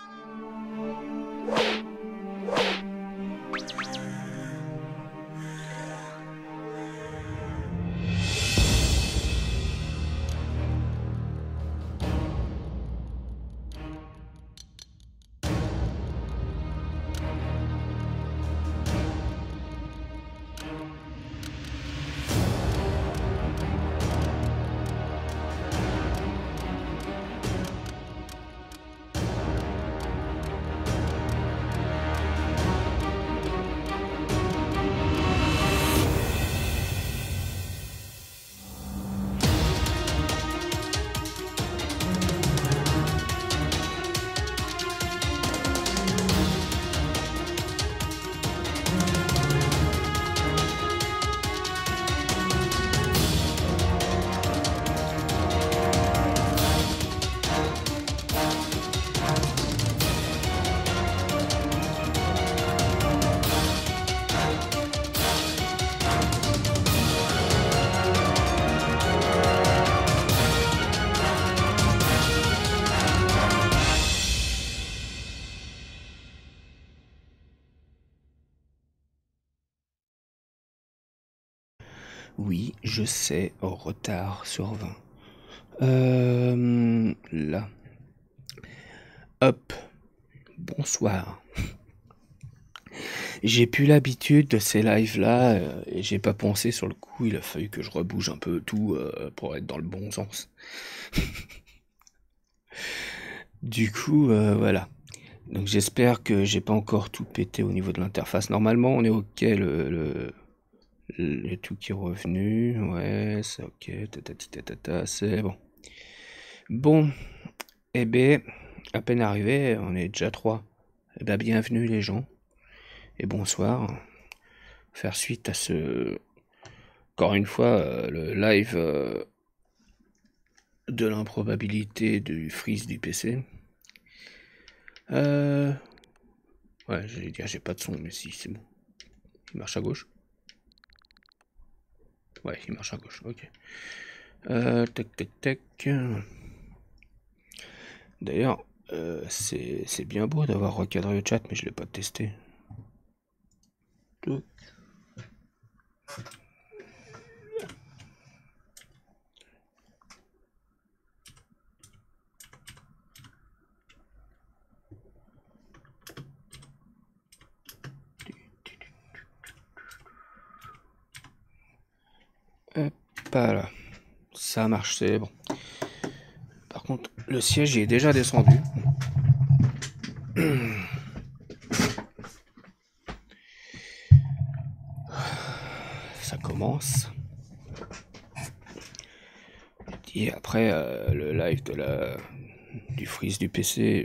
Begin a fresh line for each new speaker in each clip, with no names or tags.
Oui, je sais, en retard sur 20. Là. Hop. Bonsoir. J'ai plus l'habitude de ces lives-là, et j'ai pas pensé sur le coup, il a fallu que je rebouge un peu tout pour être dans le bon sens. Du coup, voilà. Donc j'espère que j'ai pas encore tout pété au niveau de l'interface. Normalement, on est ok, le tout qui est revenu. Ouais, c'est ok, c'est bon. Bon, eh ben, à peine arrivé, on est déjà 3. Eh ben, bienvenue les gens, et bonsoir. Faire suite à ce... Encore une fois, le live de l'improbabilité du freeze du PC. Ouais, j'allais dire j'ai pas de son, mais si, c'est bon. Il marche à gauche. Ouais, il marche à gauche, ok. Tac, tac, tac. D'ailleurs, c'est bien beau d'avoir recadré le chat, mais je l'ai pas testé. Tac. Hop là. Ça marche, c'est bon. Par contre, le siège il est déjà descendu. Ça commence. Et après, le live du freeze du PC,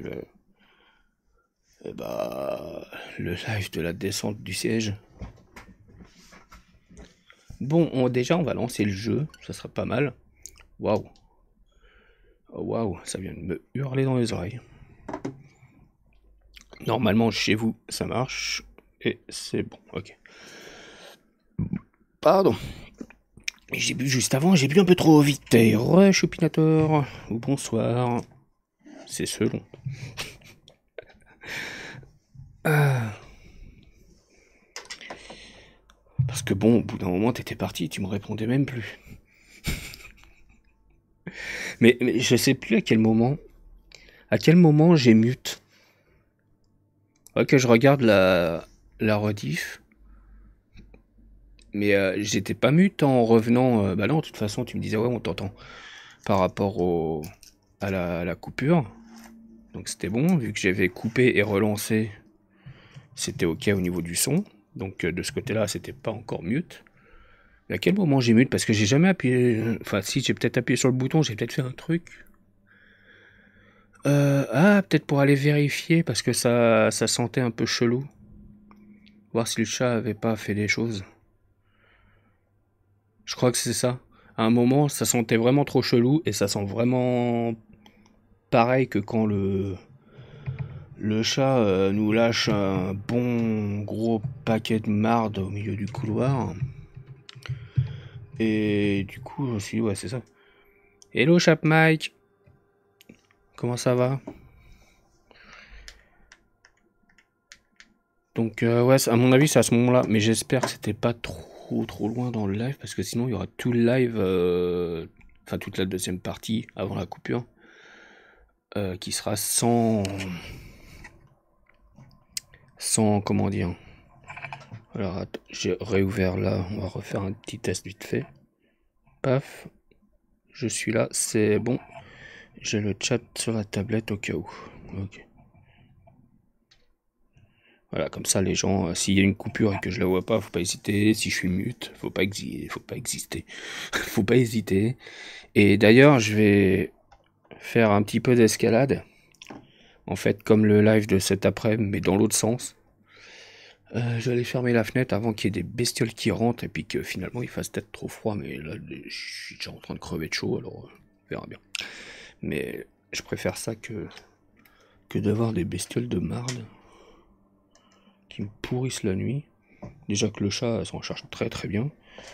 le live de la descente du siège. Bon, déjà, on va lancer le jeu. Ça serait pas mal. Waouh. Waouh, ça vient de me hurler dans les oreilles. Normalement, chez vous, ça marche. Et c'est bon, ok. Pardon. J'ai bu juste avant, j'ai bu un peu trop vite. Et re-choupinator, ou bonsoir. C'est selon. Parce que bon, au bout d'un moment, t'étais parti, tu me répondais même plus. mais je sais plus à quel moment j'ai mute. Ok, je regarde la rediff. Mais j'étais pas mute en revenant. Bah non, de toute façon, tu me disais, ouais, on t'entend. Par rapport à la coupure. Donc c'était bon, vu que j'avais coupé et relancé, c'était ok au niveau du son. Donc de ce côté-là, c'était pas encore mute. Mais à quel moment j'ai mute? Parce que j'ai jamais appuyé. Enfin, si, j'ai peut-être appuyé sur le bouton, j'ai peut-être fait un truc. Peut-être pour aller vérifier, parce que ça sentait un peu chelou. Voir si le chat avait pas fait des choses. Je crois que c'est ça. À un moment, ça sentait vraiment trop chelou, et ça sent vraiment pareil que quand le chat nous lâche un bon gros paquet de marde au milieu du couloir. Et du coup, je me suis dit, ouais, c'est ça. Hello, Chat Mike. Comment ça va? Donc ouais, à mon avis c'est à ce moment-là, mais j'espère que c'était pas trop loin dans le live, parce que sinon il y aura tout le live, enfin toute la deuxième partie avant la coupure, qui sera sans comment dire. Alors attends, j'ai réouvert là, on va refaire un petit test vite fait. Paf, je suis là, c'est bon. J'ai le chat sur la tablette au cas où. Ok. Voilà, comme ça les gens, s'il y a une coupure et que je la vois pas, faut pas hésiter. Si je suis mute, faut pas exister. Faut pas hésiter. Et d'ailleurs, je vais faire un petit peu d'escalade. En fait, comme le live de cet après-midi, mais dans l'autre sens. Je vais aller fermer la fenêtre avant qu'il y ait des bestioles qui rentrent et puis que finalement il fasse peut-être trop froid. Mais là, je suis déjà en train de crever de chaud, alors on verra bien. Mais je préfère ça que d'avoir des bestioles de marde qui me pourrissent la nuit. Déjà que le chat s'en charge très très bien.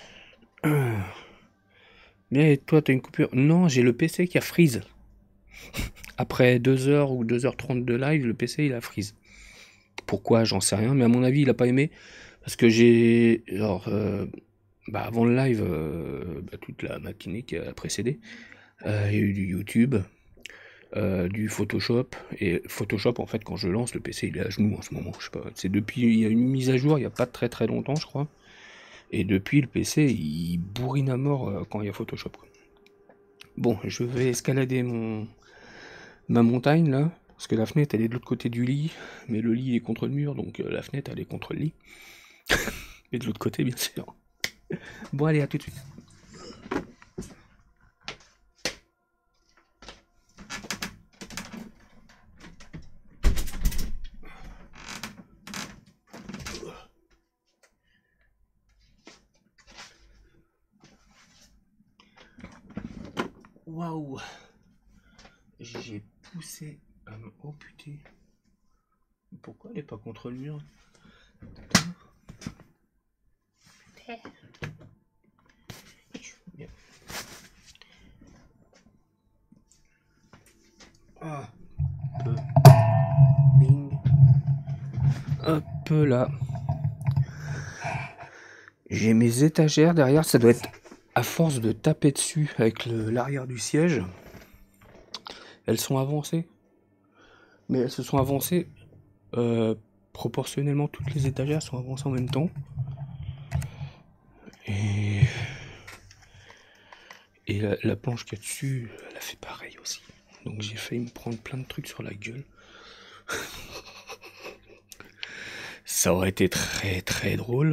Mais toi, t'as une coupure? Non, j'ai le PC qui a freeze. Après 2 heures ou 2h30 de live, le PC il a freeze. Pourquoi? J'en sais rien, mais à mon avis, il a pas aimé. Parce que j'ai. Alors, avant le live, toute la matinée qui a précédé, il y a eu du YouTube, du Photoshop. Et Photoshop, en fait, quand je lance, le PC il est à genoux en ce moment. Je sais pas. C'est depuis. Il y a une mise à jour il n'y a pas très très longtemps, je crois. Et depuis, le PC il bourrine à mort quand il y a Photoshop, quoi. Bon, je vais escalader ma montagne là. Parce que la fenêtre elle est de l'autre côté du lit. Mais le lit est contre le mur, donc la fenêtre elle est contre le lit. Et de l'autre côté, bien sûr. Bon, allez, à tout de suite. Waouh! J'ai poussé à me... Oh putain. Pourquoi elle est pas contre le mur? Bien. Ah. Bing. Hop là. J'ai mes étagères derrière, ça doit être à force de taper dessus avec l'arrière du siège. Elles sont avancées. Mais elles se sont avancées proportionnellement, toutes les étagères sont avancées en même temps. Et, et la planche qu'il y a dessus, elle a fait pareil aussi. Donc j'ai failli me prendre plein de trucs sur la gueule. Ça aurait été très très drôle.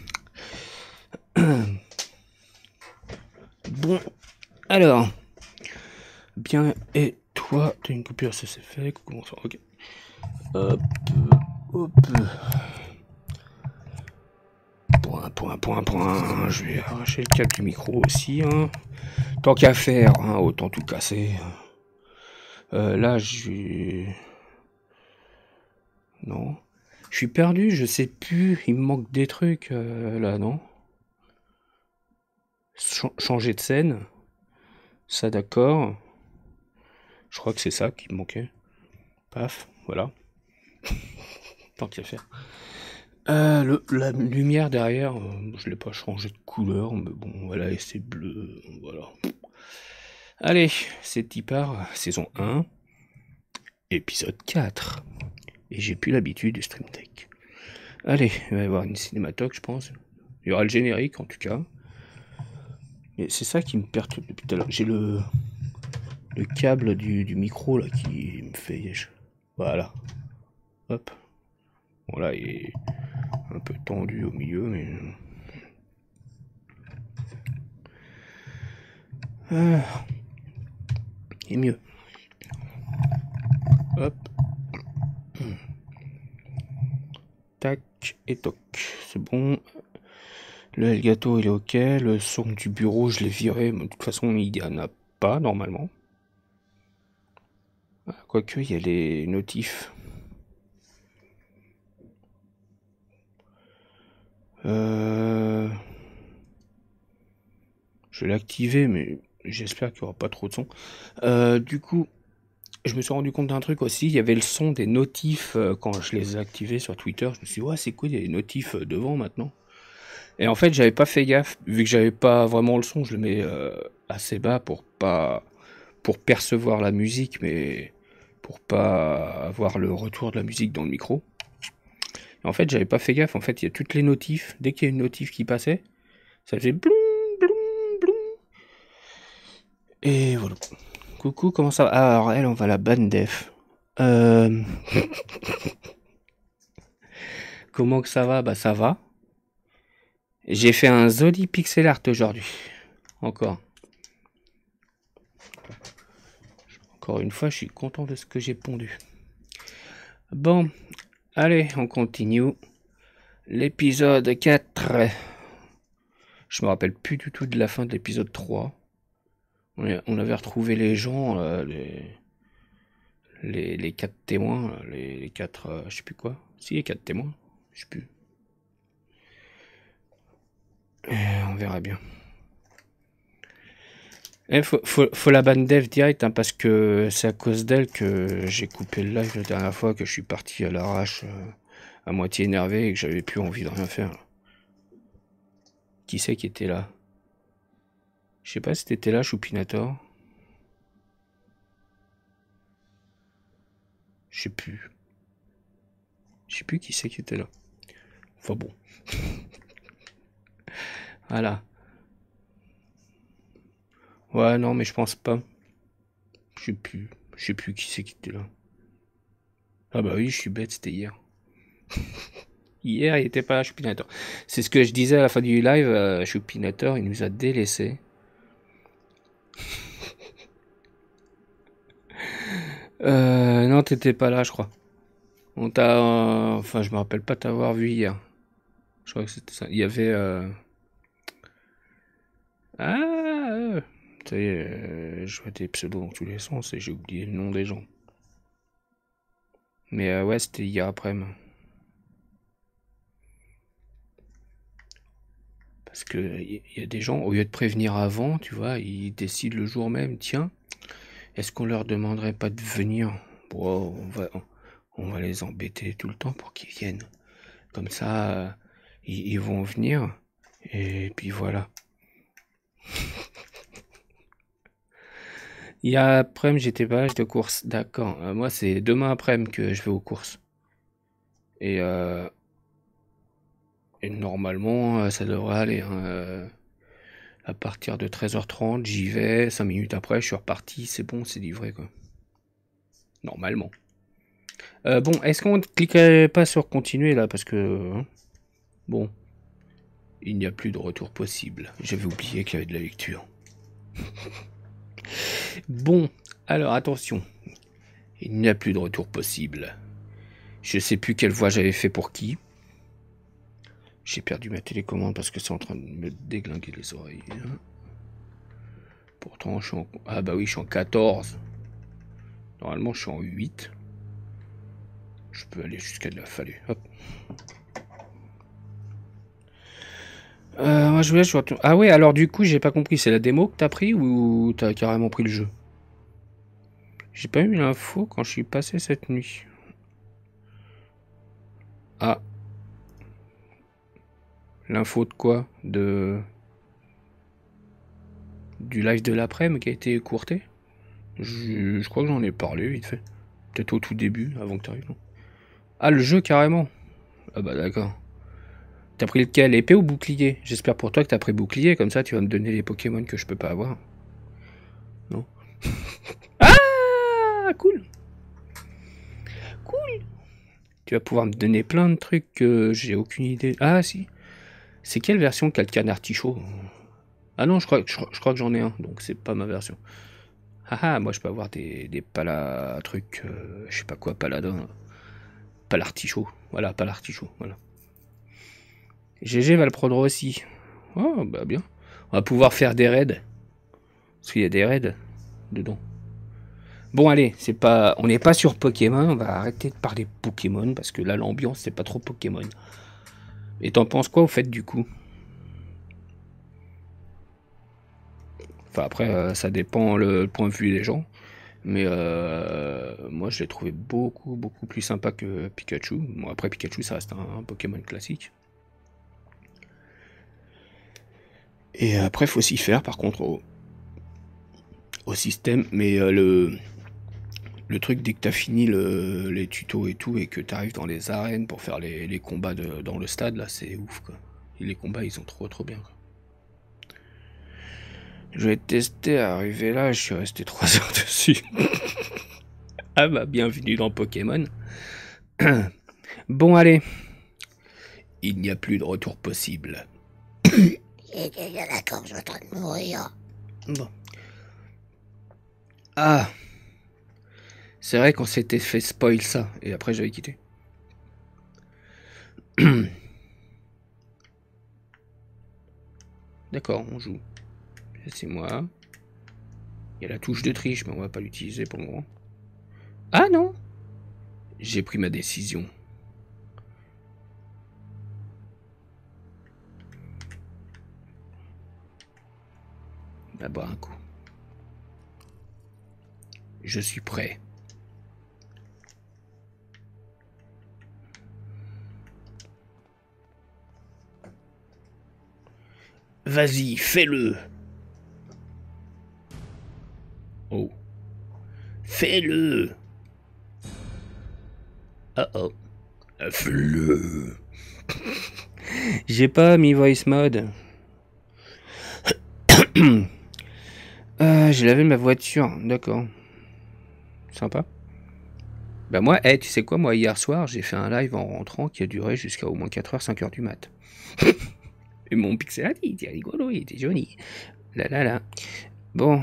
Bon, alors, bien, et toi, t'as une coupure, ça c'est fait, comment ça, ok. Hop, hop. Point. Je vais arracher le câble du micro aussi, hein. Tant qu'à faire, hein, autant tout casser. Là, non. Je suis perdu, je sais plus, il me manque des trucs, là, non? Changer de scène. Ça, d'accord. Je crois que c'est ça qui me manquait. Paf, voilà. Tant qu'à faire. La lumière derrière, je l'ai pas changé de couleur, mais bon, voilà, et c'est bleu, voilà. Allez, c'est Tipar, saison 1, épisode 4. Et j'ai plus l'habitude du Stream Deck. Allez, il va y avoir une cinématoque, je pense. Il y aura le générique, en tout cas. Et c'est ça qui me perturbe depuis tout à l'heure. J'ai le câble du micro, là, qui me fait... Voilà. Hop. Bon, là, il est un peu tendu au milieu, mais... il est mieux. Hop. Tac et toc. C'est bon. Le Elgato il est ok. Le son du bureau je l'ai viré. Mais de toute façon il n'y en a pas normalement. Quoique il y a les notifs. Je vais l'activer mais j'espère qu'il n'y aura pas trop de son. Du coup je me suis rendu compte d'un truc aussi, il y avait le son des notifs quand je les ai activés sur Twitter. Je me suis dit, ouais, c'est cool, il y a des notifs devant maintenant. Et en fait, j'avais pas fait gaffe, vu que j'avais pas vraiment le son, je le mets assez bas pour percevoir la musique, mais pour pas avoir le retour de la musique dans le micro. Et en fait, j'avais pas fait gaffe. En fait, il y a toutes les notifs. Dès qu'il y a une notif qui passait, ça faisait bloum, bloum, bloum. Et voilà. Coucou, comment ça va? Ah, alors elle, on va la ban def. Comment que ça va? Bah ça va. J'ai fait un joli pixel art aujourd'hui. Encore. Encore une fois, je suis content de ce que j'ai pondu. Bon, allez, on continue. L'épisode 4. Je me rappelle plus du tout de la fin de l'épisode 3. On avait retrouvé les gens, les 4 témoins, les 4, je sais plus quoi. Si, les 4 témoins, je sais plus. On verra bien. Faut la ban dev direct, hein, parce que c'est à cause d'elle que j'ai coupé le live la dernière fois, que je suis parti à l'arrache, à moitié énervé et que j'avais plus envie de rien faire. Qui c'est qui était là? Je sais pas si t'étais là, Choupinator. Je sais plus. Je sais plus qui c'est qui était là. Enfin bon. Voilà. Ouais, non, mais je pense pas. Je sais plus. Je sais plus qui c'est qui était là. Ah bah oui, je suis bête, c'était hier. Hier, il était pas là, Choupinator. C'est ce que je disais à la fin du live. Choupinator, il nous a délaissés. Non, t'étais pas là, je crois. On t'a... enfin, je me rappelle pas t'avoir vu hier. Je crois que c'était ça. Il y avait... Ah ça y est, je vois des pseudos dans tous les sens et j'ai oublié le nom des gens. Mais ouais, c'était hier après-midi. Parce que il y a des gens, au lieu de prévenir avant, tu vois, ils décident le jour même, tiens, est-ce qu'on leur demanderait pas de venir? Bon, on va les embêter tout le temps pour qu'ils viennent. Comme ça, ils vont venir. Et puis voilà. Hier après-midi, j'étais pas de course. D'accord. Moi, c'est demain après-midi que je vais aux courses. Et, normalement, ça devrait aller. Hein. À partir de 13h30, j'y vais. 5 minutes après, je suis reparti. C'est bon, c'est livré, quoi. Normalement. Bon, est-ce qu'on ne cliquerait pas sur continuer, là? Parce que... hein, bon. Il n'y a plus de retour possible. J'avais oublié qu'il y avait de la lecture. Bon, alors attention. Il n'y a plus de retour possible. Je sais plus quelle voix j'avais fait pour qui. J'ai perdu ma télécommande parce que c'est en train de me déglinguer les oreilles. Hein. Pourtant, je suis en... ah bah oui, je suis en 14. Normalement, je suis en 8. Je peux aller jusqu'à de la fallu. Hop. Moi, je voulais... Ah ouais, alors du coup, j'ai pas compris. C'est la démo que t'as pris ou t'as carrément pris le jeu? J'ai pas eu l'info quand je suis passé cette nuit. Ah. L'info de quoi? Du live de l'après-midi qui a été écourté? Je crois que j'en ai parlé vite fait. Peut-être au tout début, avant que tu arrives, non? Ah, le jeu carrément. Ah bah d'accord. T'as pris lequel? Épée ou bouclier? J'espère pour toi que t'as pris bouclier, comme ça tu vas me donner les Pokémon que je peux pas avoir. Non? Ah, cool! Cool! Tu vas pouvoir me donner plein de trucs que j'ai aucune idée. Ah si. C'est quelle version qu'a le canard artichaut? Ah non, je crois que j'en ai un, donc c'est pas ma version. Ah ah, moi je peux avoir des pala trucs, je sais pas quoi, paladin. Palartichaut. Voilà, palartichaut, voilà. GG va le prendre aussi. Oh, bah bien. On va pouvoir faire des raids. Parce qu'il y a des raids dedans. Bon, allez, c'est pas, on n'est pas sur Pokémon. On va arrêter de parler Pokémon. Parce que là, l'ambiance, c'est pas trop Pokémon. Et t'en penses quoi au fait du coup? Enfin, après, ça dépend le point de vue des gens. Mais moi, je l'ai trouvé beaucoup, beaucoup plus sympa que Pikachu. Bon, après, Pikachu, ça reste un Pokémon classique. Et après, faut s'y faire, par contre, au système. Mais le truc, dès que t'as fini les tutos et tout, et que t'arrives dans les arènes pour faire les combats dans le stade, là, c'est ouf, quoi. Et les combats, ils sont trop, trop bien, quoi. Je vais tester à arriver là, je suis resté 3 heures dessus. Ah bah, bienvenue dans Pokémon. Bon, allez. Il n'y a plus de retour possible.
D'accord, je suis en train de mourir.
Bon. Ah, c'est vrai qu'on s'était fait spoil ça, et après j'avais quitté. D'accord, on joue. C'est moi. Il y a la touche de triche, mais on va pas l'utiliser pour le moment. Ah non! J'ai pris ma décision. On va boire un coup. Je suis prêt. Vas-y, fais-le! Oh. Fais-le! Oh oh. Fais-le! J'ai pas mis voice mode. J'ai lavé ma voiture, d'accord. Sympa. Bah moi, tu sais quoi, moi hier soir, j'ai fait un live en rentrant qui a duré jusqu'à au moins 4h, 5h du mat. Et mon pixel, il était rigolo, il était joli. Là là là. Bon,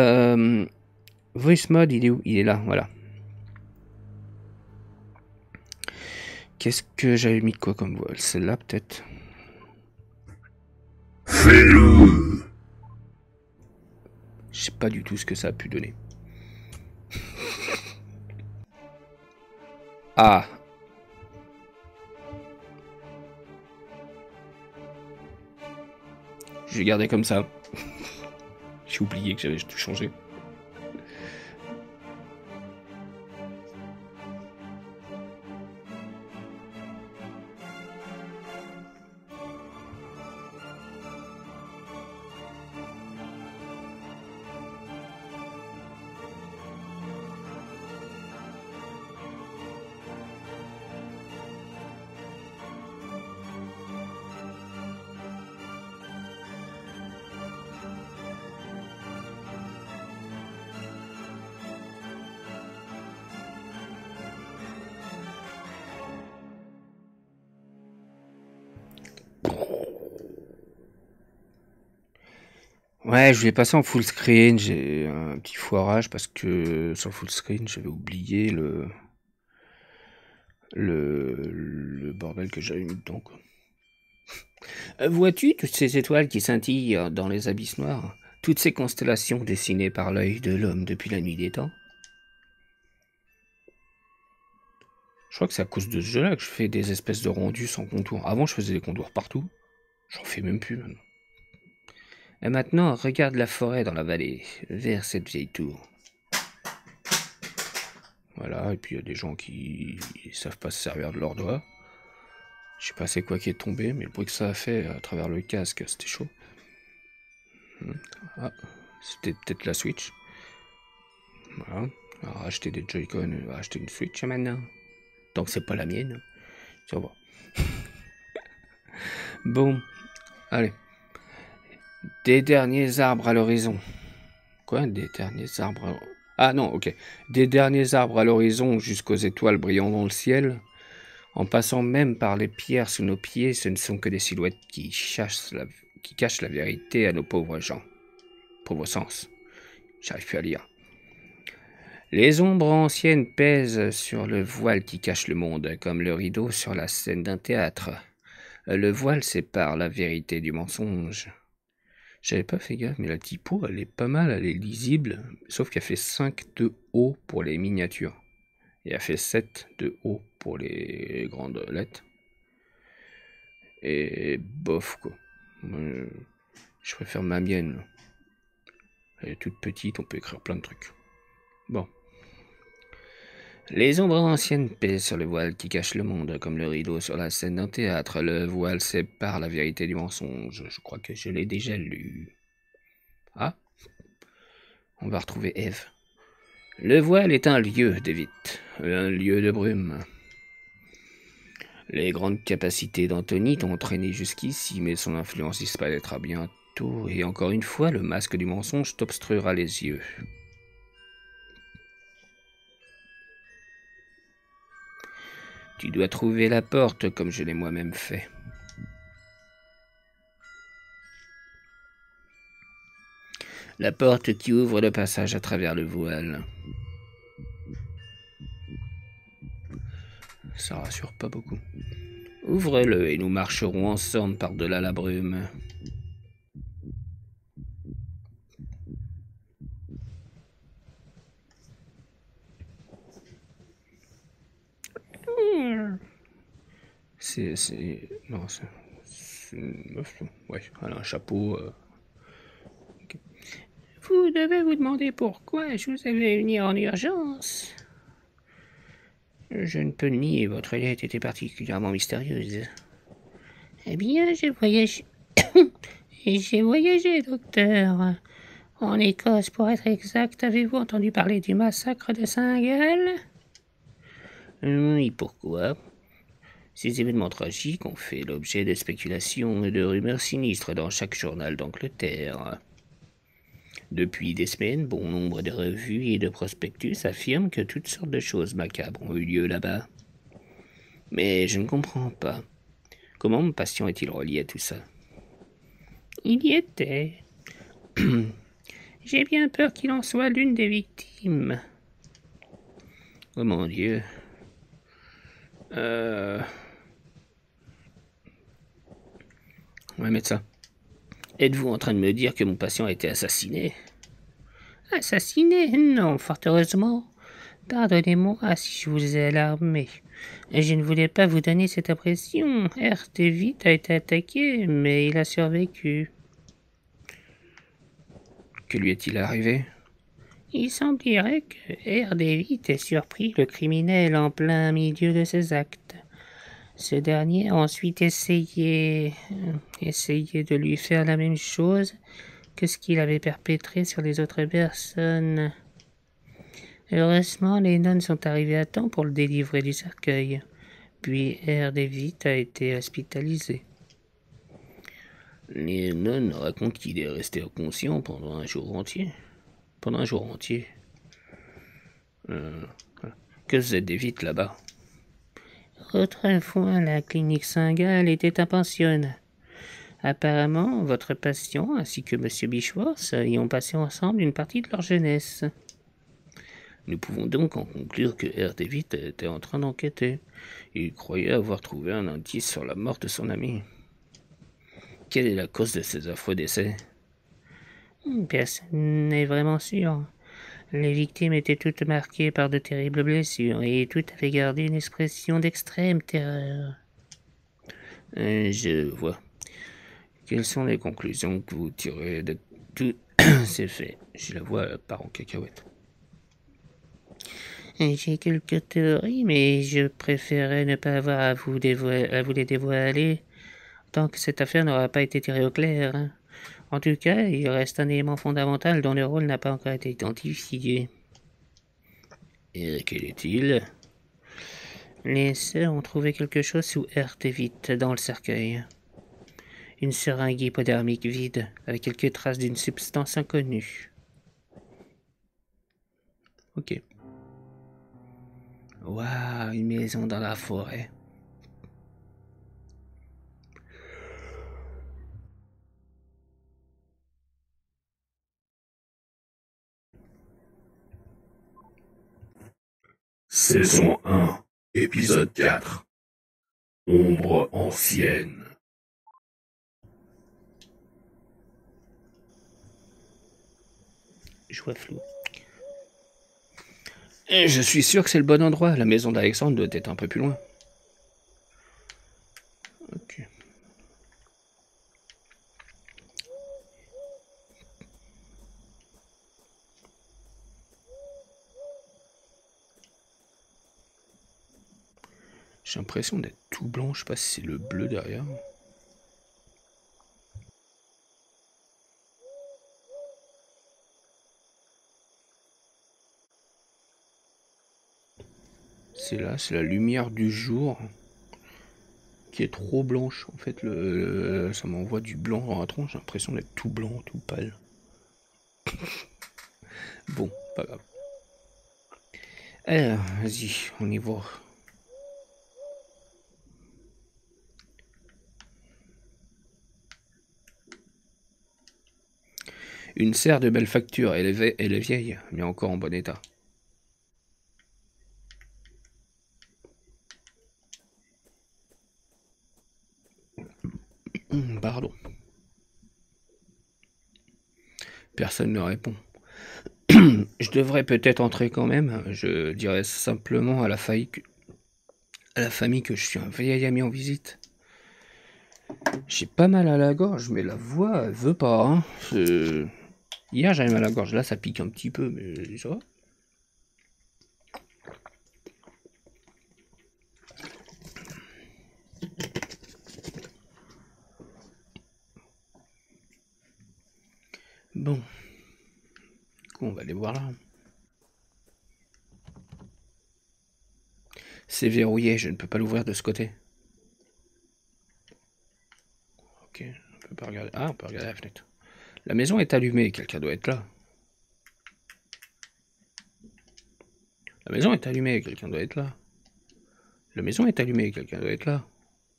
voice mode, il est où? Il est là, voilà. Qu'est-ce que j'avais mis quoi comme voix? Celle-là peut-être.
Fais-le!
Je sais pas du tout ce que ça a pu donner. Ah. Je vais garder comme ça. J'ai oublié que j'avais tout changé. Ouais, je vais passer en full screen. J'ai un petit foirage parce que sur full screen, j'avais oublié le bordel que j'avais mis dedans, quoi. Vois-tu toutes ces étoiles qui scintillent dans les abysses noirs? Toutes ces constellations dessinées par l'œil de l'homme depuis la nuit des temps? Je crois que c'est à cause de ce jeu-là que je fais des espèces de rendus sans contour. Avant, je faisais des contours partout. J'en fais même plus maintenant. Et maintenant, regarde la forêt dans la vallée, vers cette vieille tour. Voilà, et puis il y a des gens qui savent pas se servir de leurs doigts. Je sais pas c'est quoi qui est tombé, mais le bruit que ça a fait à travers le casque, c'était chaud. Ah, c'était peut-être la Switch. Voilà. Alors, acheter des Joy-Con, acheter une Switch maintenant. Tant que c'est pas la mienne. Ça va. Bon, allez. Des derniers arbres à l'horizon. Quoi? Des derniers arbres à... Ah non, ok. Des derniers arbres à l'horizon jusqu'aux étoiles brillant dans le ciel. En passant même par les pierres sous nos pieds, ce ne sont que des silhouettes qui cachent la vérité à nos pauvres gens. Pauvres sens. J'arrive plus à lire. Les ombres anciennes pèsent sur le voile qui cache le monde, comme le rideau sur la scène d'un théâtre. Le voile sépare la vérité du mensonge. J'avais pas fait gaffe, mais la typo, elle est pas mal, elle est lisible, sauf qu'elle fait 5 de haut pour les miniatures. Et elle fait 7 de haut pour les grandes lettres. Et bof, quoi. Je préfère ma mienne. Elle est toute petite, on peut écrire plein de trucs. Bon. Les ombres anciennes pèsent sur le voile qui cache le monde, comme le rideau sur la scène d'un théâtre. Le voile sépare la vérité du mensonge. Je crois que je l'ai déjà lu. Ah, on va retrouver Ève. Le voile est un lieu, David, un lieu de brume. Les grandes capacités d'Anthony t'ont entraîné jusqu'ici, mais son influence disparaîtra bientôt, et encore une fois, le masque du mensonge t'obstruera les yeux. Tu dois trouver la porte comme je l'ai moi-même fait. La porte qui ouvre le passage à travers le voile. Ça rassure pas beaucoup. Ouvre-le et nous marcherons ensemble par-delà la brume. Non, c'est une meuf. Ouais, elle a un chapeau. Ok. Vous devez vous demander pourquoi je vous avais venu en urgence. Je ne peux nier, votre lettre était particulièrement mystérieuse. Eh bien, j'ai voyagé. J'ai voyagé, docteur. En Écosse, pour être exact, avez-vous entendu parler du massacre de Saint-Gall? Oui, pourquoi? Ces événements tragiques ont fait l'objet de spéculations et de rumeurs sinistres dans chaque journal d'Angleterre. Depuis des semaines, bon nombre de revues et de prospectus affirment que toutes sortes de choses macabres ont eu lieu là-bas. Mais je ne comprends pas. Comment mon patient est-il relié à tout ça? Il y était. J'ai bien peur qu'il en soit l'une des victimes. Oh mon Dieu. Ouais, médecin. Êtes-vous en train de me dire que mon patient a été assassiné? Assassiné? Non, fort heureusement. Pardonnez-moi si je vous ai alarmé. Je ne voulais pas vous donner cette impression. R. David a été attaqué, mais il a survécu. Que lui est-il arrivé? Il semblerait que R. David ait surpris le criminel en plein milieu de ses actes. Ce dernier a ensuite essayé de lui faire la même chose que ce qu'il avait perpétré sur les autres personnes. Heureusement, les nonnes sont arrivées à temps pour le délivrer du cercueil. Puis R. David a été hospitalisé. Les nonnes racontent qu'il est resté inconscient pendant un jour entier. Pendant un jour entier. Que faisait David là-bas? Autrefois, la clinique Saint-Gall était un pensionnat. Apparemment, votre patient ainsi que M. Bichworth y ont passé ensemble une partie de leur jeunesse. Nous pouvons donc en conclure que R. David était en train d'enquêter. Il croyait avoir trouvé un indice sur la mort de son ami. Quelle est la cause de ces affreux décès? Personne n'est vraiment sûr. Les victimes étaient toutes marquées par de terribles blessures et toutes avaient gardé une expression d'extrême terreur. Je vois. Quelles sont les conclusions que vous tirez de tous ces faits? Je la vois part en cacahuète. J'ai quelques théories, mais je préférais ne pas avoir à vous les dévoiler tant que cette affaire n'aura pas été tirée au clair. En tout cas, il reste un élément fondamental dont le rôle n'a pas encore été identifié. Et quel est-il? Les sœurs ont trouvé quelque chose sous R. David dans le cercueil. Une seringue hypodermique vide, avec quelques traces d'une substance inconnue. Ok. Waouh, une maison dans la forêt.
Saison 1, épisode 4. Ombre ancienne.
Je vois flou. Je suis sûr que c'est le bon endroit. La maison d'Alexandre doit être un peu plus loin. Ok. J'ai l'impression d'être tout blanc, je sais pas si c'est le bleu derrière. C'est là, c'est la lumière du jour qui est trop blanche. En fait, ça m'envoie du blanc dans la tronche. J'ai l'impression d'être tout blanc, tout pâle. Bon, pas grave. Alors, vas-y, on y va. Une serre de belle facture, elle est vieille, mais encore en bon état. Pardon. Personne ne répond. Je devrais peut-être entrer quand même. Je dirais simplement à la famille que je suis un vieil ami en visite. J'ai pas mal à la gorge, mais la voix, elle veut pas. Hein. Hier, j'avais mal à la gorge. Là, ça pique un petit peu, mais ça va. Bon. Du coup, on va aller voir là. C'est verrouillé, je ne peux pas l'ouvrir de ce côté. Ok, on peut pas regarder. Ah, on peut regarder la fenêtre. La maison est allumée, quelqu'un doit être là. La maison est allumée, quelqu'un doit être là. La maison est allumée, quelqu'un doit être là.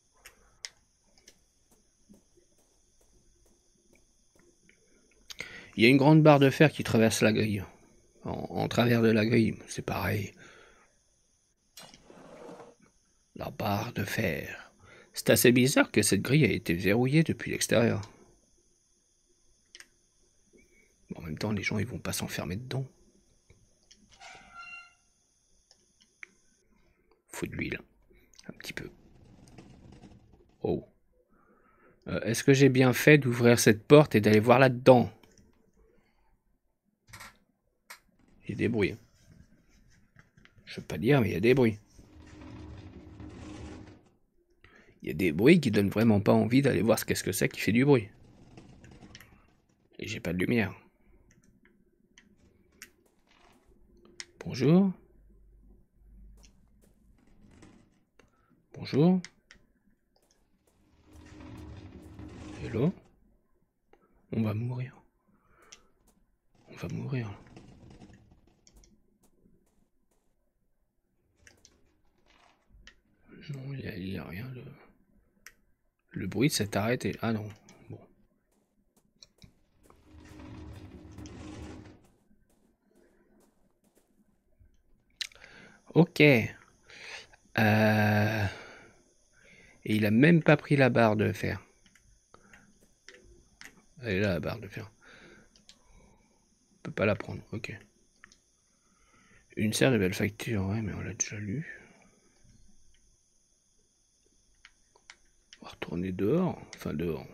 Il y a une grande barre de fer qui traverse la grille. En travers de la grille, c'est pareil. La barre de fer. C'est assez bizarre que cette grille ait été verrouillée depuis l'extérieur. En même temps, les gens ils vont pas s'enfermer dedans. Faut de l'huile. Un petit peu. Oh. Est-ce que j'ai bien fait d'ouvrir cette porte et d'aller voir là-dedans? Il y a des bruits. Je veux pas dire, mais il y a des bruits. Il y a des bruits qui donnent vraiment pas envie d'aller voir ce qu'est-ce que c'est qui fait du bruit. Et j'ai pas de lumière. Bonjour. Bonjour. Hello. On va mourir. On va mourir. Non, il y a rien. Le bruit s'est arrêté. Ah non. Bon. Ok. Et il a même pas pris la barre de fer. Elle est là, la barre de fer. On peut pas la prendre. Ok. Une serre de belle facture. Ouais, mais on l'a déjà lu. On va retourner dehors. Enfin, dehors.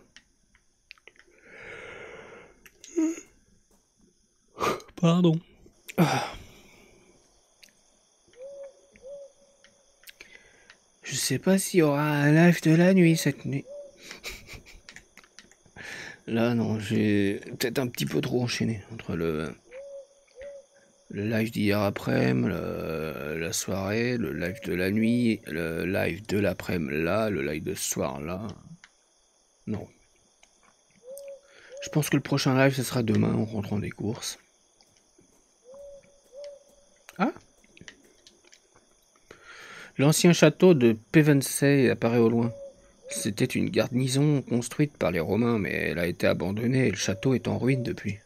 Pardon. Je sais pas s'il y aura un live de la nuit cette nuit. Là, non, j'ai peut-être un petit peu trop enchaîné entre le live d'hier après-midi, la soirée, le live de la nuit, le live de l'après-midi là, le live de ce soir là. Non. Je pense que le prochain live, ce sera demain en rentrant des courses. Ah! L'ancien château de Pevensey apparaît au loin. C'était une garnison construite par les Romains, mais elle a été abandonnée et le château est en ruine depuis.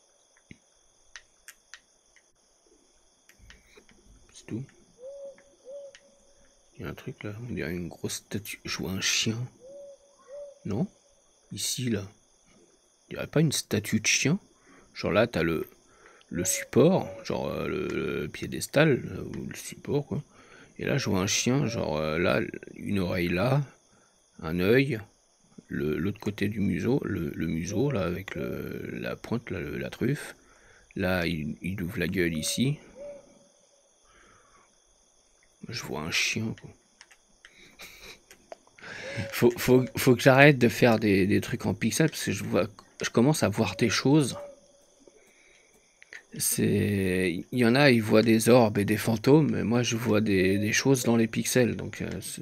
C'est tout. Il y a un truc là, on dirait une grosse statue. Je vois un chien. Non? Ici là. Il n'y aurait pas une statue de chien? Genre là, t'as le support, genre le piédestal, ou le support quoi. Et là, je vois un chien, genre là, une oreille là, un œil, l'autre côté du museau, le museau là, avec la pointe, là, la truffe. Là, il ouvre la gueule ici. Je vois un chien quoi. Faut que j'arrête de faire des trucs en pixels parce que je commence à voir des choses. Il y en a, ils voient des orbes et des fantômes, mais moi je vois des choses dans les pixels, donc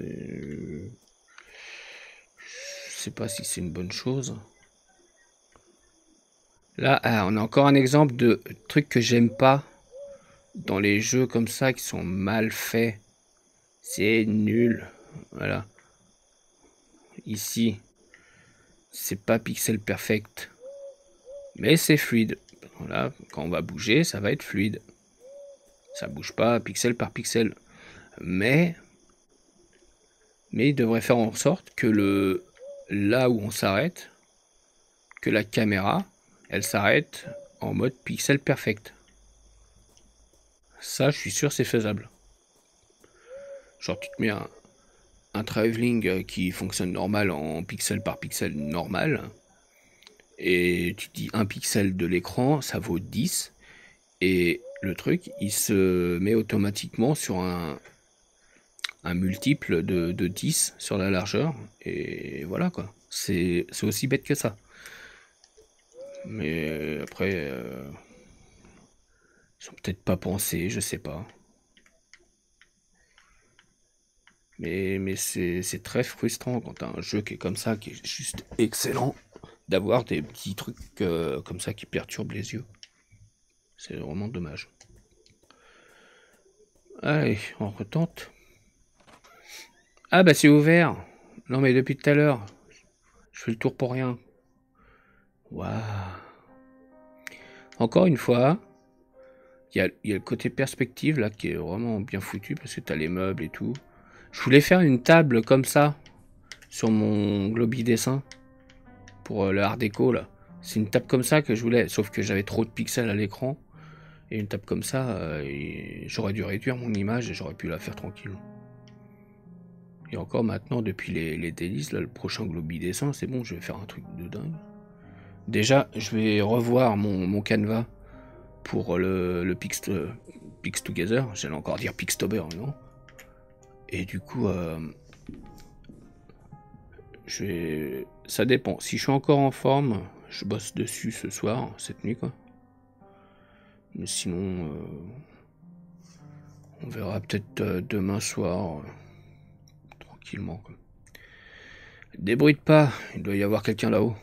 je sais pas si c'est une bonne chose. Là, on a encore un exemple de truc que j'aime pas dans les jeux comme ça qui sont mal faits. C'est nul. Voilà. Ici, c'est pas pixel perfect, mais c'est fluide. Voilà, quand on va bouger, ça va être fluide. Ça bouge pas pixel par pixel. Mais il devrait faire en sorte que là où on s'arrête, que la caméra, elle s'arrête en mode pixel perfect. Ça, je suis sûr, c'est faisable. Genre, tu te mets un travelling qui fonctionne normal en pixel par pixel normal, et tu dis 1 pixel de l'écran, ça vaut 10, et le truc, il se met automatiquement sur un multiple de 10 sur la largeur, et voilà quoi. C'est aussi bête que ça. Mais après, ils ont peut-être pas pensé, je sais pas. Mais c'est très frustrant quand t'as un jeu qui est comme ça, qui est juste excellent, d'avoir des petits trucs comme ça qui perturbent les yeux. C'est vraiment dommage. Allez, on retente. Ah bah c'est ouvert. Non mais depuis tout à l'heure, je fais le tour pour rien. Waouh. Encore une fois, il y a le côté perspective là qui est vraiment bien foutu parce que t'as les meubles et tout. Je voulais faire une table comme ça sur mon Globi dessin pour le art déco là. C'est une table comme ça que je voulais, sauf que j'avais trop de pixels à l'écran. Et une table comme ça, j'aurais dû réduire mon image et j'aurais pu la faire tranquille. Et encore maintenant, depuis les délices, là, le prochain Globi dessin, c'est bon, je vais faire un truc de dingue. Déjà, je vais revoir mon canevas pour le Pix Together. J'allais encore dire Pixtober, non. Et du coup, ça dépend. Si je suis encore en forme, je bosse dessus ce soir, cette nuit, quoi. Mais sinon, on verra peut-être demain soir, tranquillement, quoi. Débrouille pas, il doit y avoir quelqu'un là-haut.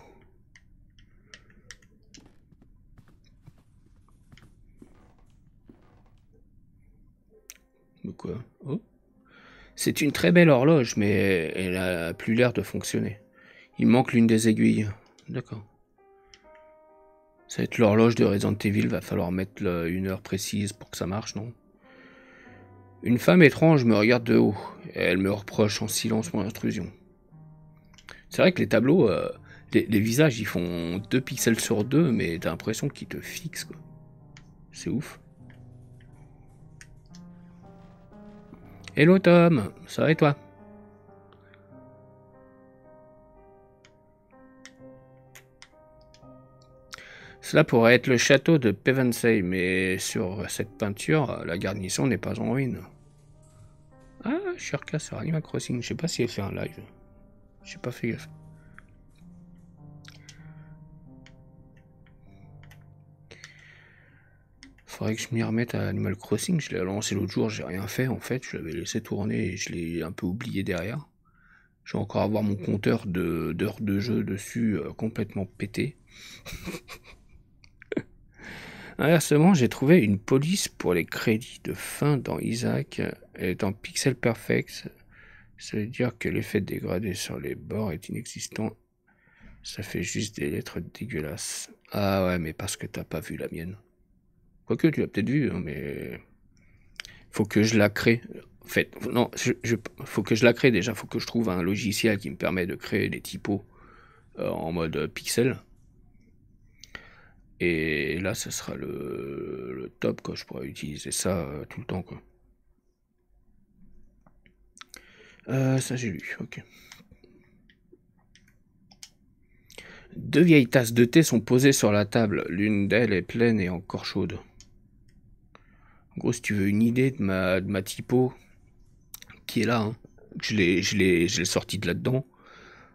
Mais quoi? Oh. C'est une très belle horloge, mais elle a plus l'air de fonctionner. Il manque l'une des aiguilles. D'accord. Ça va être l'horloge de Resident Evil, va falloir mettre une heure précise pour que ça marche, non? Une femme étrange me regarde de haut. Et elle me reproche en silence mon intrusion. C'est vrai que les tableaux, les visages, ils font 2 pixels sur 2, mais t'as l'impression qu'ils te fixent, quoi. C'est ouf. Hello Tom, ça va et toi? Cela pourrait être le château de Pevensey, mais sur cette peinture, la garnison n'est pas en ruine. Ah, Shirka sur Animal Crossing, je sais pas si elle fait un live. J'ai pas fait gaffe. Faudrait que je m'y remette à Animal Crossing, je l'ai lancé l'autre jour, j'ai rien fait en fait, je l'avais laissé tourner et je l'ai un peu oublié derrière. Je vais encore avoir mon compteur d'heures de jeu dessus complètement pété. Inversement, j'ai trouvé une police pour les crédits de fin dans Isaac. Elle est en pixel perfect. Ça veut dire que l'effet dégradé sur les bords est inexistant. Ça fait juste des lettres dégueulasses. Ah ouais, mais parce que t'as pas vu la mienne. Quoique tu l'as peut-être vu, hein, mais faut que je la crée. En fait, non, faut que je la crée déjà. Faut que je trouve un logiciel qui me permet de créer des typos en mode pixel. Et là, ce sera le top, quoi. Je pourrais utiliser ça tout le temps, quoi. Ça j'ai lu, ok. 2 vieilles tasses de thé sont posées sur la table. L'une d'elles est pleine et encore chaude. En gros, si tu veux une idée de ma typo, qui est là, hein, je l'ai sorti de là-dedans.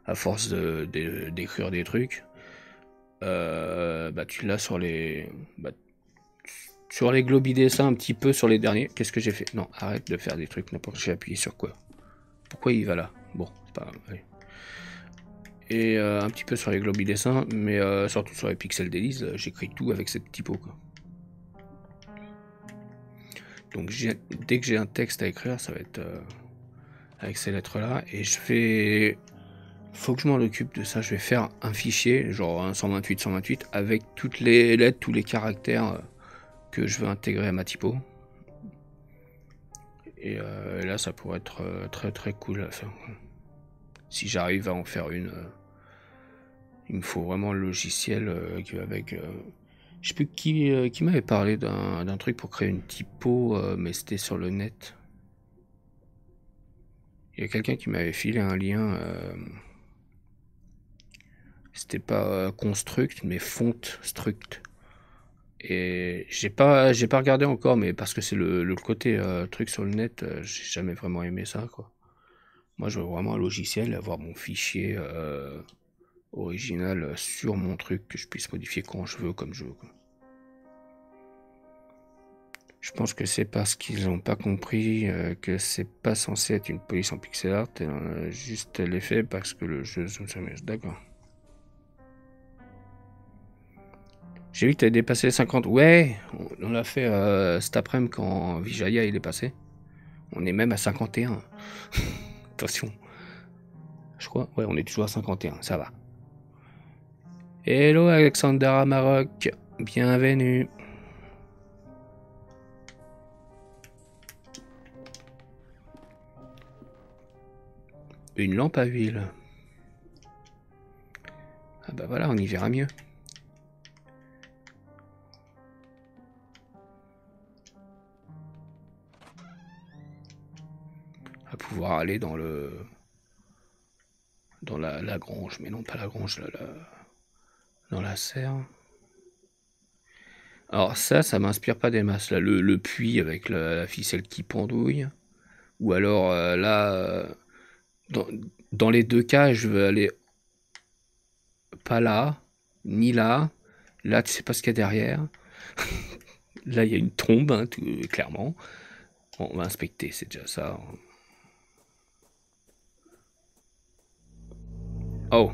à force d'écrire des trucs, bah tu l'as sur les... Bah, sur les globis dessins un petit peu sur les derniers. Qu'est-ce que j'ai fait? Non, arrête de faire des trucs n'importe. J'ai appuyé sur quoi? Pourquoi il va là? Bon, c'est pas grave. Allez. Et un petit peu sur les globis dessins, mais surtout sur les pixels d'Elise, j'écris tout avec cette typo, quoi. Donc dès que j'ai un texte à écrire, ça va être avec ces lettres-là. Et je vais... Faut que je m'en occupe de ça. Je vais faire un fichier, genre un 128-128, avec toutes les lettres, tous les caractères que je veux intégrer à ma typo. Et là, ça pourrait être très très cool à faire. Si j'arrive à en faire une, il me faut vraiment le logiciel qui va avec. Je sais plus qui m'avait parlé d'un truc pour créer une typo, mais c'était sur le net. Il y a quelqu'un qui m'avait filé un lien. C'était pas construct, mais font struct. Et j'ai pas regardé encore, mais parce que c'est le côté truc sur le net, j'ai jamais vraiment aimé ça, quoi. Moi, je veux vraiment un logiciel, avoir mon fichier original sur mon truc que je puisse modifier quand je veux, comme je veux, quoi. Je pense que c'est parce qu'ils n'ont pas compris que c'est pas censé être une police en pixel art, juste l'effet parce que le jeu zoom s'amuse. D'accord. J'ai vu que tu avais dépassé les 50. Ouais, on l'a fait cet après-midi quand Vijaya il est passé. On est même à 51. Attention. Je crois. Ouais, on est toujours à 51. Ça va. Hello Alexandra Maroc. Bienvenue. Une lampe à huile. Ah bah voilà, on y verra mieux. À pouvoir aller dans la grange, mais non pas la grange, dans la serre. Alors ça m'inspire pas des masses. Là, le puits avec la ficelle qui pendouille. Ou alors là, dans les deux cas, je veux aller pas là, ni là. Là, tu sais pas ce qu'il y a derrière. Là, il y a une tombe, hein, clairement. Bon, on va inspecter, c'est déjà ça. Oh.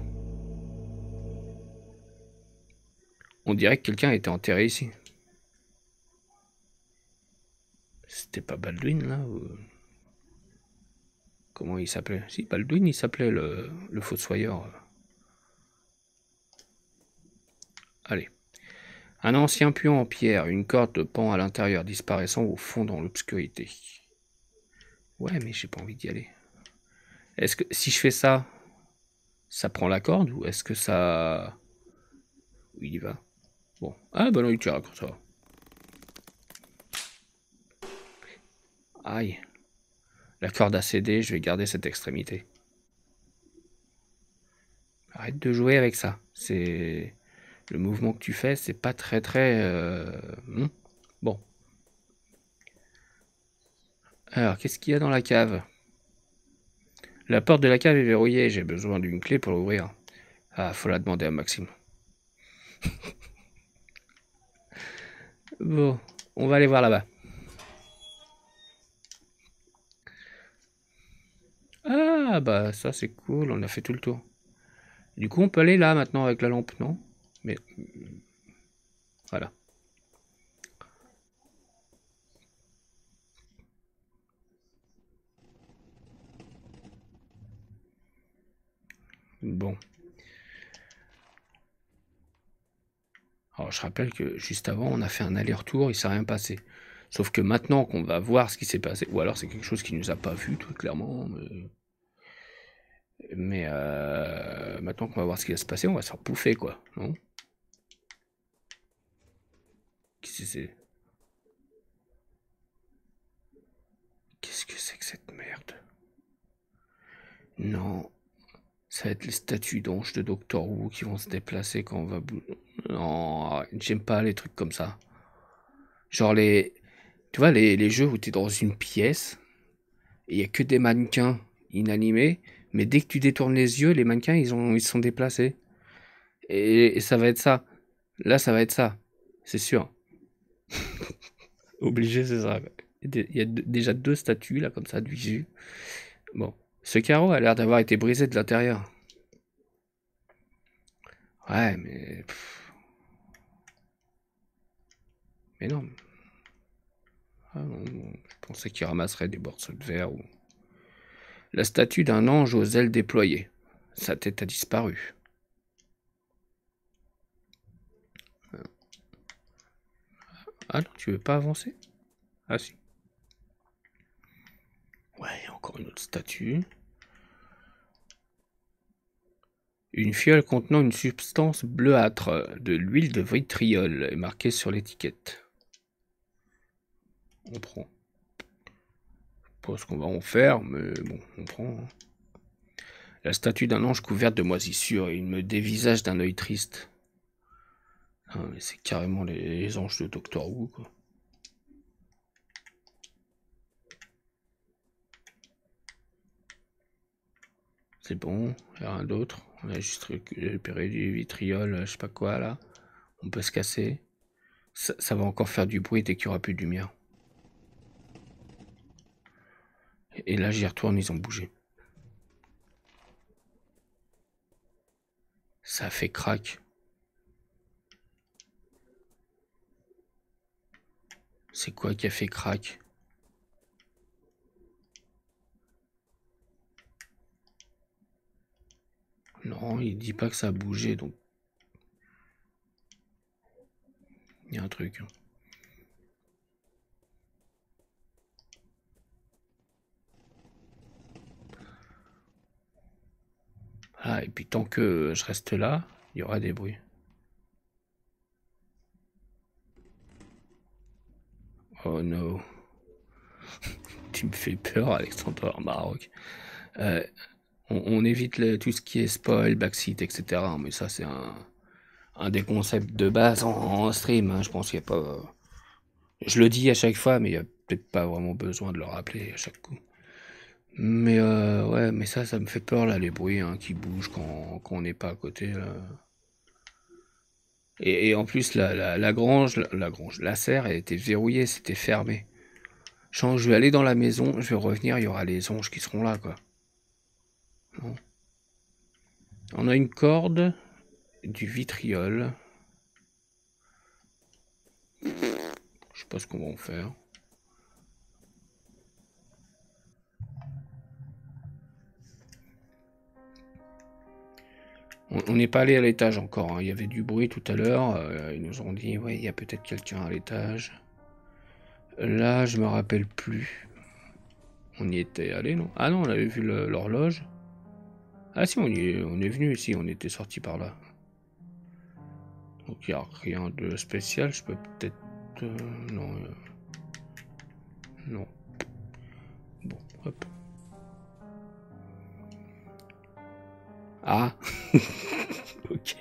On dirait que quelqu'un a été enterré ici. C'était pas Baldwin, là Comment il s'appelait? Si, Baldwin, il s'appelait le fossoyeur. Allez. Un ancien puits en pierre, une corde pend à l'intérieur, disparaissant au fond dans l'obscurité. Ouais, mais j'ai pas envie d'y aller. Est-ce que si je fais ça, ça prend la corde ou est-ce que ça... Oui, il y va. Bon. Ah bah non, il tire comme ça. Aïe. La corde a cédé, je vais garder cette extrémité. Arrête de jouer avec ça. C'est... Le mouvement que tu fais, c'est pas très Bon. Alors, qu'est-ce qu'il y a dans la cave? La porte de la cave est verrouillée, j'ai besoin d'une clé pour l'ouvrir. Ah, faut la demander à Maxime. Bon, on va aller voir là-bas. Ah, bah ça c'est cool, on a fait tout le tour. Du coup, on peut aller là maintenant avec la lampe, non? Mais voilà. Bon. Alors, je rappelle que juste avant, on a fait un aller-retour, il s'est rien passé. Sauf que maintenant qu'on va voir ce qui s'est passé, ou alors c'est quelque chose qui nous a pas vu, tout clairement. Mais maintenant qu'on va voir ce qui va se passer, on va se faire bouffer, quoi, non? Qu'est-ce que c'est que cette merde? Non. Ça va être les statues d'anges de Doctor Who qui vont se déplacer quand on va... Non, j'aime pas les trucs comme ça. Genre les... Tu vois, les jeux où tu es dans une pièce, et il n'y a que des mannequins inanimés, Mais dès que tu détournes les yeux, les mannequins, ils se sont déplacés. Et ça va être ça. Là, ça va être ça. C'est sûr. Obligé, c'est ça. Il y a déjà 2 statues, là, comme ça, de visu. Bon. Ce carreau a l'air d'avoir été brisé de l'intérieur. Ouais, mais... Mais non. Ah non, je pensais qu'il ramasserait des morceaux de verre ou... La statue d'un ange aux ailes déployées. Sa tête a disparu. Ah non, tu veux pas avancer? Ah si. Ouais, encore une autre statue. Une fiole contenant une substance bleuâtre, de l'huile de vitriol, est marquée sur l'étiquette. On prend. Pas ce qu'on va en faire, mais bon, on prend. Hein. La statue d'un ange couverte de moisissures, et il me dévisage d'un œil triste. Ah, mais c'est carrément les anges de Doctor Who, quoi. C'est bon, il n'y a rien d'autre. On a juste récupéré du vitriol, je sais pas quoi, là. On peut se casser. Ça va encore faire du bruit dès qu'il n'y aura plus de lumière. Et là, j'y retourne, ils ont bougé. Ça a fait crack. C'est quoi qui a fait crack? Non, il dit pas que ça a bougé, donc... Il y a un truc. Ah, et puis tant que je reste là, il y aura des bruits. Oh no. Tu me fais peur, Alexandre Maroc. On évite tout ce qui est spoil, backseat, etc. Mais ça, c'est un des concepts de base en stream. Hein. Je pense qu'il n'y a pas... Je le dis à chaque fois, mais il n'y a peut-être pas vraiment besoin de le rappeler à chaque coup. Mais ouais, mais ça me fait peur, là, les bruits hein, qui bougent quand on n'est pas à côté. Là. Et en plus, la serre, elle était verrouillée, c'était fermé. Je vais aller dans la maison, je vais revenir, il y aura les anges qui seront là, quoi. Bon. On a une corde, du vitriol. Je sais pas ce qu'on va en faire. On n'est pas allé à l'étage encore, hein. Il y avait du bruit tout à l'heure. Ils nous ont dit, ouais, il y a peut-être quelqu'un à l'étage. Là, je me rappelle plus. On y était allé, non? Ah non, on avait vu l'horloge. Ah si, on est venu ici, on était sorti par là. Donc il n'y a rien de spécial, je peux peut-être... non. Non. Bon, hop. Ah ok.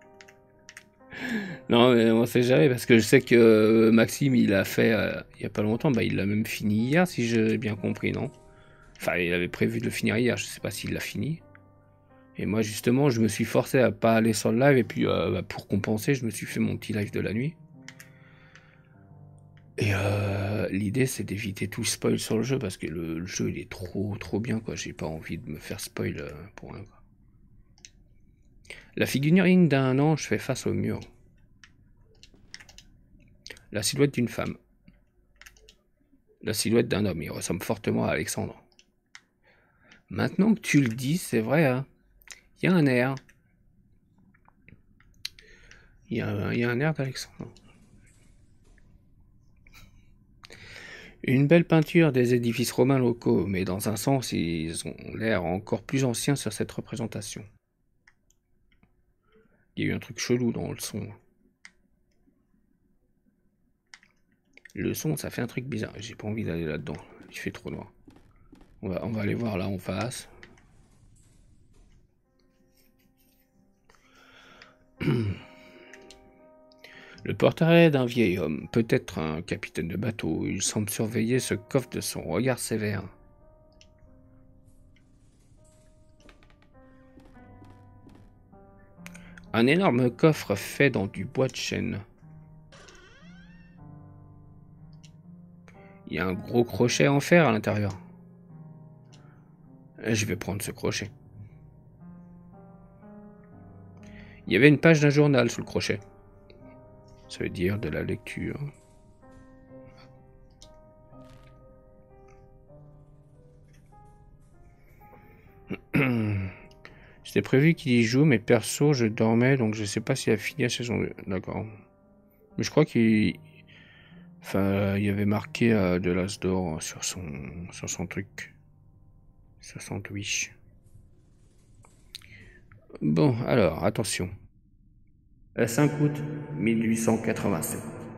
Non, mais on sait jamais, parce que je sais que Maxime, il a fait, il n'y a pas longtemps, bah il l'a même fini hier, si j'ai bien compris, non? Enfin, il avait prévu de le finir hier, je sais pas s'il l'a fini. Et moi, justement, je me suis forcé à pas aller sur le live, et puis bah, pour compenser, je me suis fait mon petit live de la nuit. Et l'idée, c'est d'éviter tout spoil sur le jeu, parce que le jeu, il est trop bien, quoi. J'ai pas envie de me faire spoil pour rien, quoi. La figurine d'un ange fait face au mur. La silhouette d'une femme. La silhouette d'un homme. Il ressemble fortement à Alexandre. Maintenant que tu le dis, c'est vrai, hein. Il y a un air. Il y a un air d'Alexandre. Une belle peinture des édifices romains locaux, mais dans un sens, ils ont l'air encore plus anciens sur cette représentation. Il y a eu un truc chelou dans le son. Le son, ça fait un truc bizarre. J'ai pas envie d'aller là-dedans. Il fait trop noir. On va aller voir là en face. Le portrait d'un vieil homme, peut-être un capitaine de bateau. Il semble surveiller ce coffre de son regard sévère. Un énorme coffre fait dans du bois de chêne. Il y a un gros crochet en fer à l'intérieur. Je vais prendre ce crochet. Il y avait une page d'un journal sous le crochet. Ça veut dire de la lecture. C'était prévu qu'il y joue, mais perso, je dormais, donc je sais pas s'il a fini la saison 2. D'accord. Mais je crois qu'il... Enfin, il y avait marqué de l'as d'or sur son truc. Sur son Twitch. Bon, alors, attention. Le 5 août 1887.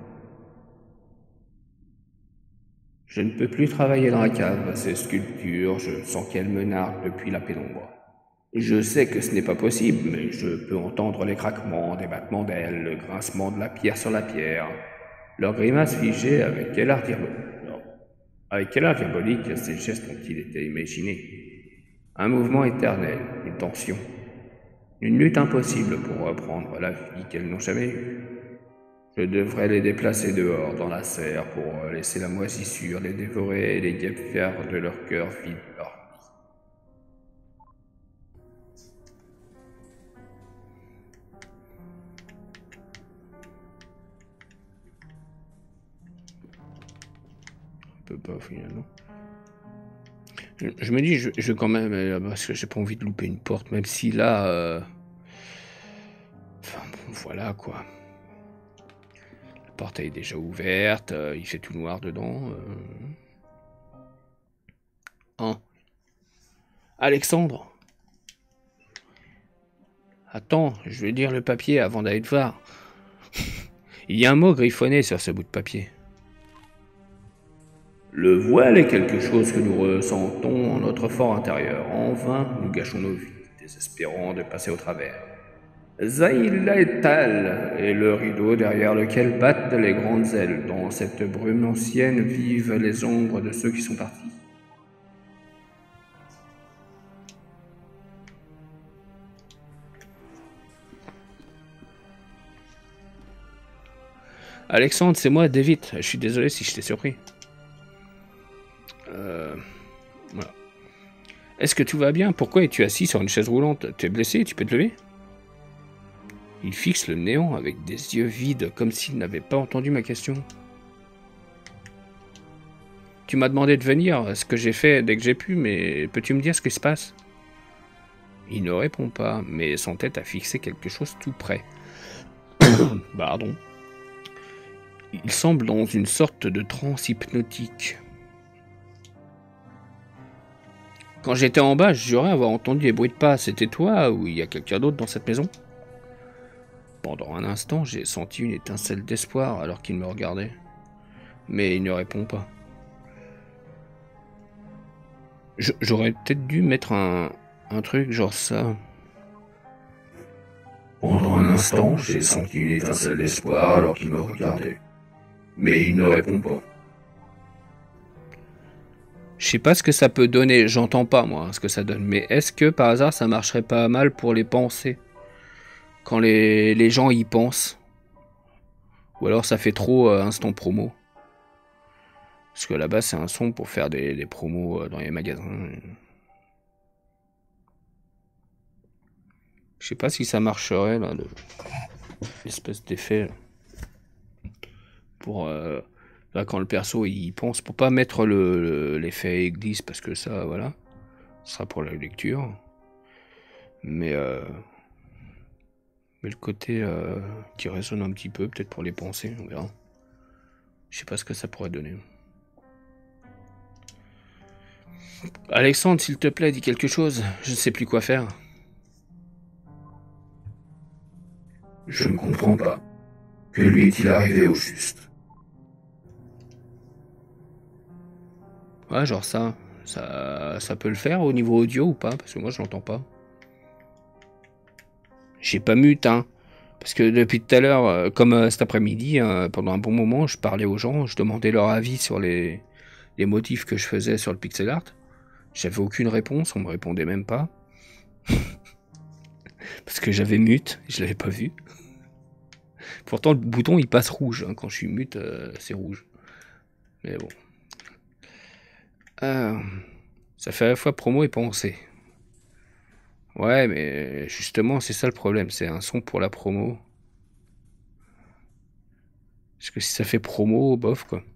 Je ne peux plus travailler dans la cave. Ces sculptures, je sens qu'elles me narguent depuis la pénombre. Je sais que ce n'est pas possible, mais je peux entendre les craquements des battements d'ailes, le grincement de la pierre sur la pierre. Leur grimace figée avec quel art diabolique ces gestes ont-ils été imaginés? Un mouvement éternel, une tension. Une lutte impossible pour reprendre la vie qu'elles n'ont jamais eue. Je devrais les déplacer dehors dans la serre pour laisser la moisissure les dévorer et les guêpes faire de leur cœur vide leur nid. On peut pas finalement. Je me dis, je vais quand même, parce que j'ai pas envie de louper une porte, même si là, enfin bon, voilà quoi. La porte est déjà ouverte, il fait tout noir dedans. Hein. Alexandre. Attends, je vais lire le papier avant d'aller te voir. Il y a un mot griffonné sur ce bout de papier. Le voile est quelque chose que nous ressentons en notre fort intérieur. En vain, nous gâchons nos vies, désespérant de passer au travers. Zaïlaetal est le rideau derrière lequel battent les grandes ailes. Dans cette brume ancienne vivent les ombres de ceux qui sont partis. Alexandre, c'est moi, David. Je suis désolé si je t'ai surpris. Voilà. Est-ce que tout va bien? Pourquoi es-tu assis sur une chaise roulante? Tu es blessé? Tu peux te lever? Il fixe le néant avec des yeux vides, comme s'il n'avait pas entendu ma question. Tu m'as demandé de venir, ce que j'ai fait dès que j'ai pu, mais peux-tu me dire ce qui se passe? Il ne répond pas, mais son tête a fixé quelque chose tout près. Pardon. Il semble dans une sorte de transe hypnotique. Quand j'étais en bas, je jurais avoir entendu des bruits de pas. C'était toi ou il y a quelqu'un d'autre dans cette maison? Pendant un instant, j'ai senti une étincelle d'espoir alors qu'il me regardait. Mais il ne répond pas. J'aurais peut-être dû mettre un truc genre ça.
Pendant un instant, j'ai senti une étincelle d'espoir alors qu'il me regardait. Mais il ne répond pas.
Je sais pas ce que ça peut donner, j'entends pas moi ce que ça donne, mais est-ce que par hasard ça marcherait pas mal pour les pensées? Quand les gens y pensent? Ou alors ça fait trop instant promo? Parce que là-bas c'est un son pour faire des promos dans les magasins. Je sais pas si ça marcherait là, l'espèce d'effet. Pour... Là, quand le perso il pense, pour pas mettre l'effet glisse, parce que ça, voilà, ce sera pour la lecture. Mais le côté qui résonne un petit peu, peut-être pour les pensées, on verra. Je sais pas ce que ça pourrait donner. Alexandre, s'il te plaît, dis quelque chose. Je ne sais plus quoi faire.
Je ne comprends pas. Que lui est-il arrivé au juste?
Ouais, genre ça peut le faire au niveau audio ou pas? Parce que moi, je l'entends pas. J'ai pas mute, hein. Parce que depuis tout à l'heure, comme cet après-midi, pendant un bon moment, je parlais aux gens, je demandais leur avis sur les motifs que je faisais sur le pixel art. J'avais aucune réponse, on me répondait même pas. Parce que j'avais mute, je l'avais pas vu. Pourtant, le bouton, il passe rouge. Hein. Quand je suis mute, c'est rouge. Mais bon. Ça fait à la fois promo et pensée. Ouais, mais justement, c'est ça le problème. C'est un son pour la promo. Parce que si ça fait promo, bof, quoi.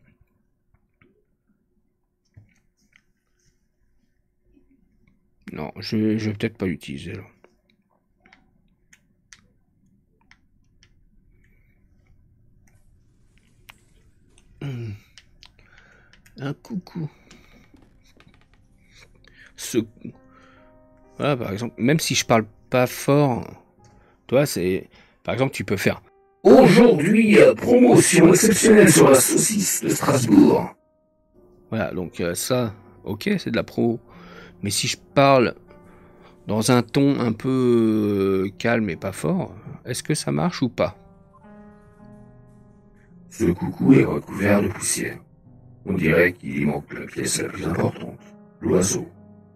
Non, je vais peut-être pas l'utiliser, là. Un coucou. Voilà, par exemple, même si je parle pas fort, toi, c'est... Par exemple, tu peux faire...
Aujourd'hui, promotion exceptionnelle sur la saucisse de Strasbourg.
Voilà, donc ça, ok, c'est de la pro. Mais si je parle dans un ton un peu calme et pas fort, est-ce que ça marche ou pas?
Ce coucou est recouvert de poussière. On dirait qu'il y manque la pièce la plus importante, l'oiseau.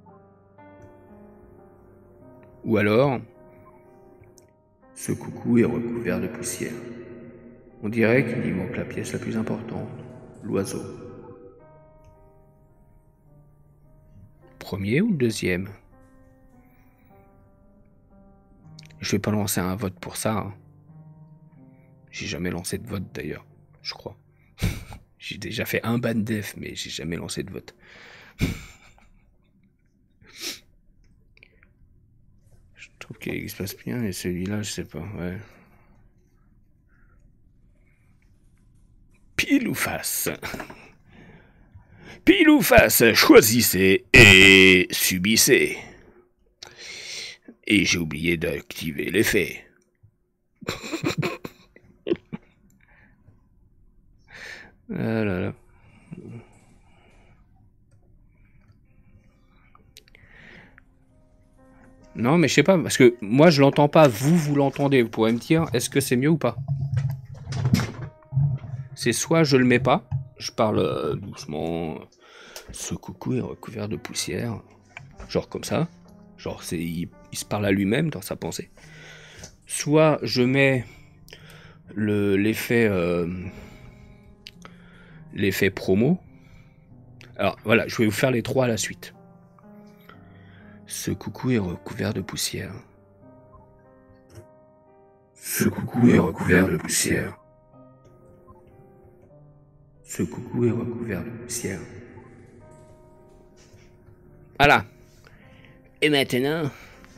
Ou alors,
Ce coucou est recouvert de poussière. On dirait qu'il y manque la pièce la plus importante, l'oiseau.
premier ou le deuxième? Je vais pas lancer un vote pour ça. Hein. J'ai jamais lancé de vote d'ailleurs, je crois. J'ai déjà fait un ban def, mais j'ai jamais lancé de vote. Je trouve qu'il se passe bien, et celui-là, je sais pas, ouais. Pile ou face? Pile ou face, choisissez et subissez. Et j'ai oublié d'activer l'effet. Ah là là. Non, mais je sais pas, parce que moi je l'entends pas, vous l'entendez. Vous pourrez me dire, est-ce que c'est mieux ou pas? C'est soit je le mets pas, je parle doucement. Ce coucou est recouvert de poussière. Genre comme ça. Genre il se parle à lui-même dans sa pensée. Soit je mets l'effet promo. Alors voilà, je vais vous faire les trois à la suite. Ce coucou est recouvert de poussière.
Ce coucou est recouvert de poussière. Ce coucou est recouvert de poussière.
Voilà. Et maintenant,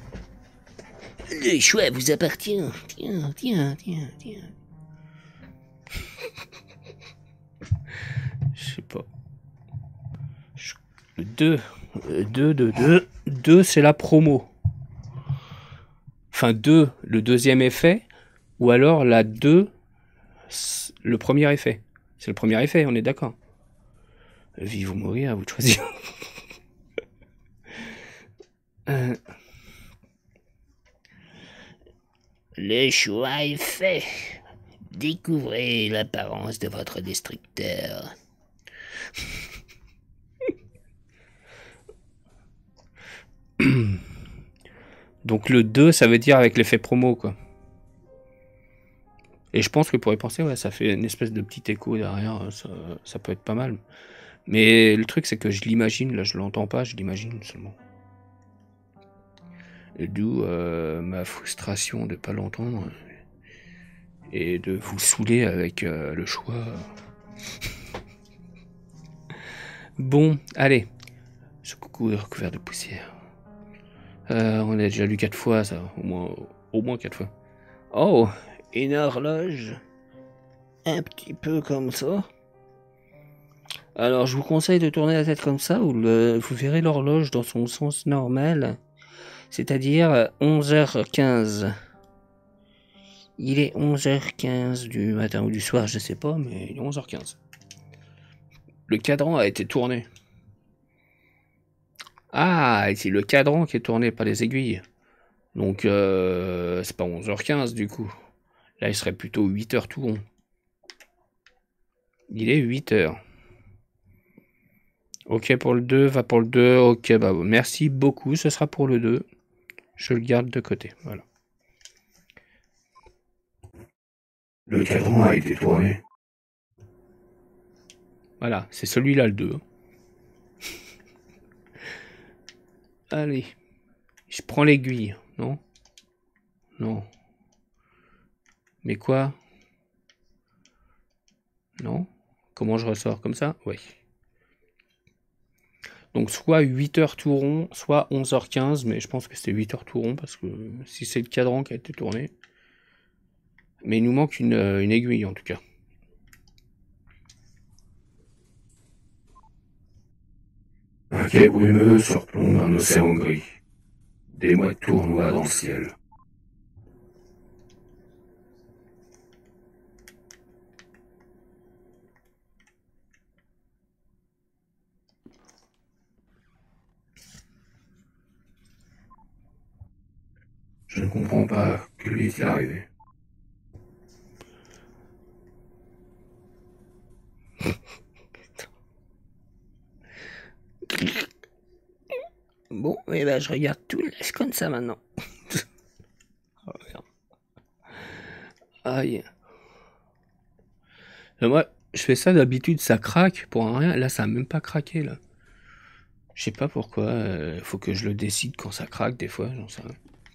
le choix vous appartient. Tiens. Je sais pas. Le 2, c'est la promo. Enfin, 2, le deuxième effet. Ou alors la 2, le premier effet. C'est le premier effet, on est d'accord. Vivre ou mourir, à vous de choisir. Le choix est fait. Découvrez l'apparence de votre destructeur. Donc le 2, ça veut dire avec l'effet promo, quoi. Et je pense que pour y penser, ouais, ça fait une espèce de petit écho derrière, ça peut être pas mal. Mais le truc, c'est que je l'imagine, là je l'entends pas, je l'imagine seulement. D'où ma frustration de pas l'entendre et de vous saouler avec le choix. Bon, allez. Ce coucou est recouvert de poussière. On a déjà lu 4 fois, ça. Au moins 4 fois. Oh, une horloge. Un petit peu comme ça. Alors, je vous conseille de tourner la tête comme ça, ou vous verrez l'horloge dans son sens normal. C'est-à-dire 11h15. Il est 11h15 du matin ou du soir, je sais pas, mais il est 11h15. Le cadran a été tourné. Ah, c'est le cadran qui est tourné, pas les aiguilles. Donc, c'est pas 11h15 du coup. Là, il serait plutôt 8h tout rond. Il est 8h. Ok pour le 2, va pour le 2. Ok, bah merci beaucoup, ce sera pour le 2. je le garde de côté. Voilà.
Le cadran a été tourné.
Voilà, c'est celui-là le 2. Allez. Je prends l'aiguille, non? Non. Mais quoi? Non? Comment je ressors? Comme ça? Oui. Donc soit 8h tout rond, soit 11h15, mais je pense que c'est 8h tout rond, parce que si c'est le cadran qui a été tourné. Mais il nous manque une aiguille, en tout cas.
Un quai brumeux surplombe un océan gris. Des mouettes tournoient dans le ciel. Je ne comprends pas que lui est arrivé.
Bon, et ben je regarde tout le live comme ça maintenant. Oh, merde. Aïe. Moi, je fais ça d'habitude, ça craque pour un rien. Là, ça a même pas craqué, là. Je sais pas pourquoi. Faut que je le décide quand ça craque, des fois, j'en sais rien.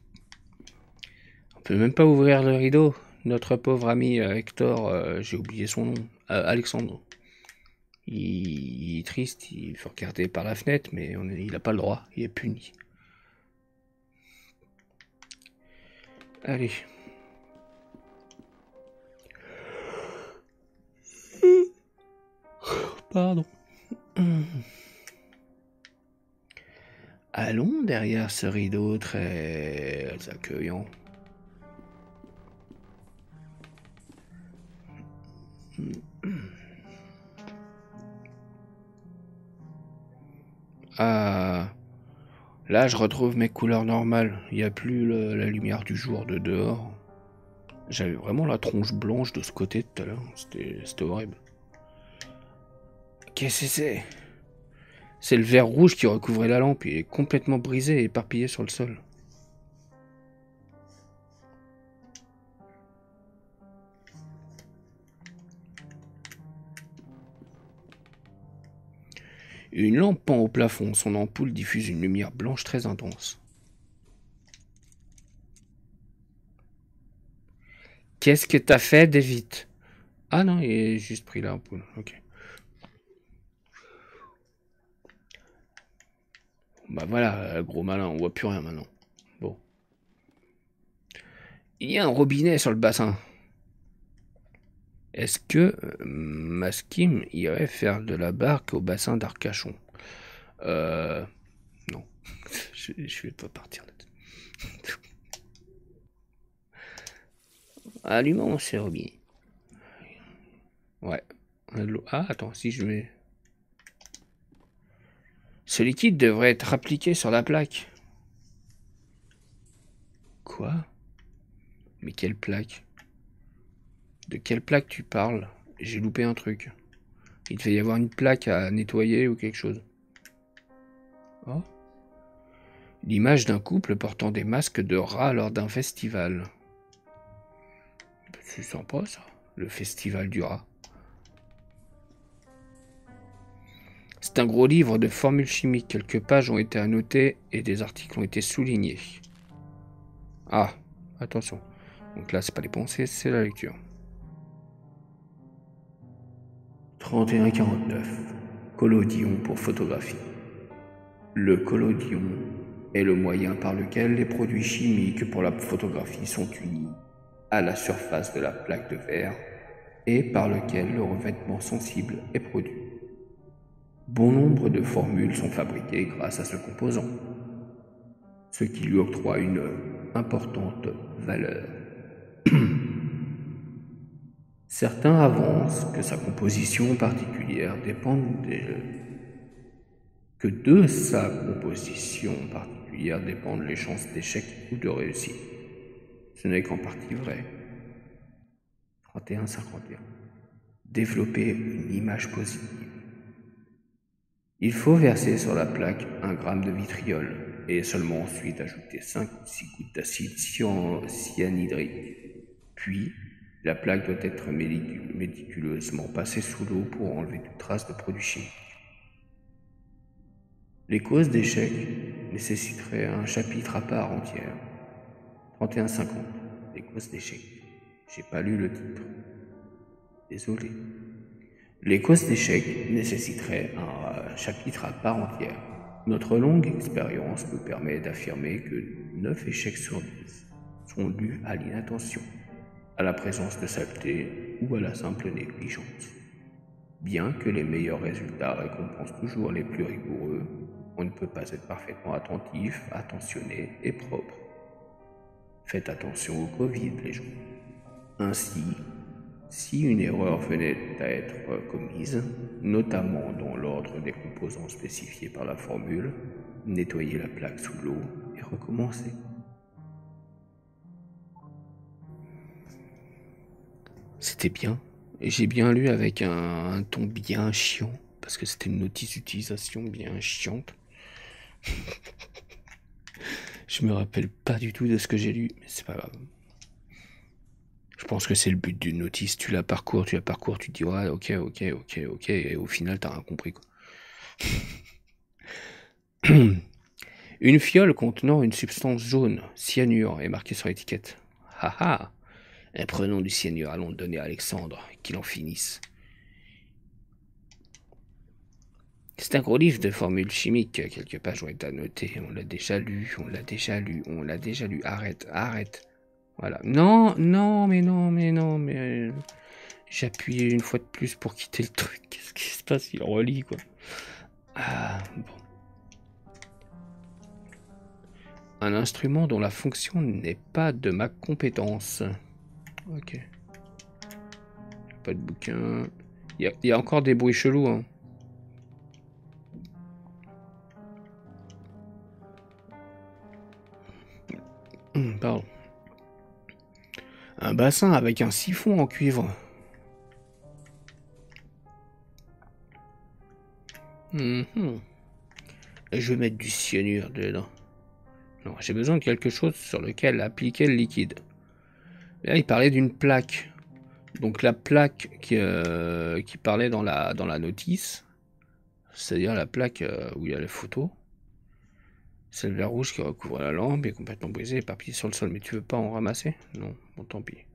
On peut même pas ouvrir le rideau. Notre pauvre ami Hector, j'ai oublié son nom. Alexandre. Il est triste, il faut regarder par la fenêtre, mais il n'a pas le droit, il est puni. Allez. Pardon. Allons derrière ce rideau très accueillant. Ah, là je retrouve mes couleurs normales. Il n'y a plus la lumière du jour de dehors. J'avais vraiment la tronche blanche de ce côté tout à l'heure. C'était horrible. Qu'est-ce que c'est? C'est le verre rouge qui recouvrait la lampe. Il est complètement brisé et éparpillé sur le sol. Une lampe pend au plafond. Son ampoule diffuse une lumière blanche très intense. Qu'est-ce que t'as fait, David? Ah non, il est juste pris l'ampoule. Ok. Bah voilà, gros malin, on voit plus rien maintenant. Bon. Il y a un robinet sur le bassin. Est-ce que Maskim irait faire de la barque au bassin d'Arcachon? Non. je vais pas partir là-dessus. Allumons ce robinet. Ouais. Ah, attends, si je mets... Ce liquide devrait être appliqué sur la plaque. Quoi? Mais quelle plaque? De quelle plaque tu parles? J'ai loupé un truc. Il devait y avoir une plaque à nettoyer ou quelque chose. Oh. L'image d'un couple portant des masques de rats lors d'un festival. C'est sympa ça, le festival du rat. C'est un gros livre de formules chimiques. Quelques pages ont été annotées et des articles ont été soulignés. Ah, attention. Donc là, c'est pas les pensées, c'est la lecture.
3149. Collodion pour photographie. Le collodion est le moyen par lequel les produits chimiques pour la photographie sont unis à la surface de la plaque de verre et par lequel le revêtement sensible est produit. Bon nombre de formules sont fabriquées grâce à ce composant, ce qui lui octroie une importante valeur. Certains avancent que sa composition particulière dépend que de sa composition particulière dépendent les chances d'échec ou de réussite. Ce n'est qu'en partie vrai. 31-51. Développer une image positive. Il faut verser sur la plaque 1 gramme de vitriol, et seulement ensuite ajouter 5 ou 6 gouttes d'acide cyanhydrique. Puis, la plaque doit être méticuleusement passée sous l'eau pour enlever toute trace de produits chimiques. Les causes d'échec nécessiteraient un chapitre à part entière. 31,50. Les causes d'échec. J'ai pas lu le titre. Désolé. Les causes d'échec nécessiteraient un chapitre à part entière. Notre longue expérience nous permet d'affirmer que 9 échecs sur 10 sont dus à l'inattention, à la présence de saleté ou à la simple négligence. Bien que les meilleurs résultats récompensent toujours les plus rigoureux, on ne peut pas être parfaitement attentif, attentionné et propre. Faites attention au Covid, les gens. Ainsi, si une erreur venait à être commise, notamment dans l'ordre des composants spécifiés par la formule, nettoyez la plaque sous l'eau et recommencez.
C'était bien. Et j'ai bien lu avec un ton bien chiant, parce que c'était une notice d'utilisation bien chiante. Je me rappelle pas du tout de ce que j'ai lu, mais c'est pas grave. Je pense que c'est le but d'une notice. Tu la parcours, tu te dis ouais, ok, et au final t'as rien compris quoi. Une fiole contenant une substance jaune, cyanure, est marquée sur l'étiquette. Haha. Prenons du cyanure, allons le donner à Alexandre, qu'il en finisse. C'est un gros livre de formules chimiques, quelques pages ont été annotées, on l'a déjà lu. Arrête. Voilà. Non, mais... J'ai appuyé une fois de plus pour quitter le truc. Qu'est-ce qui se passe? Il relit, quoi. Ah, bon. Un instrument dont la fonction n'est pas de ma compétence. Ok. Pas de bouquin. Il y a encore des bruits chelous, hein. Pardon. Un bassin avec un siphon en cuivre. Et je vais mettre du cyanure dedans. Non, j'ai besoin de quelque chose sur lequel appliquer le liquide. Là, il parlait d'une plaque. Donc la plaque qui parlait dans la notice, c'est-à-dire la plaque où il y a les photos. C'est le verre rouge qui recouvre la lampe, est complètement brisé, éparpillé sur le sol. Mais tu veux pas en ramasser? Non, bon tant pis.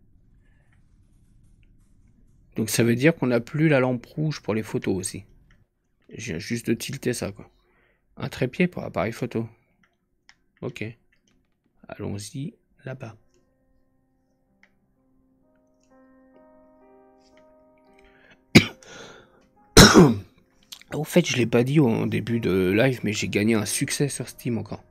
Donc ça veut dire qu'on n'a plus la lampe rouge pour les photos aussi. Je viens juste de tilter ça, quoi. Un trépied pour appareil photo. Ok. Allons-y là-bas. Au fait, je l'ai pas dit au début de live, mais j'ai gagné un succès sur Steam encore.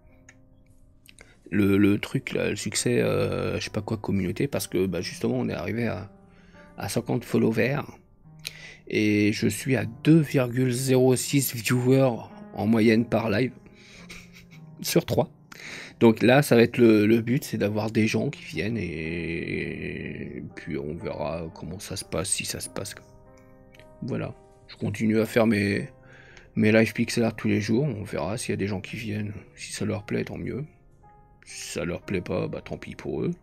Le truc, là, le succès, je sais pas quoi, communauté, parce que bah, justement, on est arrivé à 50 followers. Et je suis à 2,06 viewers en moyenne par live. Sur 3. Donc là, ça va être le but, c'est d'avoir des gens qui viennent et puis on verra comment ça se passe, si ça se passe. Voilà. Je continue à faire mes live pixel art tous les jours. On verra s'il y a des gens qui viennent. Si ça leur plaît, tant mieux. Si ça leur plaît pas, bah tant pis pour eux.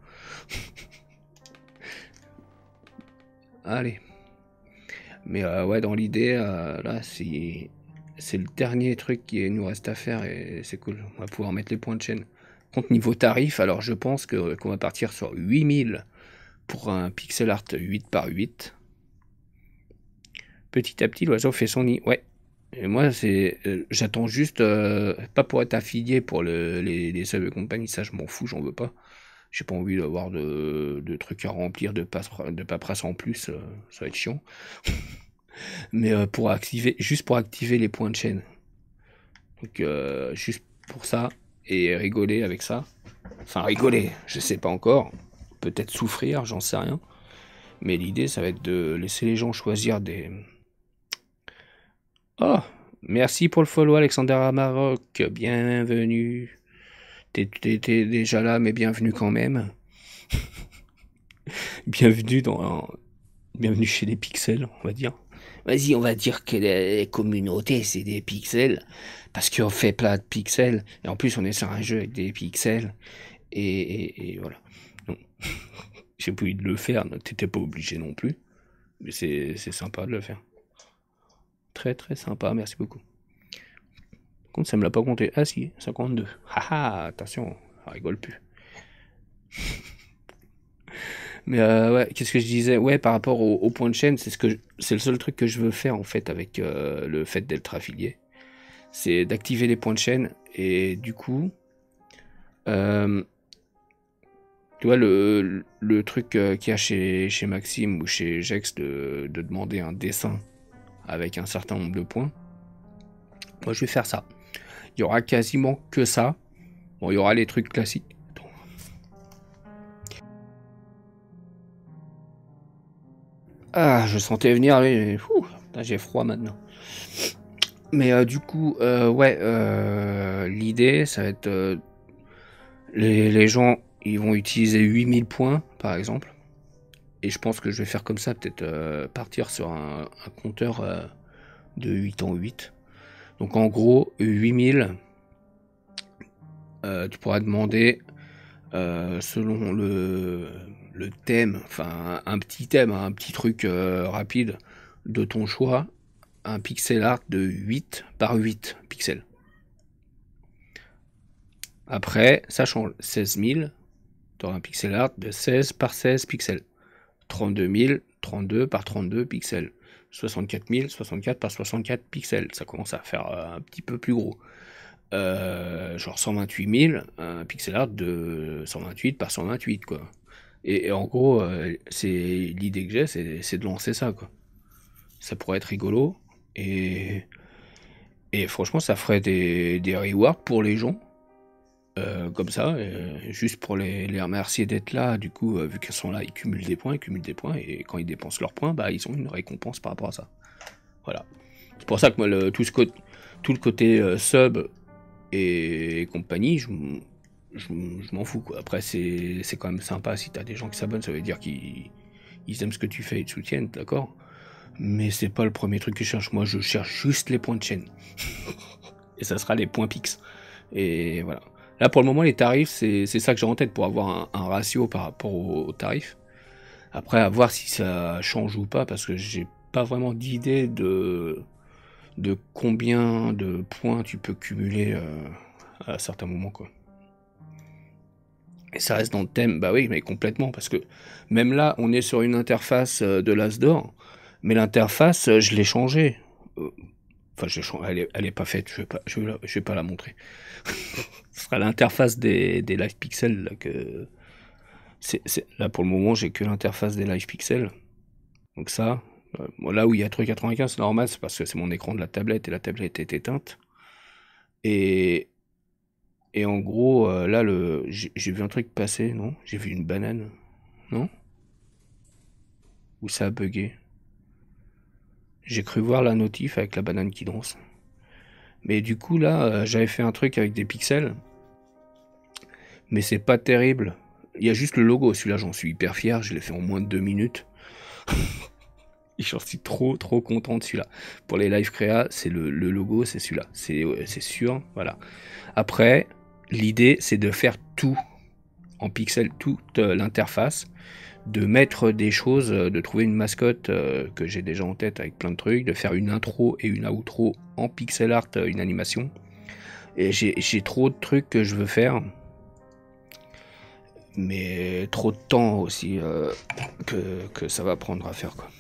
Allez. Mais ouais, dans l'idée, là, c'est le dernier truc qui nous reste à faire et c'est cool. On va pouvoir mettre les points de chaîne. Contre niveau tarif, alors je pense qu'on va partir sur 8000 pour un pixel art 8 par 8. Petit à petit, l'oiseau fait son nid. Ouais. Et moi, j'attends juste, pas pour être affilié pour les subs et compagnie, ça je m'en fous, j'en veux pas. J'ai pas envie d'avoir de trucs à remplir, de paperasse en plus, ça va être chiant. Mais juste pour activer les points de chaîne. Donc juste pour ça, et rigoler avec ça. Enfin rigoler, je sais pas encore. Peut-être souffrir, j'en sais rien. Mais l'idée, ça va être de laisser les gens choisir des... Oh, merci pour le follow, Alexander Amarok. Bienvenue. T'es déjà là, mais bienvenue quand même. Bienvenue chez les pixels, on va dire. Vas-y, on va dire que les communautés, c'est des pixels, parce qu'on fait plein de pixels, et en plus on est sur un jeu avec des pixels, et voilà. Donc, j'ai pas envie de le faire, t'étais pas obligé non plus, mais c'est sympa de le faire. Très très sympa, merci beaucoup. Par contre, ça me l'a pas compté. Ah si, 52. Haha, attention, ça rigole plus. Mais ouais, qu'est-ce que je disais? Ouais, par rapport au point de chaîne, c'est le seul truc que je veux faire en fait avec le fait d'être affilié. C'est d'activer les points de chaîne et du coup, euh, tu vois le truc qu'il y a chez Maxime ou chez Jex de demander un dessin avec un certain nombre de points. Moi, je vais faire ça. Il y aura quasiment que ça. Bon, il y aura les trucs classiques. Ah, je sentais venir, mais j'ai froid maintenant. Mais du coup, ouais, l'idée, ça va être... les gens, ils vont utiliser 8000 points, par exemple. Et je pense que je vais faire comme ça, peut-être partir sur un compteur de 8 en 8. Donc en gros, 8000, tu pourras demander, selon le thème, enfin un petit thème, un petit truc rapide de ton choix, un pixel art de 8 par 8 pixels. Après, ça change. 16 000, tu auras un pixel art de 16 par 16 pixels. 32 000, 32 par 32 pixels. 64 000, 64 par 64 pixels. Ça commence à faire un petit peu plus gros. Genre 128 000, un pixel art de 128 par 128, quoi. Et en gros, c'est l'idée que j'ai, c'est de lancer ça, quoi. Ça pourrait être rigolo. Et, et franchement, ça ferait des rewards pour les gens. Comme ça, juste pour les remercier d'être là, du coup, vu qu'ils sont là, ils cumulent des points, et quand ils dépensent leurs points, bah, ils ont une récompense par rapport à ça. Voilà. C'est pour ça que moi, tout le côté sub et compagnie, je m'en fous, quoi. Après, c'est quand même sympa, si t'as des gens qui s'abonnent, ça veut dire qu'ils aiment ce que tu fais et te soutiennent, d'accord? Mais c'est pas le premier truc que je cherche. Moi, je cherche juste les points de chaîne. Et ça sera les points pix. Et voilà. Là, pour le moment, les tarifs, c'est ça que j'ai en tête pour avoir un ratio par rapport aux tarifs. Après, à voir si ça change ou pas, parce que j'ai pas vraiment d'idée de combien de points tu peux cumuler à certains moments, quoi. Et ça reste dans le thème, bah oui, mais complètement, parce que même là, on est sur une interface de l'Asdor, mais l'interface, je l'ai changée. Enfin, elle est pas faite, je vais pas la montrer. Ce sera l'interface des Live Pixels là, que là pour le moment j'ai que l'interface des Live Pixels. Donc ça, là où il y a 3,95 c'est normal, c'est parce que c'est mon écran de la tablette et la tablette est éteinte. Et, et en gros là j'ai vu un truc passer, non? J'ai vu une banane, non? Ou ça a bugué. J'ai cru voir la notif avec la banane qui danse. Mais du coup là j'avais fait un truc avec des pixels. Mais c'est pas terrible. Il y a juste le logo, celui-là j'en suis hyper fier, je l'ai fait en moins de 2 minutes. Et j'en suis trop trop content de celui-là. Pour les live créa, c'est le logo, c'est celui-là. C'est sûr, voilà. Après, l'idée c'est de faire tout en pixel, toute l'interface, de mettre des choses, de trouver une mascotte que j'ai déjà en tête avec plein de trucs, de faire une intro et une outro en pixel art, une animation. Et j'ai trop de trucs que je veux faire. Mais trop de temps aussi que ça va prendre à faire, quoi.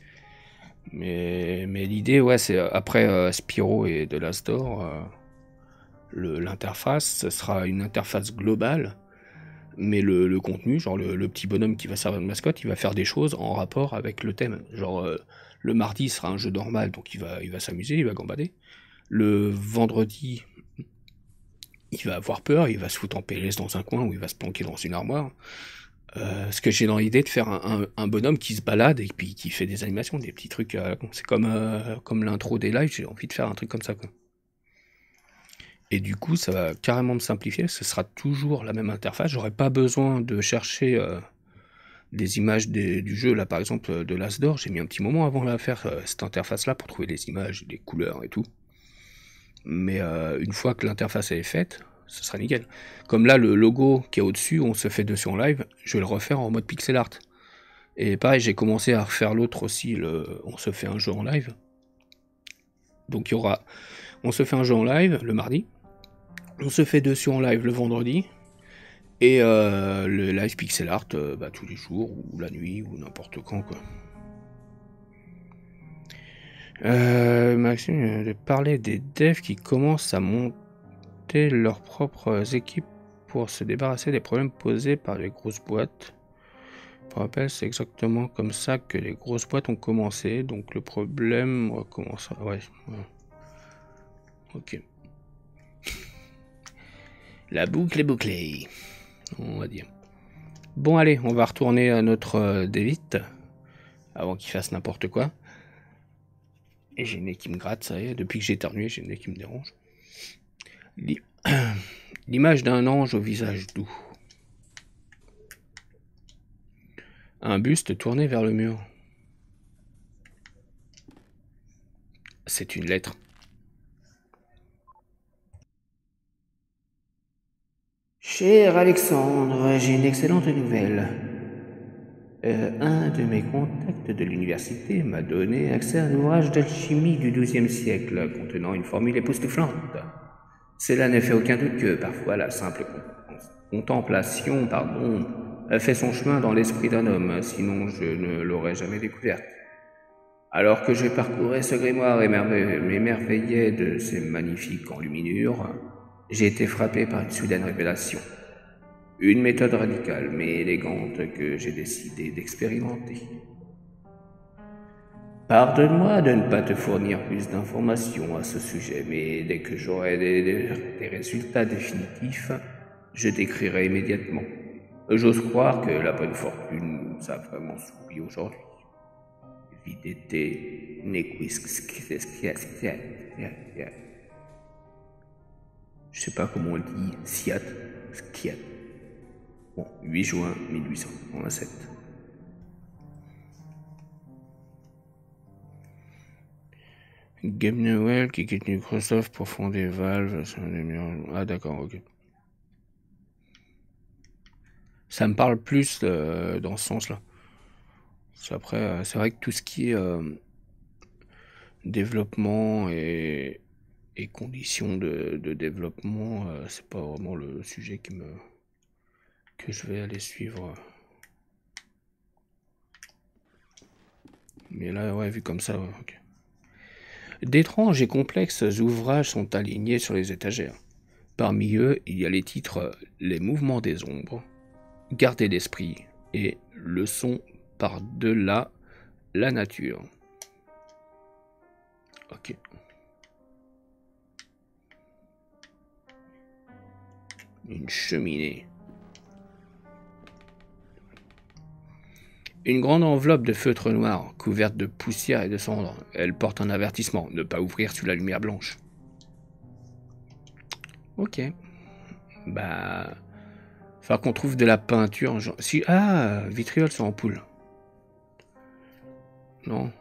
Mais l'idée, ouais, c'est après Spyro et de la Store, l'interface, ce sera une interface globale, mais le contenu, genre le petit bonhomme qui va servir de mascotte, il va faire des choses en rapport avec le thème. Genre le mardi sera un jeu normal, donc il va s'amuser, il va gambader. Le vendredi, il va avoir peur, il va se foutre en PLS dans un coin ou il va se planquer dans une armoire. Ce que j'ai dans l'idée de faire un bonhomme qui se balade et puis qui fait des animations, des petits trucs. C'est comme l'intro des lives, j'ai envie de faire un truc comme ça, quoi. Et du coup, ça va carrément me simplifier. Ce sera toujours la même interface. J'aurai pas besoin de chercher des images du jeu, là par exemple de l'As d'Or, j'ai mis un petit moment avant de faire cette interface-là pour trouver les images, les couleurs et tout. Mais une fois que l'interface est faite, ce sera nickel. Comme là, le logo qui est au-dessus, on se fait dessus en live, je vais le refaire en mode pixel art. Et pareil, j'ai commencé à refaire l'autre aussi, on se fait un jeu en live. Donc il y aura, on se fait un jeu en live le mardi, on se fait dessus en live le vendredi, et le live pixel art tous les jours, ou la nuit, ou n'importe quand, quoi. Maxime de parler des devs qui commencent à monter leurs propres équipes pour se débarrasser des problèmes posés par les grosses boîtes. Pour rappel, c'est exactement comme ça que les grosses boîtes ont commencé, donc le problème recommence. Ouais. Ok. La boucle est bouclée, on va dire. Bon, allez, on va retourner à notre David, avant qu'il fasse n'importe quoi. Et j'ai le nez qui me gratte, ça y est, depuis que j'ai éternué, j'ai le nez qui me dérange. L'image d'un ange au visage doux. Un buste tourné vers le mur. C'est une lettre.
Cher Alexandre, j'ai une excellente nouvelle. Un de mes contacts de l'université m'a donné accès à un ouvrage d'alchimie du XIIe siècle contenant une formule époustouflante. Cela ne fait aucun doute que parfois la simple contemplation, a fait son chemin dans l'esprit d'un homme, sinon je ne l'aurais jamais découverte. Alors que je parcourais ce grimoire et m'émerveillais de ses magnifiques enluminures, j'ai été frappé par une soudaine révélation. Une méthode radicale mais élégante que j'ai décidé d'expérimenter. Pardonne-moi de ne pas te fournir plus d'informations à ce sujet, mais dès que j'aurai des résultats définitifs, je t'écrirai immédiatement. J'ose croire que la bonne fortune nous a vraiment souri aujourd'hui. Videte je sais pas comment on le dit, Siat. Bon, 8 juin 1887.
Gabe Newell qui quitte Microsoft pour fonder Valve. Ah d'accord, ok. Ça me parle plus dans ce sens-là. Après, c'est vrai que tout ce qui est développement et conditions de développement, c'est pas vraiment le sujet que je vais aller suivre. Mais là, ouais, vu comme ça, ouais, ok. D'étranges et complexes ouvrages sont alignés sur les étagères. Parmi eux, il y a les titres Les mouvements des ombres, Garder l'esprit et Leçons par-delà la nature. Ok. Une cheminée. Une grande enveloppe de feutre noir, couverte de poussière et de cendres. Elle porte un avertissement, ne pas ouvrir sous la lumière blanche. Ok. Bah... Falloir qu'on trouve de la peinture. Genre... Si... Ah, vitriol sur ampoule. Non.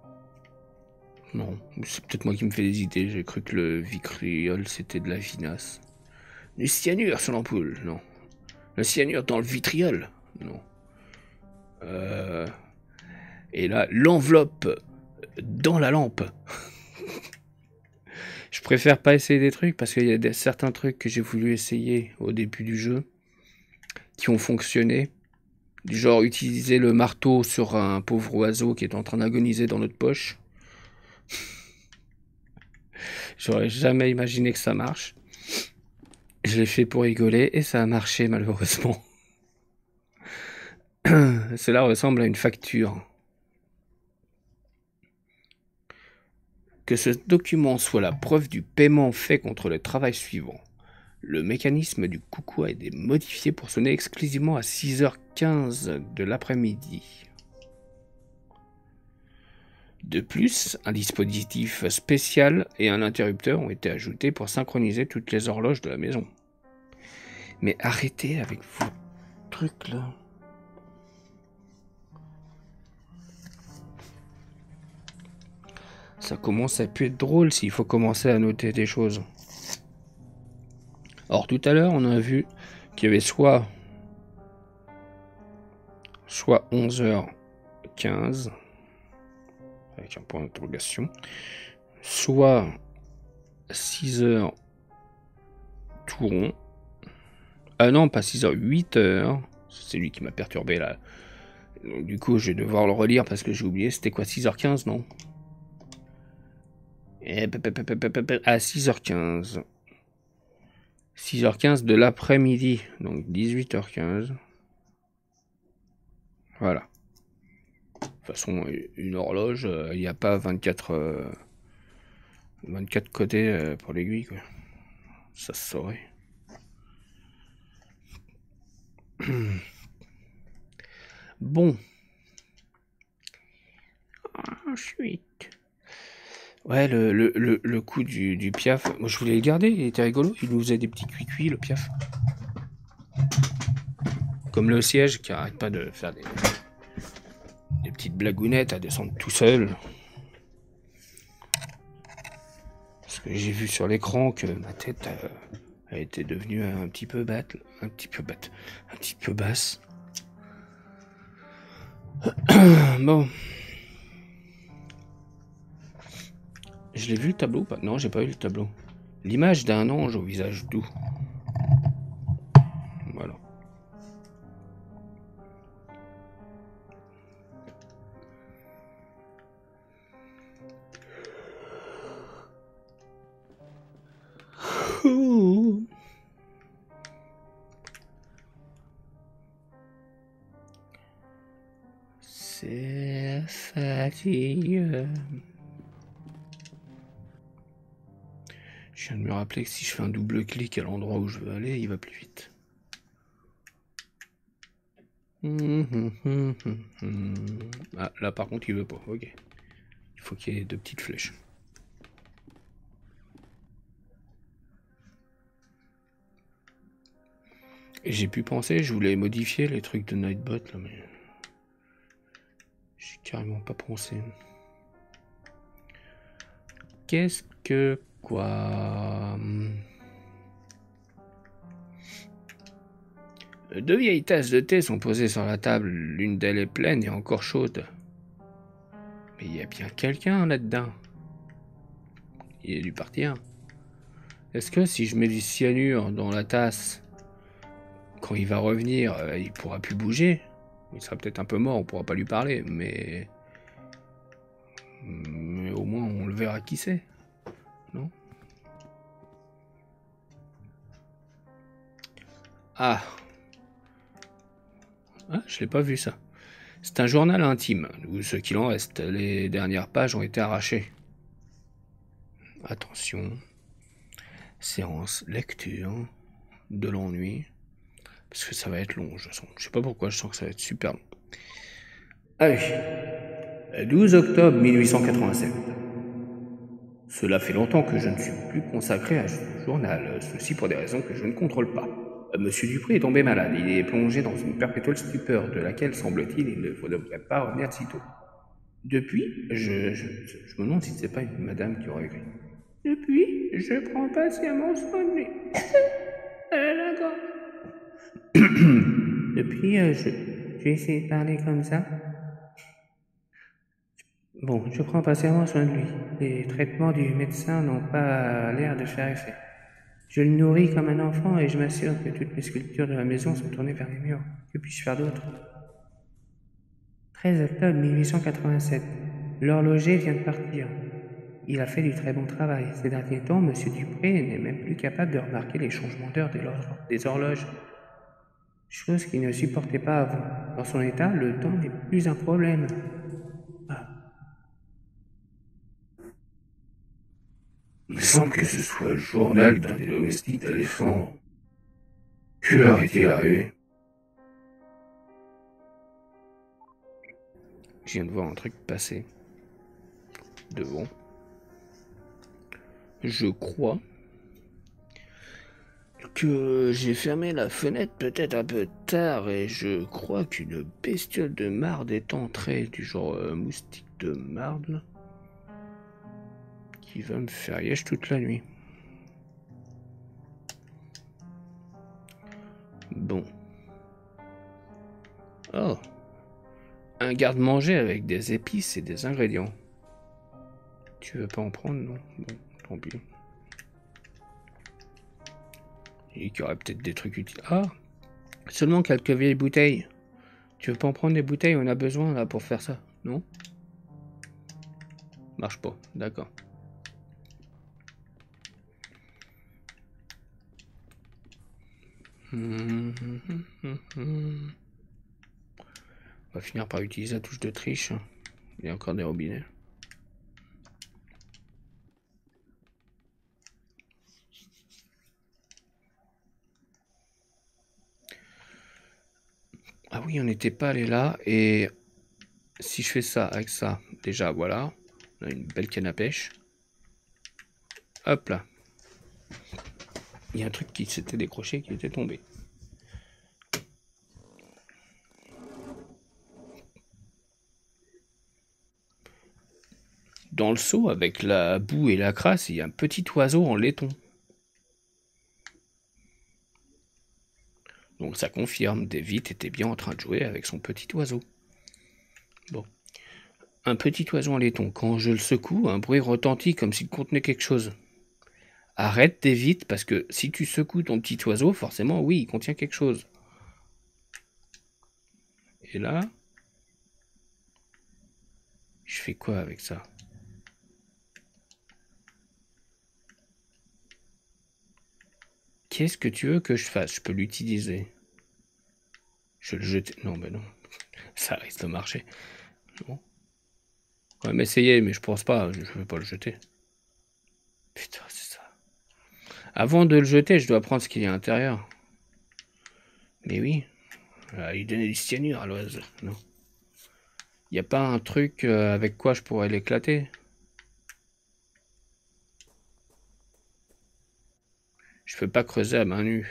Non, c'est peut-être moi qui me fais des idées. J'ai cru que le vitriol, c'était de la vinasse. Du cyanure sur l'ampoule, non. Le cyanure dans le vitriol, non. Et là, l'enveloppe dans la lampe. Je préfère pas essayer des trucs parce qu'il y a certains trucs que j'ai voulu essayer au début du jeu qui ont fonctionné. Du genre utiliser le marteau sur un pauvre oiseau qui est en train d'agoniser dans notre poche. J'aurais jamais imaginé que ça marche. Je l'ai fait pour rigoler et ça a marché malheureusement. Cela ressemble à une facture. Que ce document soit la preuve du paiement fait contre le travail suivant. Le mécanisme du coucou a été modifié pour sonner exclusivement à 6h15 de l'après-midi. De plus, un dispositif spécial et un interrupteur ont été ajoutés pour synchroniser toutes les horloges de la maison. Mais arrêtez avec vos trucs là. Ça commence à plus être drôle s'il faut commencer à noter des choses. Alors tout à l'heure, on a vu qu'il y avait soit 11h15, avec un point d'interrogation, soit 6h tout rond. Ah non, pas 6h, 8h. C'est lui qui m'a perturbé là. Donc, du coup, je vais devoir le relire parce que j'ai oublié. C'était quoi, 6h15, non? À 6h15. 6h15 de l'après-midi. Donc 18h15. Voilà. De toute façon, une horloge, il n'y a pas 24 côtés pour l'aiguille, quoi. Ça se saurait. Bon. Ensuite. Ouais, le coup du Piaf. Moi, je voulais le garder, il était rigolo. Il nous faisait des petits cuits, le Piaf. Comme le siège qui arrête pas de faire des petites blagounettes à descendre tout seul. Parce que j'ai vu sur l'écran que ma tête a été devenue un petit peu basse. Bon. Je l'ai vu le tableau ou pas? Non, j'ai pas vu le tableau. L'image d'un ange au visage doux. Voilà. C'est fatigueux. Je viens de me rappeler que si je fais un double clic à l'endroit où je veux aller, il va plus vite. Ah, là par contre il veut pas, ok. Il faut qu'il y ait 2 petites flèches. Et j'ai pu penser, je voulais modifier les trucs de Nightbot là, mais j'ai carrément pas pensé. Qu'est-ce que quoi? 2 vieilles tasses de thé sont posées sur la table, l'une d'elles est pleine et encore chaude. Mais il y a bien quelqu'un là-dedans. Il a dû partir. Est-ce que si je mets du cyanure dans la tasse, quand il va revenir, il pourra plus bouger? Il sera peut-être un peu mort, on pourra pas lui parler, mais au moins on le verra qui c'est, non? Ah, je l'ai pas vu ça. C'est un journal intime, ou ce qu'il en reste. Les dernières pages ont été arrachées. Attention. Séance lecture de l'ennui. Parce que ça va être long, je sens. Je sais pas pourquoi, je sens que ça va être super long. Allez. 12 octobre 1887. Cela fait longtemps que je ne suis plus consacré à ce journal, ceci pour des raisons que je ne contrôle pas. Monsieur Dupré est tombé malade, il est plongé dans une perpétuelle stupeur de laquelle, semble-t-il, il ne devrait pas revenir de sitôt. Depuis, je me demande si c'est pas une madame qui aurait écrit. Depuis, je prends patiemment soin de lui. D'accord. Depuis, j'ai essayé de parler comme ça. Bon, je prends patiemment soin de lui. Les traitements du médecin n'ont pas l'air de faire effet. Je le nourris comme un enfant et je m'assure que toutes les sculptures de la maison sont tournées vers les murs. Que puis-je faire d'autre? 13 octobre 1887. L'horloger vient de partir. Il a fait du très bon travail. Ces derniers temps, Monsieur Dupré n'est même plus capable de remarquer les changements d'heure des horloges. Chose qu'il ne supportait pas avant. Dans son état, le temps n'est plus un problème.
Il semble que ce soit le journal d'un des domestiques d'Alexandre. Quelle heure est-il arrivé?
Je viens de voir un truc passer. Devant. Je crois que j'ai fermé la fenêtre peut-être un peu tard et je crois qu'une bestiole de marde est entrée, du genre moustique de marde. qui va me faire liège toute la nuit. Bon. Oh. Un garde-manger avec des épices et des ingrédients. Tu veux pas en prendre, non? Bon, tant pis. Et qu'il y aurait peut-être des trucs utiles. Ah! Seulement quelques vieilles bouteilles. Tu veux pas en prendre des bouteilles? On a besoin là pour faire ça, non? Marche pas, d'accord. On va finir par utiliser la touche de triche. Il y a encore des robinets. Ah oui, on n'était pas allé là. Et si je fais ça avec ça, déjà voilà. On a une belle canne à pêche. Hop là. Il y a un truc qui s'était décroché, qui était tombé. Dans le seau, avec la boue et la crasse, il y a un petit oiseau en laiton. Donc ça confirme, David était bien en train de jouer avec son petit oiseau. Bon. Un petit oiseau en laiton. Quand je le secoue, un bruit retentit comme s'il contenait quelque chose. Arrête, David, parce que si tu secoues ton petit oiseau, forcément, oui, il contient quelque chose. Et là, je fais quoi avec ça? Qu'est-ce que tu veux que je fasse? Je peux l'utiliser. Je le jeter? Non, ben non. Ça risque de marcher. Non. On va m'essayer, mais je pense pas. Je vais pas le jeter. Putain, c'est ça. Avant de le jeter, je dois prendre ce qu'il y a à l'intérieur. Mais oui. Il donnait du cyanure à l'oiseau. Non. Il n'y a pas un truc avec quoi je pourrais l'éclater? Je peux pas creuser à main nue.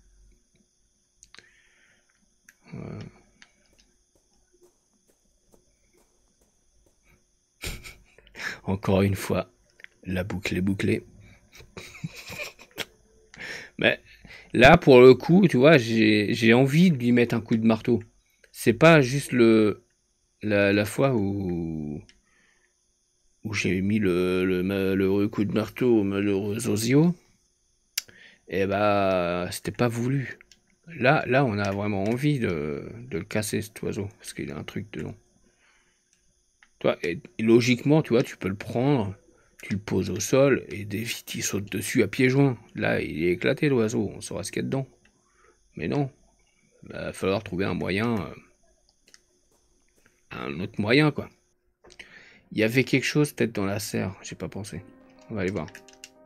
Encore une fois, la boucle est bouclée. Mais là, pour le coup, tu vois, j'ai envie de lui mettre un coup de marteau. C'est pas juste la fois où j'ai mis le malheureux coup de marteau au malheureux Ozio. Et bah, c'était pas voulu. Là, on a vraiment envie de le casser, cet oiseau, parce qu'il a un truc dedans. Toi, et logiquement, tu vois, tu peux le prendre, tu le poses au sol, et David, il saute dessus à pieds joints. Là, il est éclaté, l'oiseau, on saura ce qu'il y a dedans. Mais non, il va falloir trouver un moyen, un autre moyen, quoi. Il y avait quelque chose peut-être dans la serre, j'ai pas pensé. On va aller voir.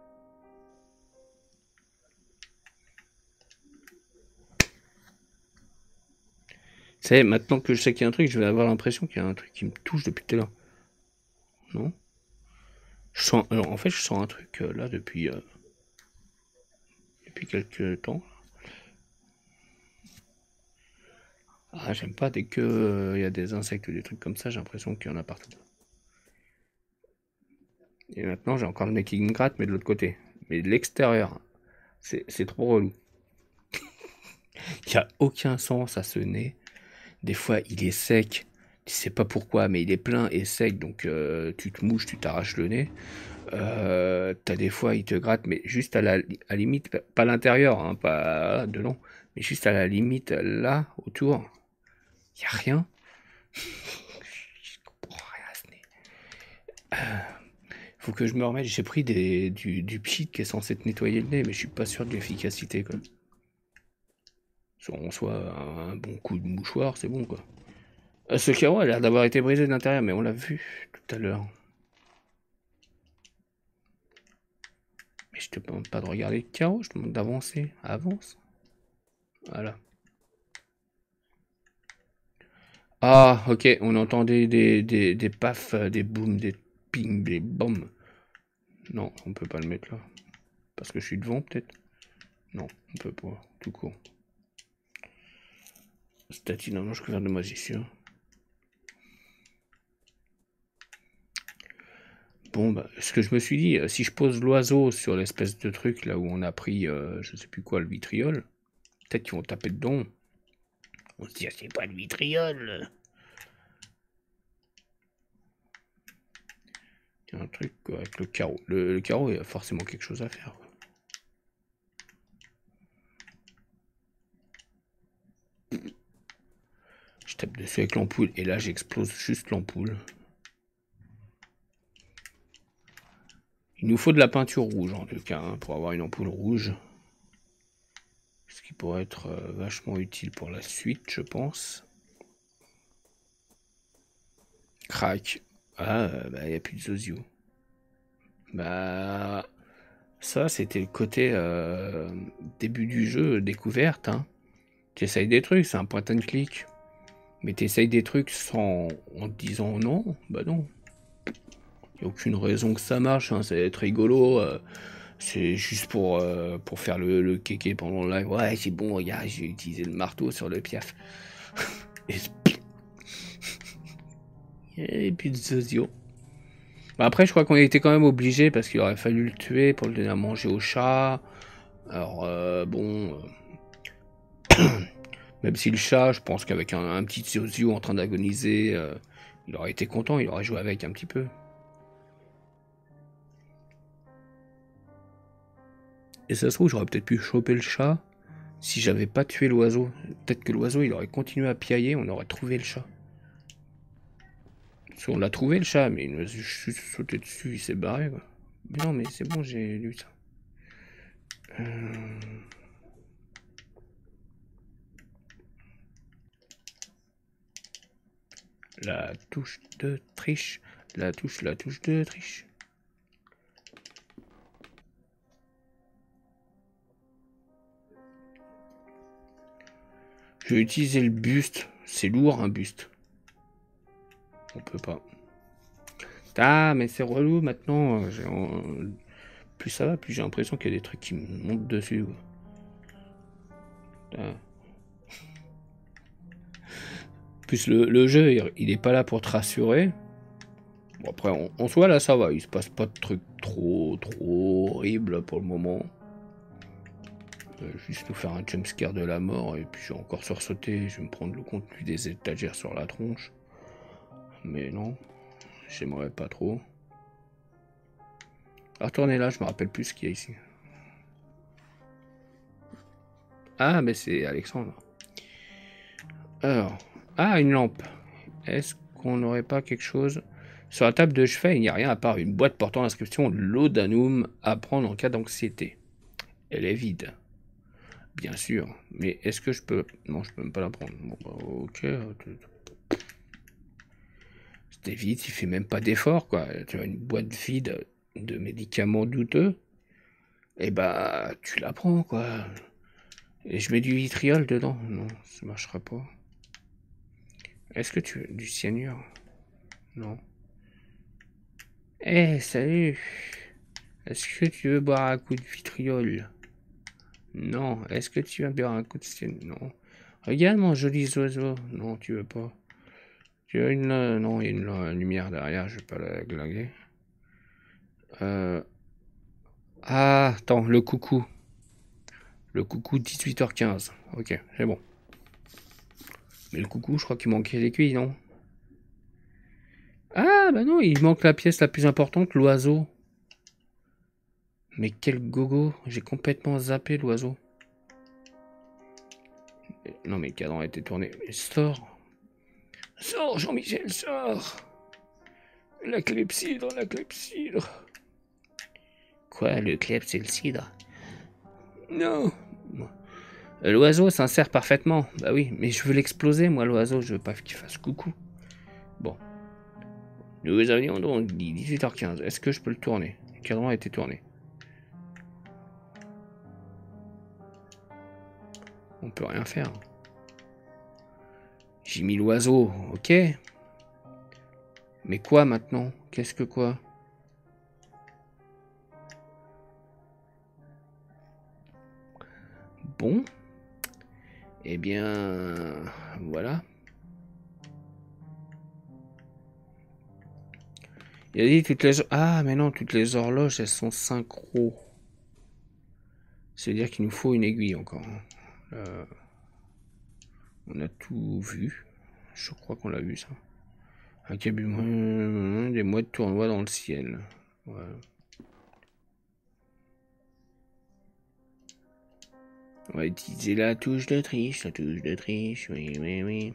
C'est maintenant que je sais qu'il y a un truc, je vais avoir l'impression qu'il y a un truc qui me touche depuis tout à l'heure. Non? Je sens, alors, en fait, je sens un truc là depuis quelques temps. Ah, j'aime pas dès que il y a des insectes ou des trucs comme ça, j'ai l'impression qu'il y en a partout. Et maintenant, j'ai encore le nez qui me gratte, mais de l'autre côté. Mais de l'extérieur. C'est trop relou. Il n'y a aucun sens à ce nez. Des fois, il est sec. Tu sais pas pourquoi, mais il est plein et sec. Donc, tu te mouches, tu t'arraches le nez. T'as des fois, il te gratte, mais juste à la limite, pas l'intérieur, hein, pas dedans, mais juste à la limite, là, autour. Il n'y a rien. Je comprends rien à ce nez. Faut que je me remette. J'ai pris du pchit qui est censé te nettoyer le nez, mais je suis pas sûr de l'efficacité, quoi. Soit on soit un bon coup de mouchoir, c'est bon, quoi. Ce carreau a l'air d'avoir été brisé de l'intérieur, mais on l'a vu tout à l'heure. Mais je te demande pas de regarder le carreau, je te demande d'avancer. Avance. Voilà. Ah, ok, on entendait des pafs, des booms, des ping, des bombs. Non, on peut pas le mettre là. Parce que je suis devant, peut-être. Non, on peut pas, tout court. Statine, non, je couvert de moisissure. Bon, bah, ce que je me suis dit, si je pose l'oiseau sur l'espèce de truc là où on a pris, je sais plus quoi, le vitriol, peut-être qu'ils vont taper dedans. On se dit, ah, c'est pas le vitriol. Il y a un truc quoi, avec le carreau. Le carreau, il y a forcément quelque chose à faire. Je tape dessus avec l'ampoule et là j'explose juste l'ampoule. Il nous faut de la peinture rouge en tout cas hein, pour avoir une ampoule rouge. Ce qui pourrait être vachement utile pour la suite, je pense. Crac. Ah, bah il n'y a plus de Zozio. Bah, ça c'était le côté début du jeu, découverte. Hein. Tu essayes des trucs, c'est un point and click. Mais tu essayes des trucs sans en te disant non, bah non. Il n'y a aucune raison que ça marche, hein, ça va être rigolo. C'est juste pour faire le kéké pendant le live. Ouais, c'est bon, regarde, j'ai utilisé le marteau sur le piaf. Et puis de Zozio. Bah après, je crois qu'on était quand même obligé parce qu'il aurait fallu le tuer pour le donner à manger au chat. Alors, bon. Même si le chat, je pense qu'avec un petit Zozio en train d'agoniser, il aurait été content, il aurait joué avec un petit peu. Et ça se trouve, j'aurais peut-être pu choper le chat si j'avais pas tué l'oiseau. Peut-être que l'oiseau, il aurait continué à piailler, on aurait trouvé le chat. Parce qu'on l'a trouvé le chat, mais il nous a juste sauté dessus, il s'est barré quoi. Mais non, mais c'est bon, j'ai lu ça. La touche de triche. La touche de triche. Je vais utiliser le buste. C'est lourd un buste. On peut pas. Ah, mais c'est relou maintenant. Plus ça va, plus j'ai l'impression qu'il y a des trucs qui me montent dessus. Plus le jeu, il est pas là pour te rassurer. Bon, après, en soi, là, ça va. Il se passe pas de trucs trop horribles pour le moment. Juste nous faire un jumpscare de la mort et puis je vais encore sursauter. Je vais me prendre le contenu des étagères sur la tronche. Mais non, j'aimerais pas trop. Retournez là, je me rappelle plus ce qu'il y a ici. Ah, mais c'est Alexandre. Alors, ah, une lampe. Est-ce qu'on n'aurait pas quelque chose? Sur la table de chevet, il n'y a rien à part une boîte portant l'inscription Laudanum à prendre en cas d'anxiété. Elle est vide. Bien sûr. Mais est-ce que je peux... Non, je peux même pas la prendre. Bon, bah, ok. C'était vide, il fait même pas d'effort, quoi. Tu as une boîte vide de médicaments douteux. Et bah, tu la prends, quoi. Et je mets du vitriol dedans. Non, ça marchera pas. Est-ce que tu veux du cyanure? Non. Eh, salut. Est-ce que tu veux boire un coup de vitriol? Non. Est-ce que tu veux boire un coup de cyanure? Non. Regarde mon joli oiseau. Non, tu veux pas. Tu as une... non, il y a une lumière derrière, je vais pas la glaguer. Ah, attends, le coucou. Le coucou, 18h15. Ok, c'est bon. Mais le coucou, je crois qu'il manquait l'aiguille, non? Ah, bah non, il manque la pièce la plus importante, l'oiseau. Mais quel gogo, j'ai complètement zappé l'oiseau. Non, mais le cadran a été tourné. Mais sors. Sors, Jean-Michel, sors. La clepsydre, la clepsydre. Quoi, le clep, c'est le cidre? Non. L'oiseau s'insère parfaitement. Bah oui, mais je veux l'exploser, moi, l'oiseau. Je veux pas qu'il fasse coucou. Bon. Nous avions donc dit 18h15. Est-ce que je peux le tourner? Le cadran a été tourné. On peut rien faire. J'ai mis l'oiseau, ok. Mais quoi maintenant? Qu'est-ce que quoi? Bon. Eh bien... Voilà. Il a dit toutes les... Ah, mais non, toutes les horloges, elles sont synchro. C'est-à-dire qu'il nous faut une aiguille encore. On a tout vu. Je crois qu'on l'a vu, ça. Un câble, des mois de tournoi dans le ciel. Voilà. On va utiliser la touche de triche, oui, oui, oui.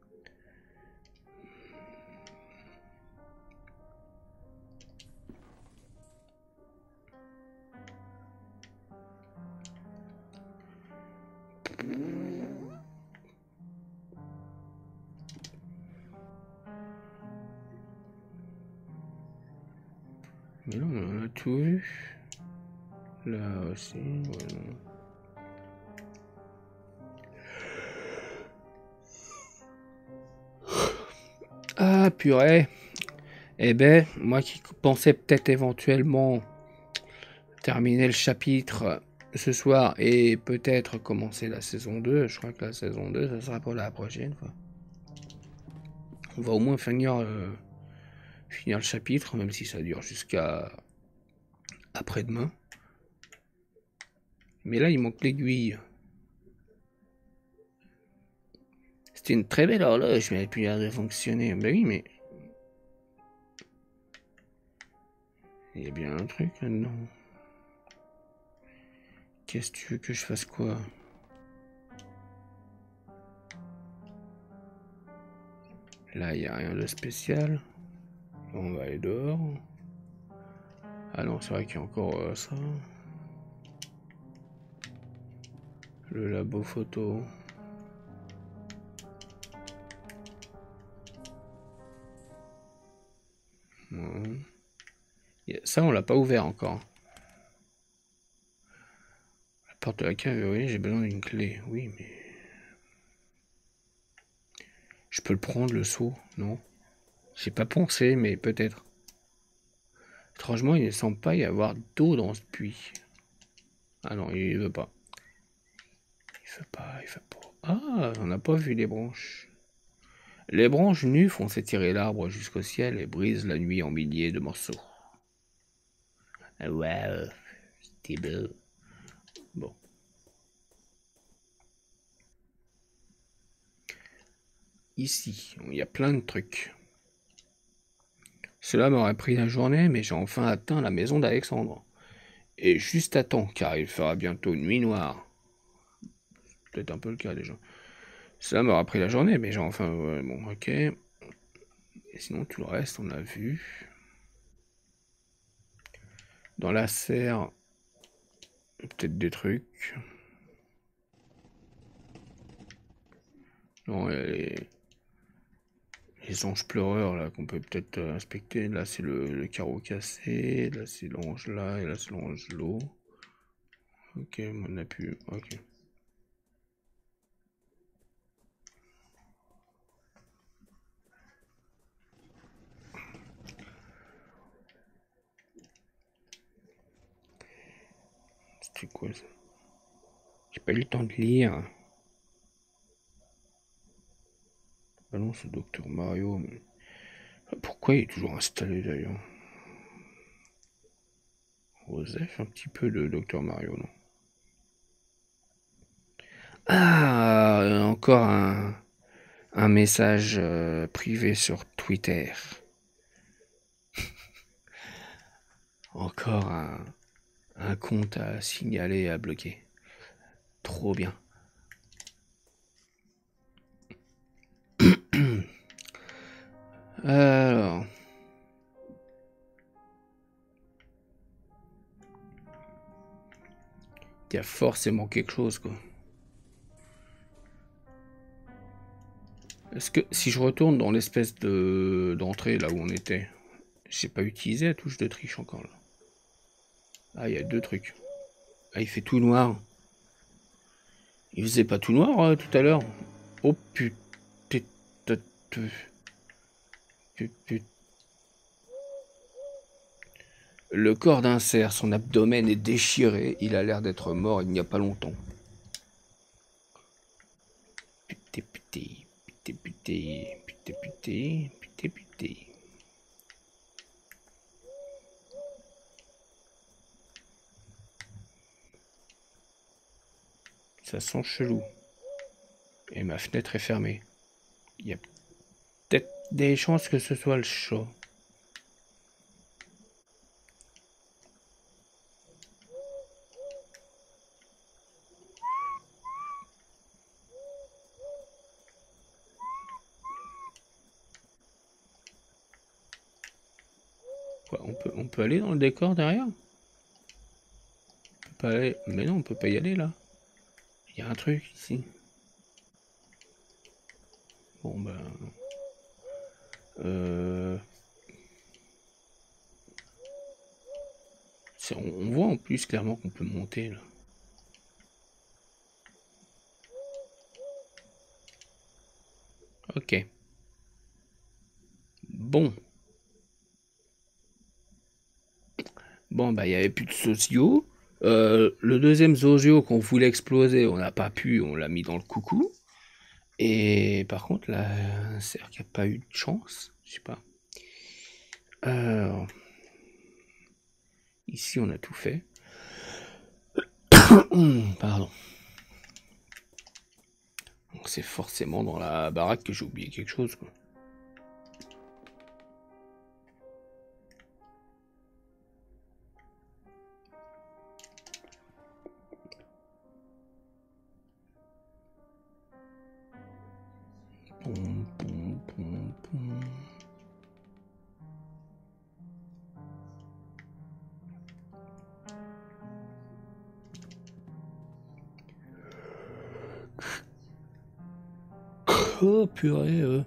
Mais non, on a tout vu. Là aussi, voilà. Ah, purée. Eh ben, moi qui pensais peut-être éventuellement terminer le chapitre ce soir et peut-être commencer la saison 2, je crois que la saison 2, ça sera pour la prochaine fois. On va au moins finir le chapitre, même si ça dure jusqu'à après-demain. Mais là, il manque l'aiguille. C'était une très belle horloge, mais elle a plus l'air de fonctionner. Ben oui, mais... il y a bien un truc là-dedans. Qu'est-ce que tu veux que je fasse quoi? Là, il n'y a rien de spécial. On va aller dehors. Ah non, c'est vrai qu'il y a encore ça. Le labo photo. Ouais. Ça, on l'a pas ouvert encore. La porte de la cave, oui, j'ai besoin d'une clé. Oui, mais... je peux le prendre, le seau? Non. J'ai pas pensé, mais peut-être. Étrangement, il ne semble pas y avoir d'eau dans ce puits. Ah non, il veut pas. Il veut pas, il veut pas. Ah, on n'a pas vu les branches. Les branches nues font s'étirer l'arbre jusqu'au ciel et brisent la nuit en milliers de morceaux. Waouh, c'était beau. Bon. Ici, il y a plein de trucs. Cela m'aurait pris la journée, mais j'ai enfin atteint la maison d'Alexandre. Et juste à temps, car il fera bientôt nuit noire. Peut-être un peu le cas déjà. Cela m'aura pris la journée, mais j'ai enfin... bon, ok. Et sinon, tout le reste, on a vu. Dans la serre, peut-être des trucs. Non, il y a les anges pleureurs, là, qu'on peut peut-être inspecter. Là, c'est le carreau cassé. Là, c'est l'ange là. Et là, c'est l'ange l'eau. Ok, on a pu... Ok. C'était quoi ça? J'ai pas eu le temps de lire. Ah non, c'est Docteur Mario. Mais... pourquoi il est toujours installé d'ailleurs? Joseph, un petit peu de Docteur Mario, non? Ah, encore un message privé sur Twitter. Encore un compte à signaler et à bloquer. Trop bien. Alors. Il y a forcément quelque chose, quoi. Est-ce que si je retourne dans l'espèce d'entrée là où on était, j'ai pas utilisé la touche de triche encore là. Ah, il y a deux trucs. Ah, il fait tout noir. Il faisait pas tout noir tout à l'heure. Oh putain. Le corps d'un cerf, son abdomen est déchiré. Il a l'air d'être mort il n'y a pas longtemps. Putain. Ça sent chelou. Et ma fenêtre est fermée. Il y a peut-être des chances que ce soit le chat. Quoi, on peut aller dans le décor derrière? On peut pas aller. Mais non, on peut pas y aller là. Il y a un truc ici. Bon ben. On voit en plus clairement qu'on peut monter là. Ok. Bon. Bon bah il n'y avait plus de sociaux. Le deuxième Zozio qu'on voulait exploser, on n'a pas pu, on l'a mis dans le coucou. Et par contre là, c'est qu'il n'y a pas eu de chance. Je sais pas. Alors, ici on a tout fait. Pardon. Donc c'est forcément dans la baraque que j'ai oublié quelque chose, quoi. Poum, poum, poum, poum. Oh purée.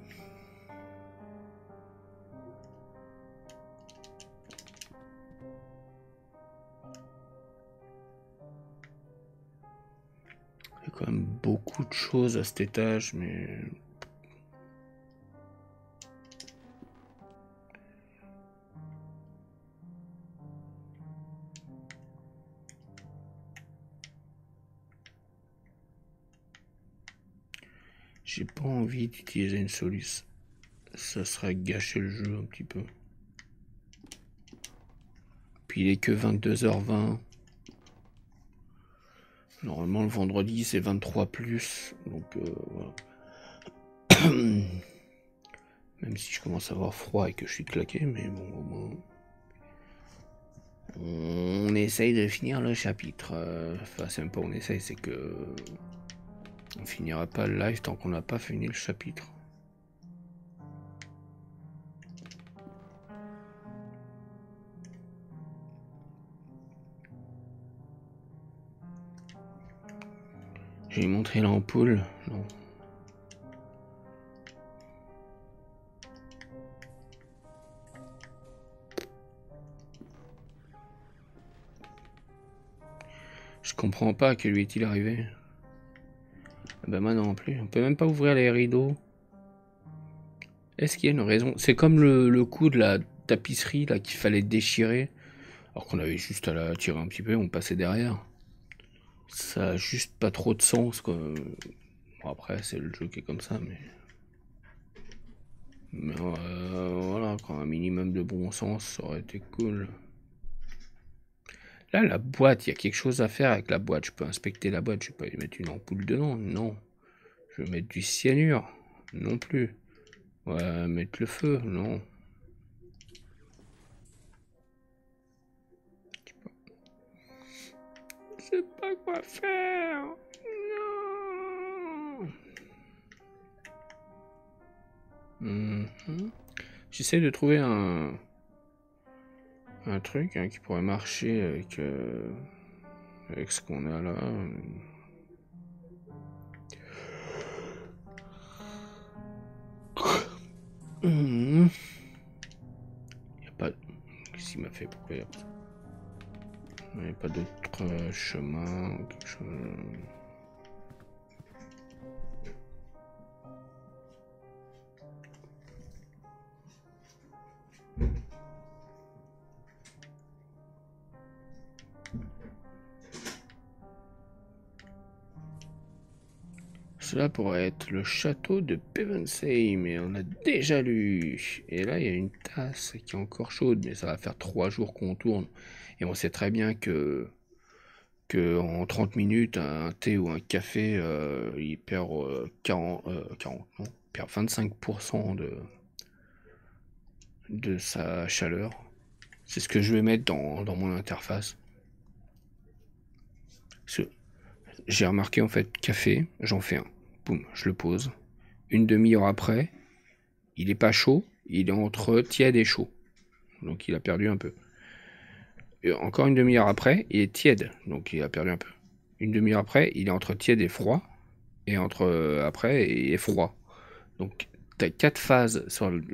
Il y a quand même beaucoup de choses à cet étage, mais... J'ai pas envie d'utiliser une soluce. Ça serait gâcher le jeu un petit peu. Puis il est que 22h20. Normalement le vendredi c'est 23+. Donc voilà. Même si je commence à avoir froid et que je suis claqué, mais bon au moins... On essaye de finir le chapitre. Enfin c'est même pas on essaye, c'est que... On finira pas le live tant qu'on n'a pas fini le chapitre. J'ai montré l'ampoule. Non. Je comprends pas, que lui est-il arrivé? Ah bah moi non plus. On peut même pas ouvrir les rideaux. Est-ce qu'il y a une raison? C'est comme le coup de la tapisserie là qu'il fallait déchirer. Alors qu'on avait juste à la tirer un petit peu, on passait derrière. Ça a juste pas trop de sens quoi. Bon, après c'est le jeu qui est comme ça, mais voilà, quand un minimum de bon sens, ça aurait été cool. Là, la boîte, il y a quelque chose à faire avec la boîte. Je peux inspecter la boîte, je vais pas y mettre une ampoule dedans, non. Je vais mettre du cyanure, non plus. Ouais, mettre le feu, non. Je sais pas quoi faire. Non. J'essaie de trouver un truc qui pourrait marcher avec ce qu'on a là. Il n'y a pas... Qu'est-ce qu'il m'a fait? Pourquoi il n'y a pas... Il n'y a pas d'autre chemin ou quelque chose... Cela pourrait être le château de Pevensey, mais on a déjà lu. Et là, il y a une tasse qui est encore chaude, mais ça va faire 3 jours qu'on tourne. Et on sait très bien que qu'en 30 minutes, un thé ou un café, il perd 40, non, il perd 25% de sa chaleur. C'est ce que je vais mettre dans mon interface. J'ai remarqué en fait, café, j'en fais un. Boum, je le pose. Une demi-heure après, il est pas chaud, il est entre tiède et chaud. Donc il a perdu un peu. Et encore une demi-heure après, il est tiède, donc il a perdu un peu. Une demi-heure après, il est entre tiède et froid. Et entre après, il est froid. Donc tu as 4 phases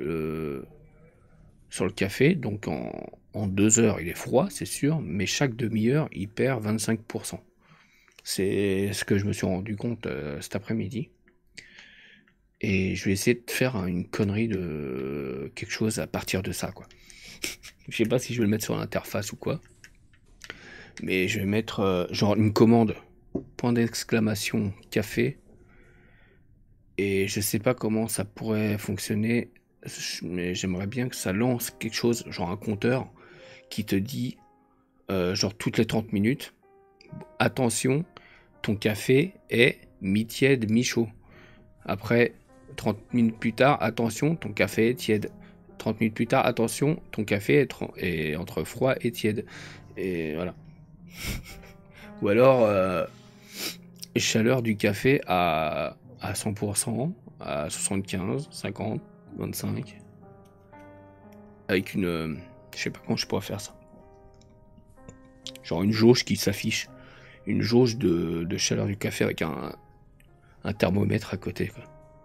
sur le café. Donc en 2 heures, il est froid, c'est sûr. Mais chaque demi-heure, il perd 25%. C'est ce que je me suis rendu compte cet après-midi. Et je vais essayer de faire une connerie de quelque chose à partir de ça, quoi. Je sais pas si je vais le mettre sur l'interface ou quoi. Mais je vais mettre genre une commande, point d'exclamation, café. Et je sais pas comment ça pourrait fonctionner, mais j'aimerais bien que ça lance quelque chose, genre un compteur, qui te dit, genre toutes les 30 minutes, attention, ton café est mi-tiède, mi-chaud. Après, 30 minutes plus tard, attention, ton café est tiède. 30 minutes plus tard, attention, ton café est entre froid et tiède. Et voilà. Ou alors, chaleur du café à 100%, à 75, 50, 25. Avec une... je sais pas comment je pourrais faire ça. Genre une jauge qui s'affiche. Une jauge de chaleur du café avec un thermomètre à côté, quoi.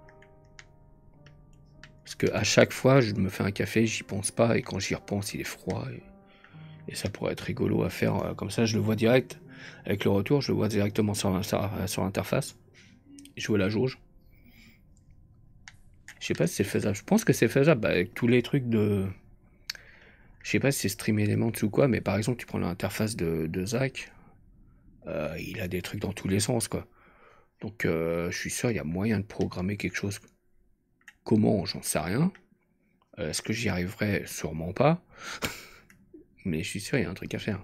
Parce que à chaque fois, je me fais un café, j'y pense pas, et quand j'y repense, il est froid. Et ça pourrait être rigolo à faire. Comme ça, je le vois direct. Avec le retour, je le vois directement sur l'interface. Je vois la jauge. Je sais pas si c'est faisable. Je pense que c'est faisable avec tous les trucs de... Je sais pas si c'est Stream Elements ou quoi, mais par exemple, tu prends l'interface de Zach, il a des trucs dans tous les sens, quoi. Donc, je suis sûr, il y a moyen de programmer quelque chose. Comment, j'en sais rien. Est-ce que j'y arriverai? Sûrement pas. Mais je suis sûr, il y a un truc à faire.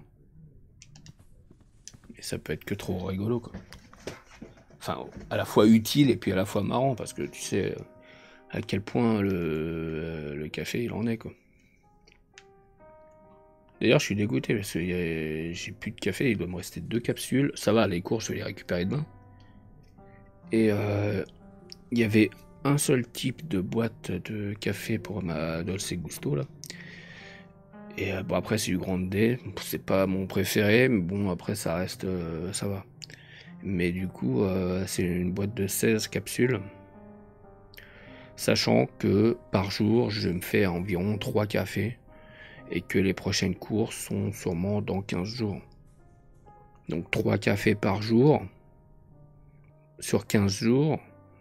Et ça peut être que trop rigolo, quoi. Enfin, à la fois utile et puis à la fois marrant, parce que tu sais à quel point le café, il en est, quoi. D'ailleurs, je suis dégoûté parce que j'ai plus de café, il doit me rester 2 capsules. Ça va, les cours, je vais les récupérer demain. Et il y avait un seul type de boîte de café pour ma Dolce Gusto, là. Et bon, après, c'est du Grande D. C'est pas mon préféré, mais bon, après, ça reste... ça va. Mais du coup, c'est une boîte de 16 capsules. Sachant que par jour, je me fais environ 3 cafés. Et que les prochaines courses sont sûrement dans 15 jours. Donc 3 cafés par jour. Sur 15 jours,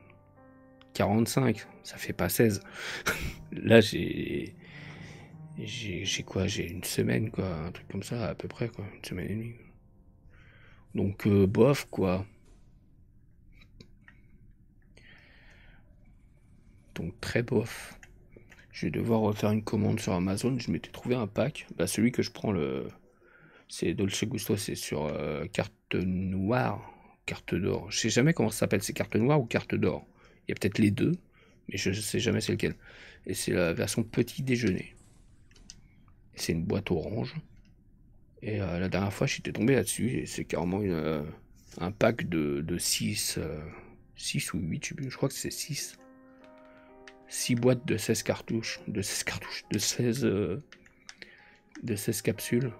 45. Ça fait pas 16. Là, j'ai quoi? J'ai une semaine, quoi. Un truc comme ça, à peu près, quoi. Une semaine et demie. Donc, bof, quoi. Donc, très bof. Je vais devoir refaire une commande sur Amazon. Je m'étais trouvé un pack. Bah, celui que je prends, c'est Dolce Gusto, c'est sur carte noire, carte d'or. Je sais jamais comment ça s'appelle, c'est carte noire ou carte d'or. Il y a peut-être les deux, mais je sais jamais c'est lequel. Et c'est la version petit déjeuner. C'est une boîte orange. Et la dernière fois, j'étais tombé là-dessus. Et c'est carrément un pack de 6, 6 ou 8, je sais plus. Je crois que c'est 6. 6 boîtes de 16 cartouches. De 16 cartouches. De 16 capsules.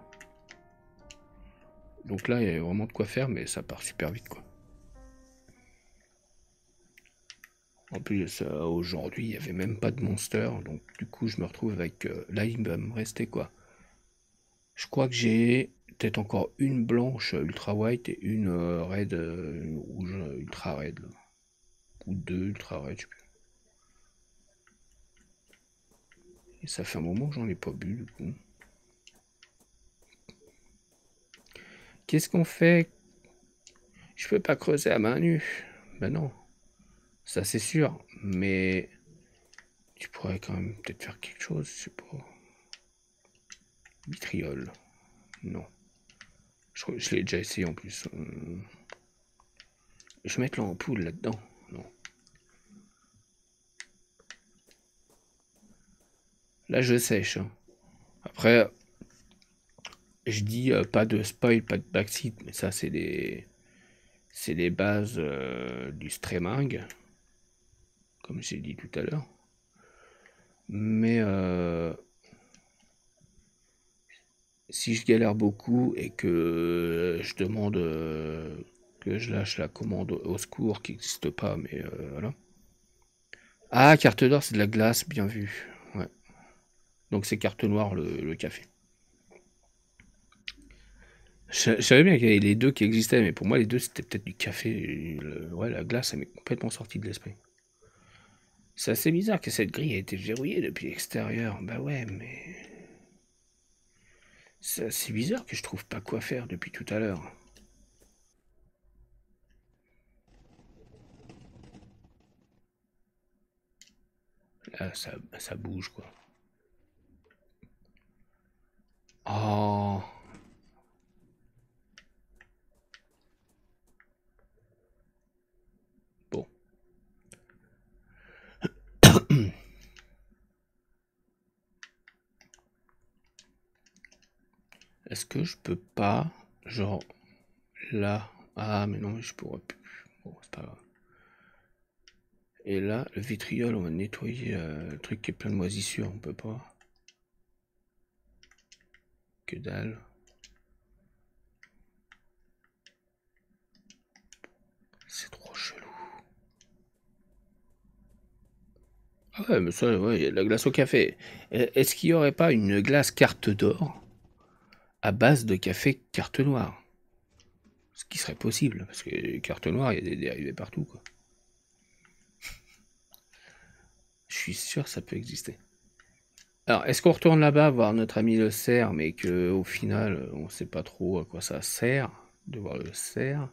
Donc là, il y a vraiment de quoi faire, mais ça part super vite, quoi. En plus, aujourd'hui, il n'y avait même pas de monster. Donc du coup, je me retrouve avec... là, il va me rester quoi? Je crois que j'ai peut-être encore une blanche ultra white et une red rouge ultra red. Là. Ou deux ultra red, je sais plus. Et ça fait un moment que j'en ai pas bu, du coup. Qu'est-ce qu'on fait? Je peux pas creuser à main nue. Ben non. Ça, c'est sûr. Mais tu pourrais quand même peut-être faire quelque chose, je sais pas. Vitriol. Non. Je l'ai déjà essayé en plus. Je vais mettre l'ampoule là-dedans. Non. Là, je sèche. Hein. Après, je dis pas de spoil, pas de backseat, mais ça, c'est les bases du streaming, comme j'ai dit tout à l'heure. Mais si je galère beaucoup et que je demande que je lâche la commande au secours qui n'existe pas, mais voilà. Ah, carte d'or, c'est de la glace, bien vu. Ouais. Donc c'est carte noire le café. Je savais bien qu'il y avait les deux qui existaient, mais pour moi les deux c'était peut-être du café. Ouais, la glace, ça m'est complètement sorti de l'esprit. C'est assez bizarre que cette grille ait été verrouillée depuis l'extérieur. Bah ouais, mais c'est assez bizarre que je trouve pas quoi faire depuis tout à l'heure. Là, ça bouge quoi. Oh. Bon. Est-ce que je peux pas, genre, là... Ah, mais non, je pourrais plus. Bon, c'est pas grave. Et là, le vitriol, on va nettoyer le truc qui est plein de moisissures, on peut pas. Que dalle. C'est trop chelou. Ah ouais, mais ça, ouais, il y a de la glace au café. Est-ce qu'il y aurait pas une glace carte d'or à base de café carte noire? Ce qui serait possible, parce que carte noire, il y a des dérivés partout, quoi. Je suis sûr que ça peut exister. Alors, est-ce qu'on retourne là-bas voir notre ami le cerf, mais que au final, on sait pas trop à quoi ça sert de voir le cerf?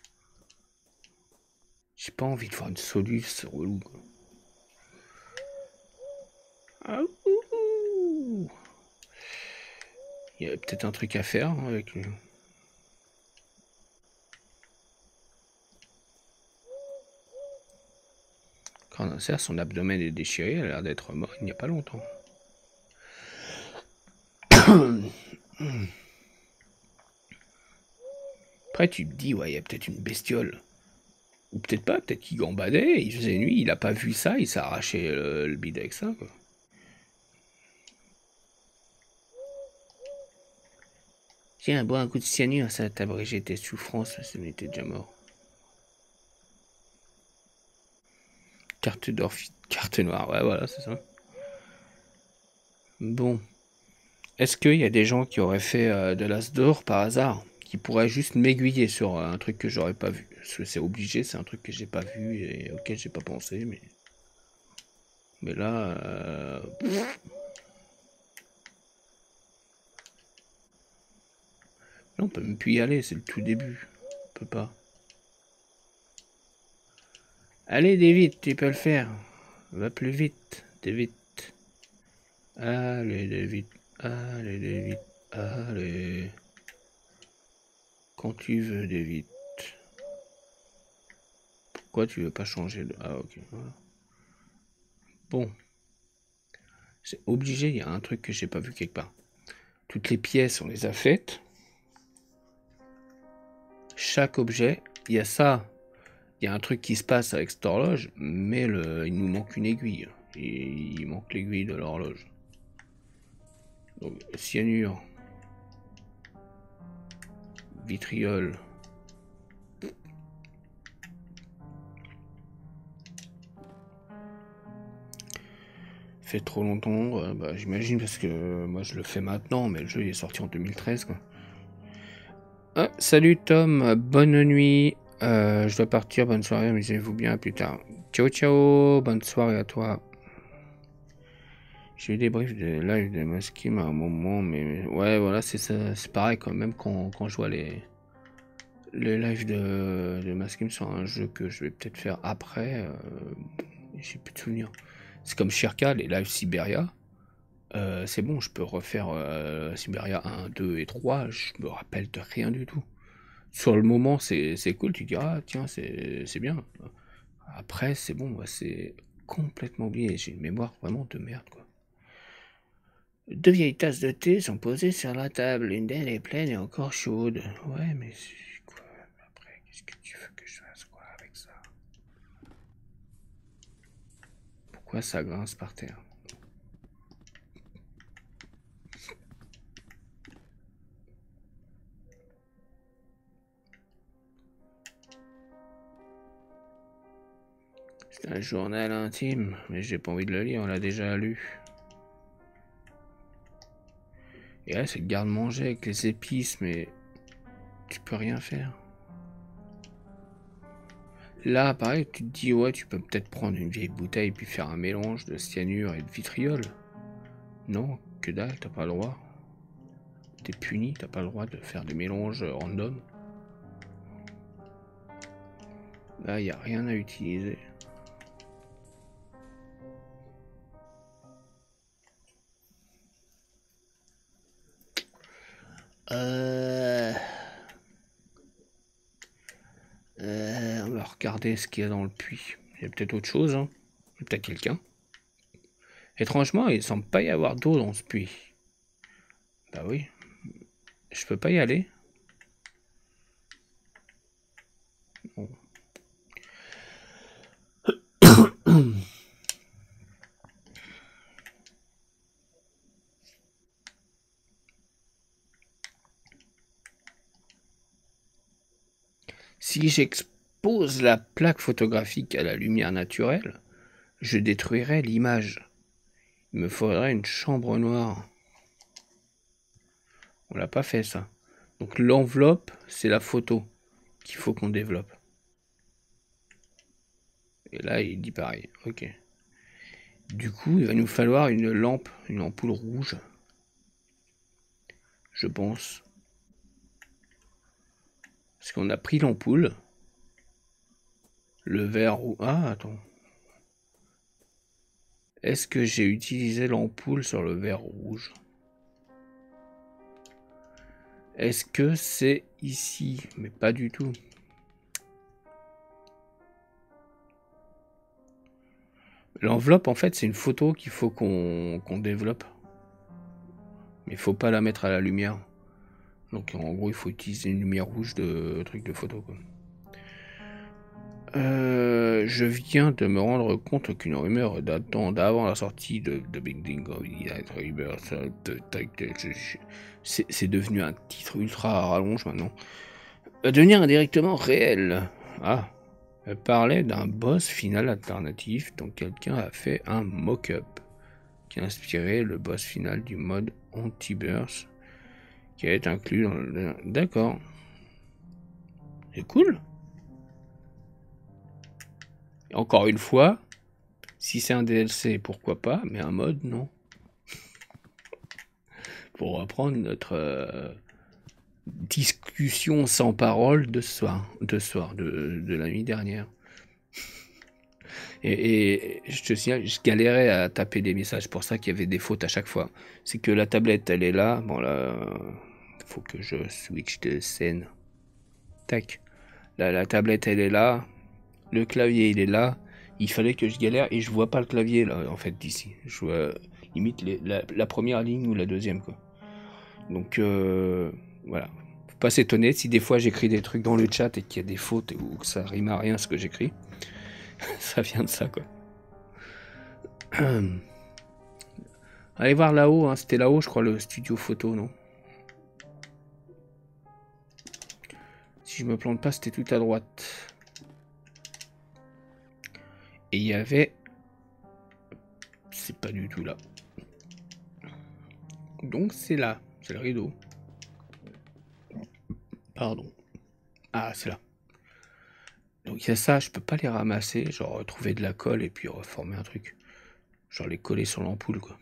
J'ai pas envie de voir une soluce, c'est relou, quoi. Ah, ouh. Il y a peut-être un truc à faire hein, avec lui. Quand un cerf, son abdomen est déchiré, il a l'air d'être mort il n'y a pas longtemps. Après, tu te dis, ouais, il y a peut-être une bestiole. Ou peut-être pas, peut-être qu'il gambadait, il faisait nuit, il a pas vu ça, il s'est arraché le bide avec ça, quoi. Tiens, bois un coup de cyanure, ça va t'abréger tes souffrances, si on était déjà mort. Carte d'or, carte noire, ouais, voilà, c'est ça. Bon. Est-ce qu'il y a des gens qui auraient fait de l'as d'or par hasard, qui pourraient juste m'aiguiller sur un truc que j'aurais pas vu? Parce que c'est obligé, c'est un truc que j'ai pas vu et auquel j'ai pas pensé, mais là, non, on peut même plus y aller, c'est le tout début. On peut pas. Allez, David, tu peux le faire. Va plus vite, David. Allez, David. Allez, David. Allez. Quand tu veux, David. Pourquoi tu veux pas changer de... Ah, ok. Voilà. Bon. C'est obligé, il y a un truc que j'ai pas vu quelque part. Toutes les pièces, on les a faites. Chaque objet, il y a ça. Il y a un truc qui se passe avec cette horloge, mais il nous manque une aiguille. Et il manque l'aiguille de l'horloge. Donc, cyanure. Vitriol. Fait trop longtemps, bah, j'imagine parce que moi je le fais maintenant, mais le jeu il est sorti en 2013 quoi. Ah, salut Tom, bonne nuit. Je dois partir, bonne soirée, amusez-vous bien, à plus tard. Ciao ciao, bonne soirée à toi. J'ai eu des briefs de live de Maskim à un moment, mais ouais voilà c'est ça, c'est pareil quand même quand je vois les lives de Maskim sur un jeu que je vais peut-être faire après, j'ai plus de souvenirs. C'est comme Shirka, les lives Siberia. c'est bon, je peux refaire Siberia 1, 2 et 3, je me rappelle de rien du tout. Sur le moment, c'est cool, tu dis, ah tiens, c'est bien. Après, c'est bon, c'est complètement oublié, j'ai une mémoire vraiment de merde, quoi. 2 vieilles tasses de thé sont posées sur la table, l'une d'elles est pleine et encore chaude. Ouais, mais c'est quoi? Après, qu'est-ce que tu veux que je fasse, quoi, avec ça? Pourquoi ça grince par terre? C'est un journal intime, mais j'ai pas envie de le lire, on l'a déjà lu. Et là, c'est le garde-manger avec les épices, mais tu peux rien faire. Là, pareil, tu te dis, ouais, tu peux peut-être prendre une vieille bouteille puis faire un mélange de cyanure et de vitriol. Non, que dalle, t'as pas le droit. T'es puni, t'as pas le droit de faire des mélanges random. Là, y a rien à utiliser. On va regarder ce qu'il y a dans le puits. Il y a peut-être autre chose, hein. Il y a peut-être quelqu'un. Étrangement, il semble pas y avoir d'eau dans ce puits. Bah oui. Je peux pas y aller. Bon. Si j'expose la plaque photographique à la lumière naturelle, je détruirais l'image. Il me faudrait une chambre noire. On l'a pas fait ça. Donc l'enveloppe, c'est la photo qu'il faut qu'on développe. Et là, il dit pareil. Ok. Du coup, il va nous falloir une lampe, une ampoule rouge. Je pense. Parce qu'on a pris l'ampoule. Le verre rouge. Ah, attends. Est-ce que j'ai utilisé l'ampoule sur le verre rouge? Est-ce que c'est ici? Mais pas du tout. L'enveloppe, en fait, c'est une photo qu'il faut qu'on développe. Mais il faut pas la mettre à la lumière. Donc en gros, il faut utiliser une lumière rouge de truc de photo, quoi. Je viens de me rendre compte qu'une rumeur datant d'avant la sortie de Big Ding c'est devenu un titre ultra rallonge maintenant. Devenir indirectement réel. Ah, elle parlait d'un boss final alternatif dont quelqu'un a fait un mock-up qui a inspiré le boss final du mode anti-burst qui est inclus dans le... D'accord. C'est cool. Et encore une fois, si c'est un DLC, pourquoi pas, mais un mode, non. Pour reprendre notre discussion sans parole de de la nuit dernière. Et je te signale, je galérais à taper des messages, pour ça qu'il y avait des fautes à chaque fois. C'est que la tablette, elle est là. Bon, là, faut que je switch de scène. Tac. Là, la tablette, elle est là. Le clavier, il est là. Il fallait que je galère et je vois pas le clavier, là, en fait, d'ici. Je vois limite la première ligne ou la deuxième, quoi. Donc, voilà. Faut pas s'étonner si des fois j'écris des trucs dans le chat et qu'il y a des fautes ou que ça rime à rien ce que j'écris. Ça vient de ça, quoi. Allez voir là-haut, hein. C'était là-haut, je crois, le studio photo, non? Si je me plante pas, c'était tout à droite. Et il y avait... C'est pas du tout là. Donc c'est là. C'est le rideau. Pardon. Ah, c'est là. Donc il y a ça, je peux pas les ramasser, genre trouver de la colle et puis reformer un truc. Genre les coller sur l'ampoule, quoi.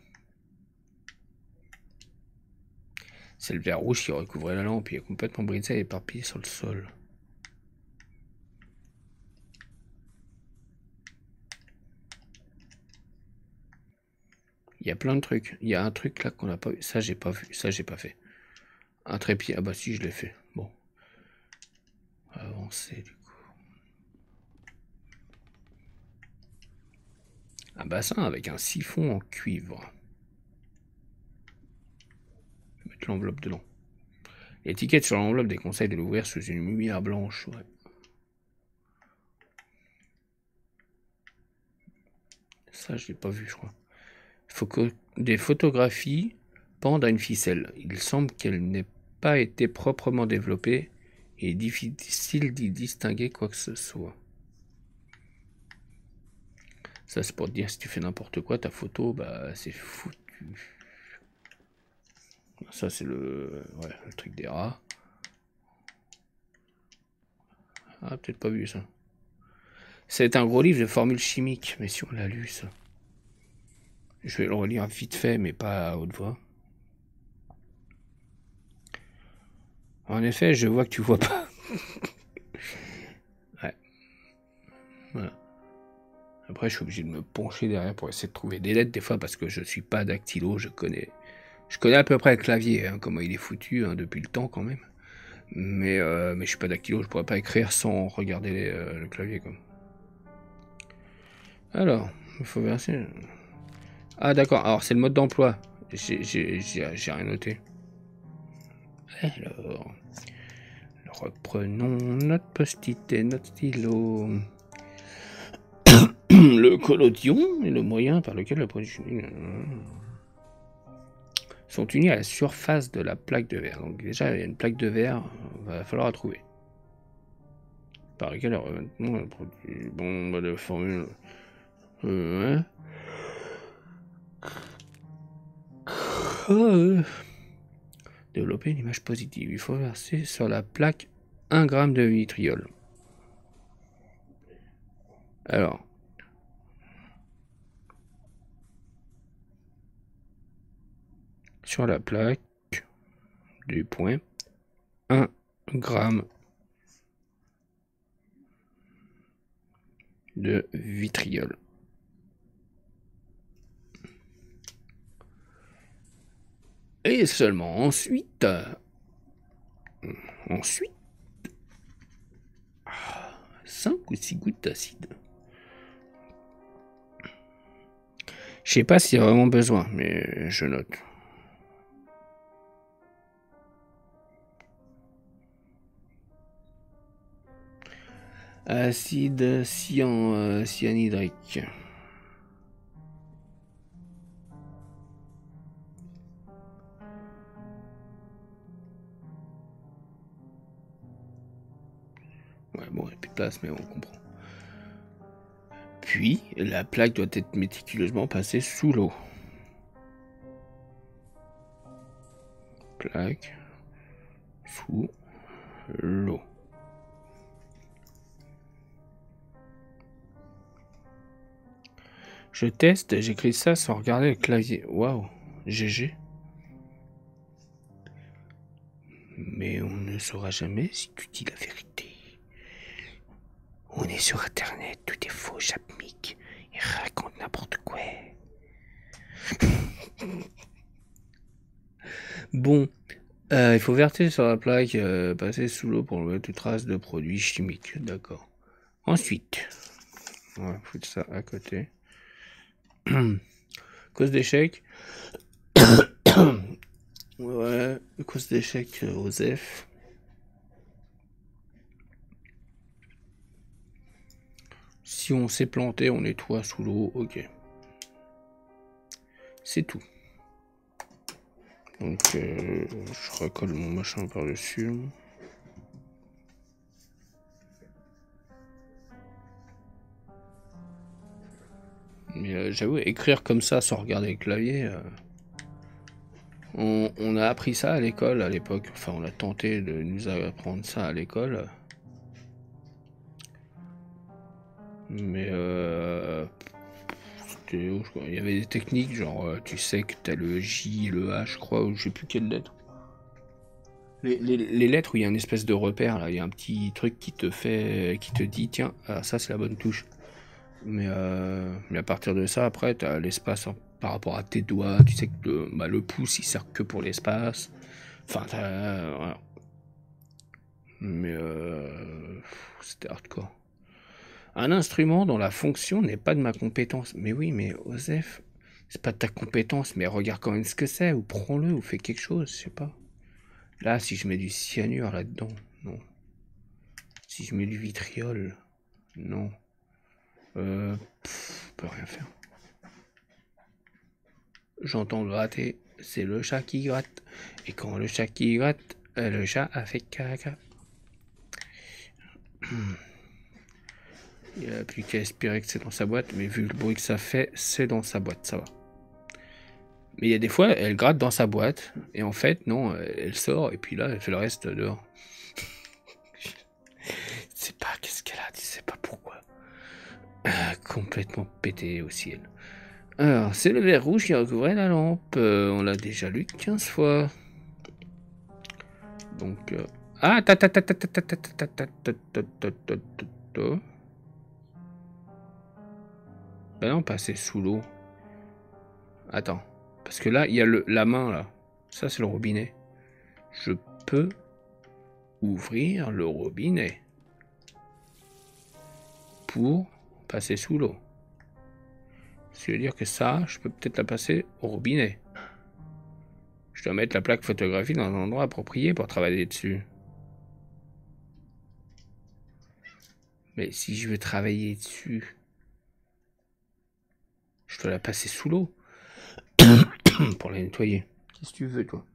C'est le verre rouge qui recouvrait la lampe, il est complètement brisé et éparpillé sur le sol. Il y a plein de trucs. Il y a un truc là qu'on n'a pas vu. Ça, j'ai pas vu. Ça, j'ai pas fait. Un trépied. Ah bah si, je l'ai fait. Bon. Avancer du coup. Un bassin avec un siphon en cuivre. Je vais mettre l'enveloppe dedans. L'étiquette sur l'enveloppe déconseille de l'ouvrir sous une lumière blanche. Ouais. Ça, je l'ai pas vu, je crois. Il faut que des photographies pendent à une ficelle. Il semble qu'elle n'ait pas été proprement développée et il est difficile d'y distinguer quoi que ce soit. Ça, c'est pour te dire, si tu fais n'importe quoi, ta photo, bah, c'est foutu. Ça, c'est le truc des rats. Ah, peut-être pas vu ça. C'est un gros livre de formules chimiques, mais si on l'a lu, ça. Je vais le relire vite fait, mais pas à haute voix. En effet, je vois que tu vois pas. Ouais. Voilà. Après, je suis obligé de me pencher derrière pour essayer de trouver des lettres des fois parce que je suis pas dactylo, je connais à peu près le clavier, hein, comment il est foutu hein, depuis le temps quand même. Mais je suis pas dactylo, je pourrais pas écrire sans regarder le clavier comme. Alors, il faut verser. Ah d'accord, alors c'est le mode d'emploi. J'ai rien noté. Alors, reprenons notre post-it et notre stylo. Le collodion est le moyen par lequel le produit chimique sont unis à la surface de la plaque de verre. Donc déjà, il y a une plaque de verre, va falloir la trouver. Par lequel le revêtement le produit. Bon, bah de formule. Ouais. Développer une image positive. Il faut verser sur la plaque 1 g de vitriol. Alors. Sur la plaque du point 1 g de vitriol. Et seulement ensuite 5 ou 6 gouttes d'acide. Je sais pas s'il y a vraiment besoin, mais je note. Acide cyanhydrique. Ouais, bon, il n'y a plus de place, mais on comprend. Puis, la plaque doit être méticuleusement passée sous l'eau. Plaque sous l'eau. Je teste, j'écris ça sans regarder le clavier. Waouh, GG. Mais on ne saura jamais si tu dis la vérité. On est sur Internet, tout est faux, Chapmic. Il raconte n'importe quoi. Bon, il faut verser sur la plaque, passer sous l'eau pour enlever toute trace de produits chimiques. D'accord. Ensuite, on va foutre ça à côté. Cause d'échec. Ouais, cause d'échec Osef. Si on s'est planté, on nettoie sous l'eau, ok. C'est tout. Donc, je recolle mon machin par-dessus. Mais j'avoue, écrire comme ça sans regarder le clavier, on a appris ça à l'école à l'époque. Enfin, on a tenté de nous apprendre ça à l'école. Mais il y avait des techniques, genre tu sais que t'as le J, le H, je crois, ou je sais plus quelle lettre. Les lettres où il y a une espèce de repère, là, il y a un petit truc qui te dit, tiens, ça c'est la bonne touche. Mais à partir de ça, après, t'as l'espace par rapport à tes doigts. Tu sais que le pouce, il sert que pour l'espace. Enfin, voilà. Mais c'était hardcore. Un instrument dont la fonction n'est pas de ma compétence. Mais oui, mais Osef, c'est pas de ta compétence, mais regarde quand même ce que c'est, ou prends-le, ou fais quelque chose, je sais pas. Là, si je mets du cyanure là-dedans, non. Si je mets du vitriol, non. On peut rien faire. J'entends gratter, c'est le chat qui gratte. Et quand le chat qui gratte, le chat a fait caca. Il n'y a plus qu'à espérer que c'est dans sa boîte, mais vu le bruit que ça fait, c'est dans sa boîte, ça va. Mais il y a des fois, elle gratte dans sa boîte, et en fait, non, elle sort, et puis là, elle fait le reste dehors. Je sais pas qu'est-ce qu'elle a, tu sais pas pourquoi. Complètement pété au ciel. Alors, c'est le verre rouge qui recouvrait la lampe. On l'a déjà lu 15 fois. Donc... Ah, ta ta ta ta ta ta ta ta ta ta ta ta ta ta. Ben non, passer sous l'eau. Attends. Parce que là, il y a la main, là. Ça, c'est le robinet. Je peux ouvrir le robinet pour passer sous l'eau. Ce qui veut dire que ça, je peux peut-être la passer au robinet. Je dois mettre la plaque photographie dans un endroit approprié pour travailler dessus. Mais si je veux travailler dessus, je dois la passer sous l'eau pour la nettoyer. Qu'est-ce que tu veux, toi?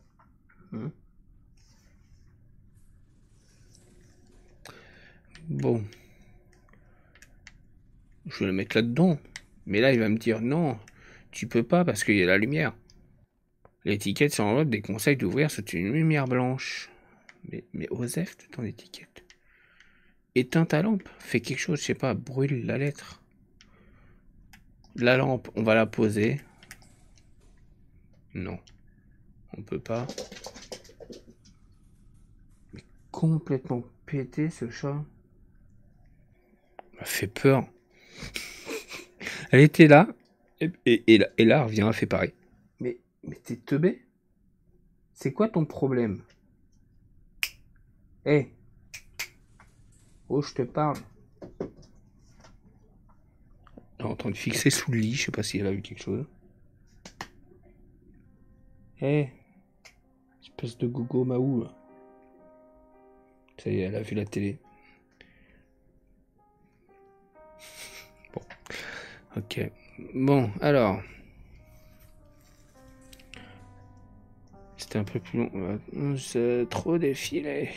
Bon. Je vais le mettre là-dedans. Mais là, il va me dire non, tu peux pas parce qu'il y a la lumière. L'étiquette sur l'enveloppe déconseille d'ouvrir sous une lumière blanche. Mais Osef de ton étiquette. Éteins ta lampe, fais quelque chose, je sais pas, brûle la lettre. La lampe, on va la poser. Non, on peut pas. Mais complètement pété ce chat. M'a fait peur. Elle était là, et là, elle revient, elle fait pareil. Mais t'es teubé? C'est quoi ton problème? Hé! Hey. Oh, je te parle. Elle est en train de fixer sous le lit, je sais pas si elle a vu quelque chose. Hé! Hey. Espèce de gogo maou, là. Ça y est, elle a vu la télé. Bon. Ok. Bon, alors. C'était un peu plus long. C'est trop défilé.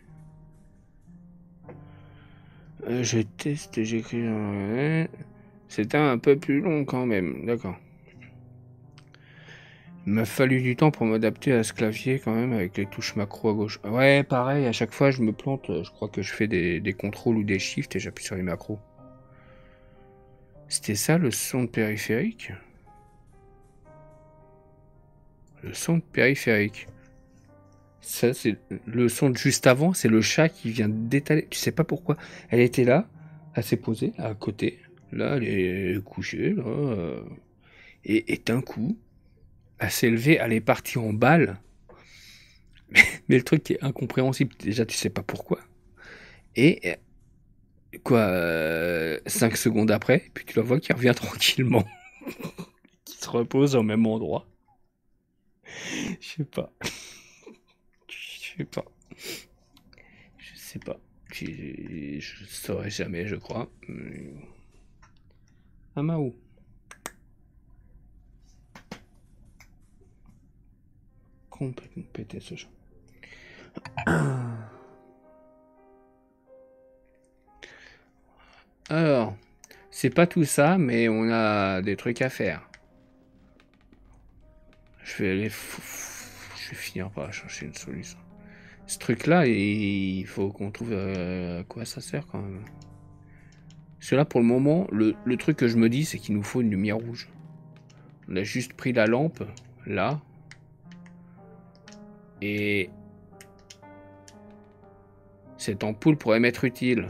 Je teste, j'écris. C'était un peu plus long quand même. D'accord. Il m'a fallu du temps pour m'adapter à ce clavier quand même avec les touches macro à gauche. Ouais, pareil, à chaque fois je me plante. Je crois que je fais des contrôles ou des shifts et j'appuie sur les macros. C'était ça le son de périphérique? Le son de périphérique. Ça, c'est le son de juste avant, c'est le chat qui vient d'étaler. Tu sais pas pourquoi. Elle était là, elle s'est posée à côté. Là, elle est couchée, là. Et d'un coup, elle s'est levée, elle est partie en balle. Mais le truc qui est incompréhensible, déjà, tu sais pas pourquoi. Et quoi, 5 secondes après, puis tu la vois qui revient tranquillement. Qui se repose au même endroit. Je sais pas. Je sais pas. Je sais pas. Je saurais jamais, je crois. Amaou. Complètement pété ce chat. Alors, c'est pas tout ça, mais on a des trucs à faire. Je vais aller... Je vais finir par chercher une solution. Ce truc-là, il faut qu'on trouve à quoi ça sert quand même. Parce que là, pour le moment, le truc que je me dis, c'est qu'il nous faut une lumière rouge. On a juste pris la lampe, là. Et... cette ampoule pourrait m'être utile.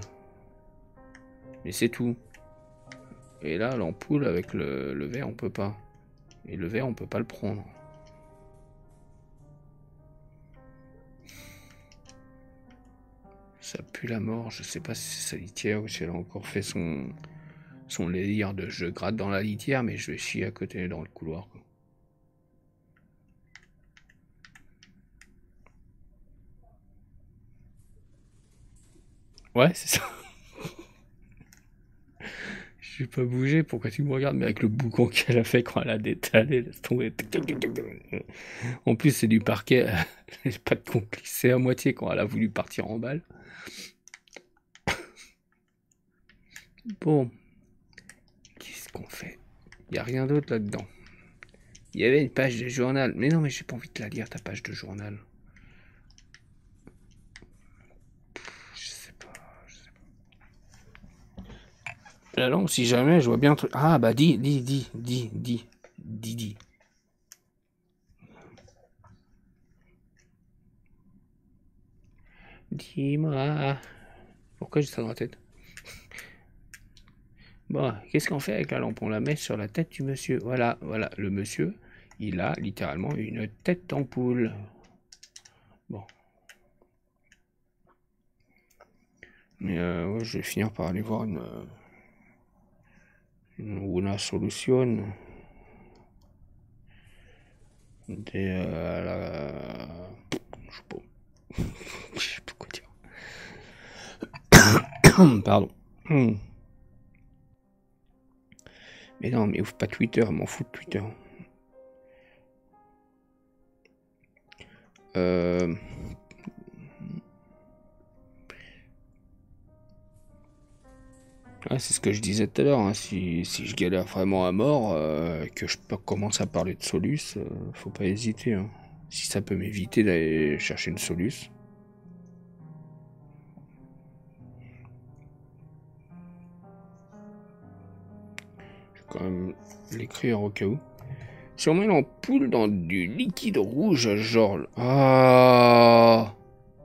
Mais c'est tout. Et là, l'ampoule avec le verre, on peut pas. Et le vert, on peut pas le prendre. Ça pue la mort. Je sais pas si c'est sa litière ou si elle a encore fait son délire de je gratte dans la litière, mais je vais chier à côté dans le couloir. Ouais, c'est ça. Je vais pas bouger, pourquoi tu me regardes? Mais avec le boucan qu'elle a fait quand elle a détalé, laisse tomber. En plus, c'est du parquet. J'ai pas de con glissé à moitié quand elle a voulu partir en balle. Bon. Qu'est-ce qu'on fait? Il n'y a rien d'autre là-dedans. Il y avait une page de journal. Mais non, mais j'ai pas envie de la lire, ta page de journal. Je sais pas. Là, non, si jamais, je vois bien un truc. Ah, bah, dis. Dis-moi. Pourquoi j'ai ça dans la tête? Bon, qu'est-ce qu'on fait avec la lampe? On la met sur la tête du monsieur. Voilà, le monsieur, il a littéralement une tête d'ampoule. Bon. Mais ouais, je vais finir par aller voir une solution. Je sais pas. Je sais pas quoi dire. Pardon. Mais non, mais ouvre pas Twitter, m'en fous de Twitter. Ouais, c'est ce que je disais tout à l'heure, hein. Si je galère vraiment à mort, que je commence à parler de Solus, faut pas hésiter, hein. Si ça peut m'éviter d'aller chercher une Solus. Je vais quand même l'écrire au cas où. Si on met l'ampoule dans du liquide rouge, genre... Ah,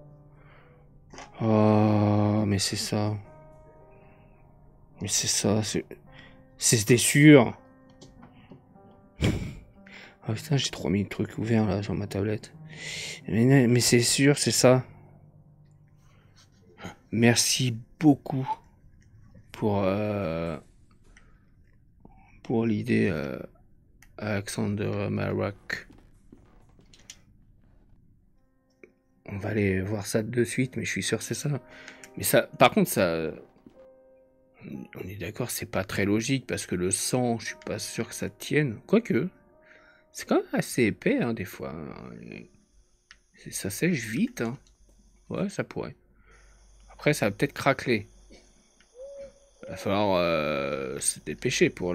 mais c'est ça. Mais c'est ça, c'était sûr. Ah putain, j'ai 3000 trucs ouverts là sur ma tablette. Mais c'est sûr, c'est ça. Merci beaucoup pour l'idée, Alexander Maroc. On va aller voir ça de suite, mais je suis sûr que c'est ça. Mais ça, par contre, ça, on est d'accord, c'est pas très logique parce que le sang, je suis pas sûr que ça tienne. Quoique, c'est quand même assez épais, hein, des fois. Ça sèche vite, hein. Ouais, ça pourrait. Après, ça va peut-être craqueler. Il va falloir se dépêcher pour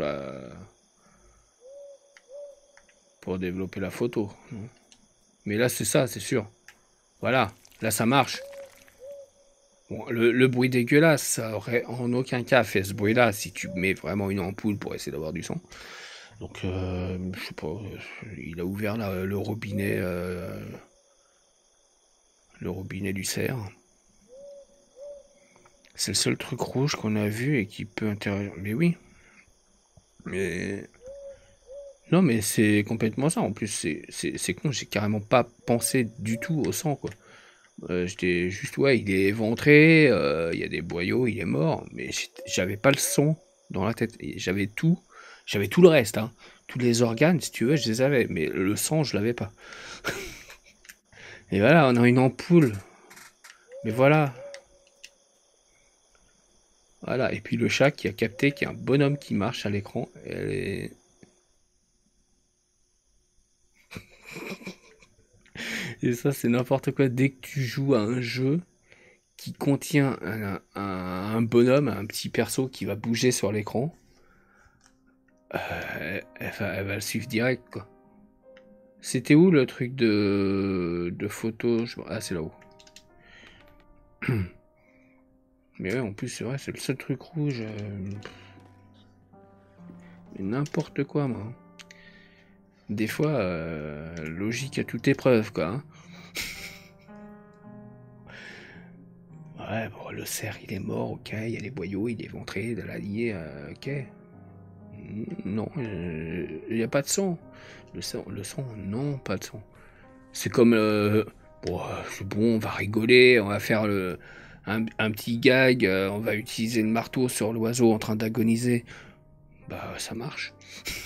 développer la photo. Mais là, c'est ça, c'est sûr. Voilà, là, ça marche. Bon, le bruit dégueulasse, ça aurait en aucun cas fait ce bruit-là si tu mets vraiment une ampoule pour essayer d'avoir du son. Donc, je sais pas, il a ouvert là, le robinet du cerf. C'est le seul truc rouge qu'on a vu et qui peut interagir. Mais oui. Mais... Non, mais c'est complètement ça. En plus, c'est con, j'ai carrément pas pensé du tout au sang, quoi. J'étais juste, ouais, il est éventré, il y a des boyaux, il est mort, mais j'avais pas le son dans la tête. J'avais tout le reste, hein. Tous les organes, si tu veux, je les avais, mais le sang, je l'avais pas. Et voilà, on a une ampoule. Mais voilà. Voilà, et puis le chat qui a capté qu'il y a un bonhomme qui marche à l'écran. Et ça, c'est n'importe quoi. Dès que tu joues à un jeu qui contient un bonhomme, un petit perso qui va bouger sur l'écran, elle va le suivre direct, quoi. C'était où le truc de photo? Ah, c'est là-haut. Mais ouais, en plus, c'est vrai, c'est le seul truc rouge. Mais n'importe quoi, moi. Des fois, logique à toute épreuve, quoi, hein. Ouais, bon, le cerf, il est mort, ok. Il y a les boyaux, il est éventré de l'allié, ok. Non, il n'y a pas de sang. Le sang, non, pas de sang. C'est comme... bon, c'est bon, on va rigoler, on va faire un petit gag, on va utiliser le marteau sur l'oiseau en train d'agoniser. Bah, ça marche.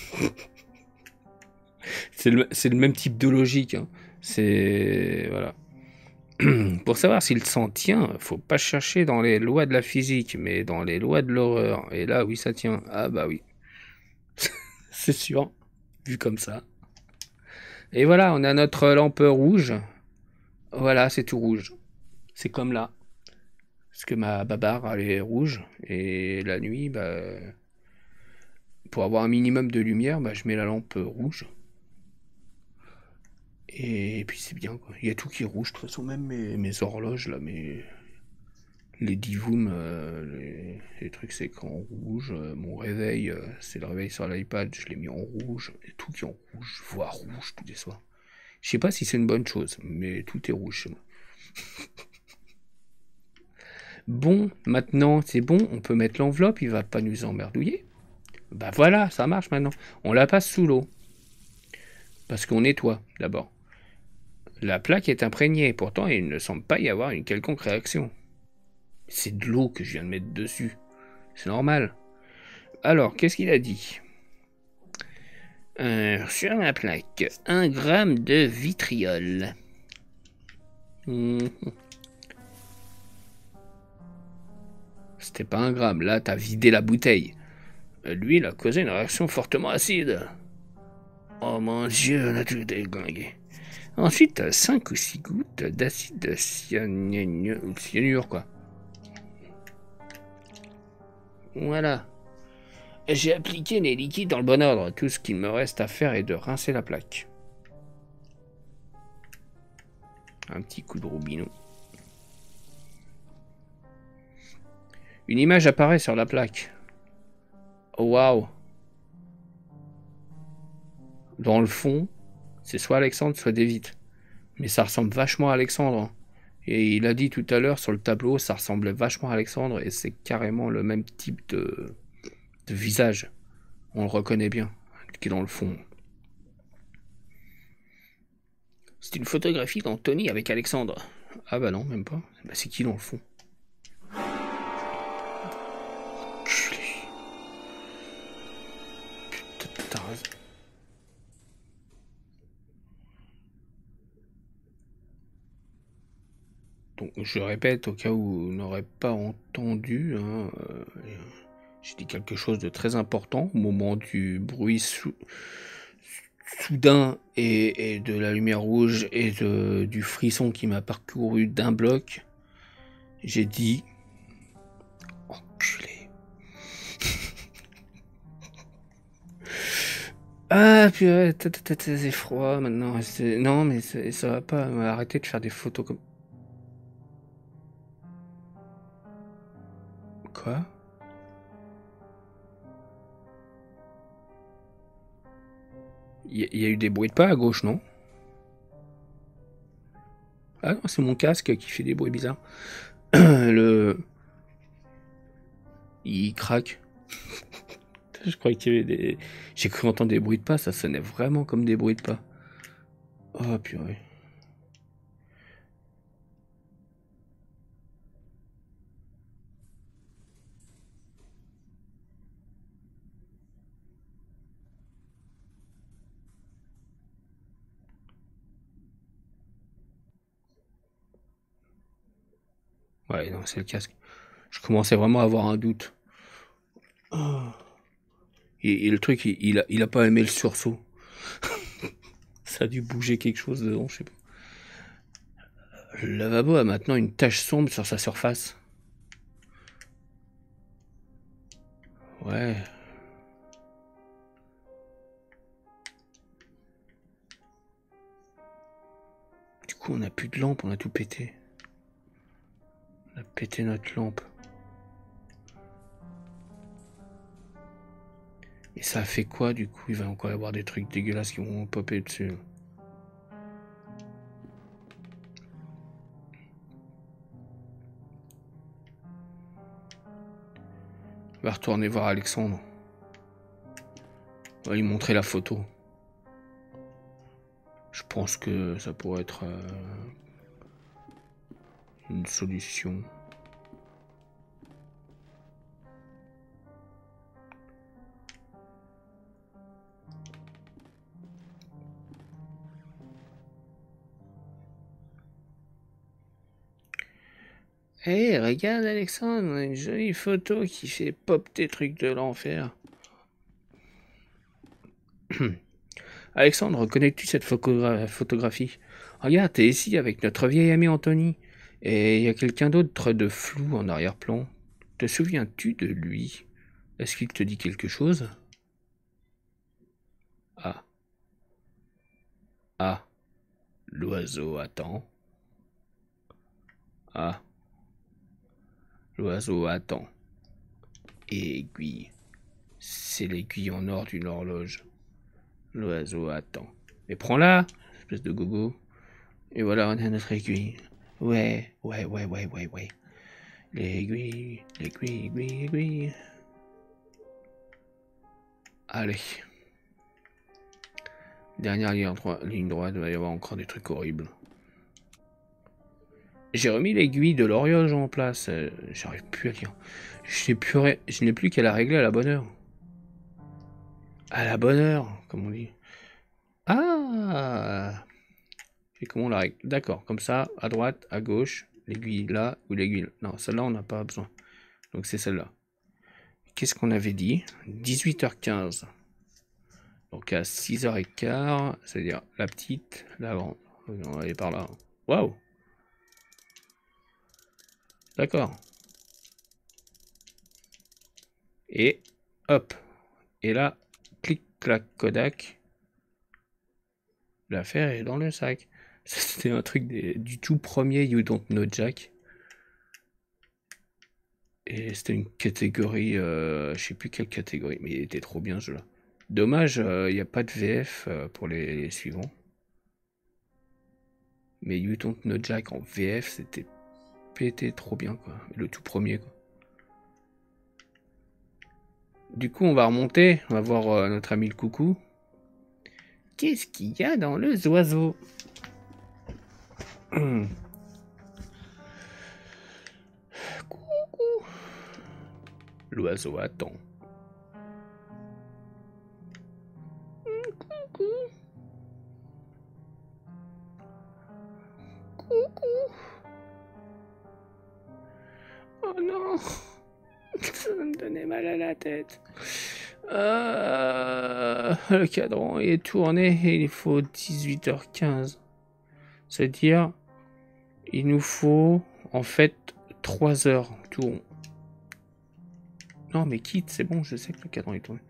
C'est le même type de logique. Hein. C'est... Voilà. Pour savoir si le sang tient, faut pas chercher dans les lois de la physique, mais dans les lois de l'horreur. Et là, oui, ça tient. Ah bah oui. C'est sûr. Vu comme ça. Et voilà, on a notre lampe rouge. Voilà, c'est tout rouge. C'est comme là. Parce que ma babarre, elle est rouge. Et la nuit, bah, pour avoir un minimum de lumière, bah, je mets la lampe rouge. Et puis c'est bien, quoi. Il y a tout qui est rouge. De toute façon, même mes horloges, là, les divoom, les trucs, c'est en rouge. Mon réveil, c'est le réveil sur l'iPad, je l'ai mis en rouge. Et tout qui est en rouge. Je vois rouge tous les soirs. Je sais pas si c'est une bonne chose, mais tout est rouge chez moi. Bon, maintenant c'est bon, on peut mettre l'enveloppe, il va pas nous emmerdouiller. Bah voilà, ça marche maintenant. On la passe sous l'eau. Parce qu'on nettoie d'abord. La plaque est imprégnée, pourtant il ne semble pas y avoir une quelconque réaction. C'est de l'eau que je viens de mettre dessus. C'est normal. Alors, qu'est-ce qu'il a dit? Sur la plaque, 1 gramme de vitriol. C'était pas 1 gramme, là t'as vidé la bouteille. L'huile a causé une réaction fortement acide. Oh mon dieu, on a tout déglingué. Ensuite, 5 ou 6 gouttes d'acide cyanure, quoi. Voilà. J'ai appliqué les liquides dans le bon ordre. Tout ce qu'il me reste à faire est de rincer la plaque. Un petit coup de robinou. Une image apparaît sur la plaque. Oh, waouh. Dans le fond, c'est soit Alexandre, soit David. Mais ça ressemble vachement à Alexandre. Et il a dit tout à l'heure sur le tableau, ça ressemblait vachement à Alexandre et c'est carrément le même type de visage. On le reconnaît bien, qui est dans le fond. C'est une photographie d'Anthony avec Alexandre. Ah bah non, même pas. Bah c'est qui dans le fond? Putain, t'as raison. Donc je répète au cas où vous n'aurez pas entendu, hein, j'ai dit quelque chose de très important au moment du bruit soudain et de la lumière rouge et du frisson qui m'a parcouru d'un bloc. J'ai dit enculé. Ah purée, c'est froid maintenant. Non mais ça va pas. Arrêtez de faire des photos comme. Quoi? Il y a eu des bruits de pas à gauche, non? Ah non, c'est mon casque qui fait des bruits bizarres. Il craque. Je croyais qu'il y avait des... J'ai cru entendre des bruits de pas, ça sonnait vraiment comme des bruits de pas. Oh purée. Ouais, non, c'est le casque. Je commençais vraiment à avoir un doute. Oh. Et le truc, il a pas aimé le sursaut. Ça a dû bouger quelque chose dedans, je sais pas. Le lavabo a maintenant une tache sombre sur sa surface. Ouais. Du coup, on a plus de lampe, on a tout pété. On a pété notre lampe. Et ça a fait quoi, du coup? Il va encore y avoir des trucs dégueulasses qui vont popper dessus. On va retourner voir Alexandre. On va lui montrer la photo. Je pense que ça pourrait être une solution. Hé, regarde Alexandre, on a une jolie photo qui fait pop tes trucs de l'enfer. Alexandre, reconnais-tu cette photographie? Regarde, t'es ici avec notre vieil ami Anthony. Et il y a quelqu'un d'autre de flou en arrière-plan. Te souviens-tu de lui? Est-ce qu'il te dit quelque chose? Ah. Ah. L'oiseau attend. Ah. L'oiseau attend. Et aiguille. C'est l'aiguille en or d'une horloge. L'oiseau attend. Mais prends-la, espèce de gogo. Et voilà, on a notre aiguille. Ouais. L'aiguille, aiguille. Allez. Dernière ligne droite, il va y avoir encore des trucs horribles. J'ai remis l'aiguille de l'horloge en place. J'arrive plus à lire. Je n'ai plus qu'à la régler à la bonne heure. À la bonne heure, comme on dit. Ah! Et comment on la règle? D'accord, comme ça, à droite, à gauche, l'aiguille là ou l'aiguille là. Non, celle-là, on n'a pas besoin. Donc c'est celle-là. Qu'est-ce qu'on avait dit? 18h15. Donc à 6h15, c'est-à-dire la petite, la grande. On va aller par là. Waouh! D'accord. Et hop. Et là, clic, clac, Kodak. L'affaire est dans le sac. C'était un truc du tout premier You Don't Know Jack. Et c'était une catégorie, je sais plus quelle catégorie, mais il était trop bien ce jeu-là. Dommage, il n'y a pas de VF pour les suivants. Mais You Don't Know Jack en VF, c'était pété trop bien, quoi. Le tout premier, quoi. Du coup, on va remonter, on va voir notre ami le coucou. Qu'est-ce qu'il y a dans le oiseau? Coucou. L'oiseau attend. Coucou. Coucou. Oh non. Ça va me donner mal à la tête. Le cadran est tourné et il faut 18h15. C'est-à-dire, il nous faut en fait 3 heures tout rond. Non mais quitte, c'est bon, je sais que le cadran est tourné.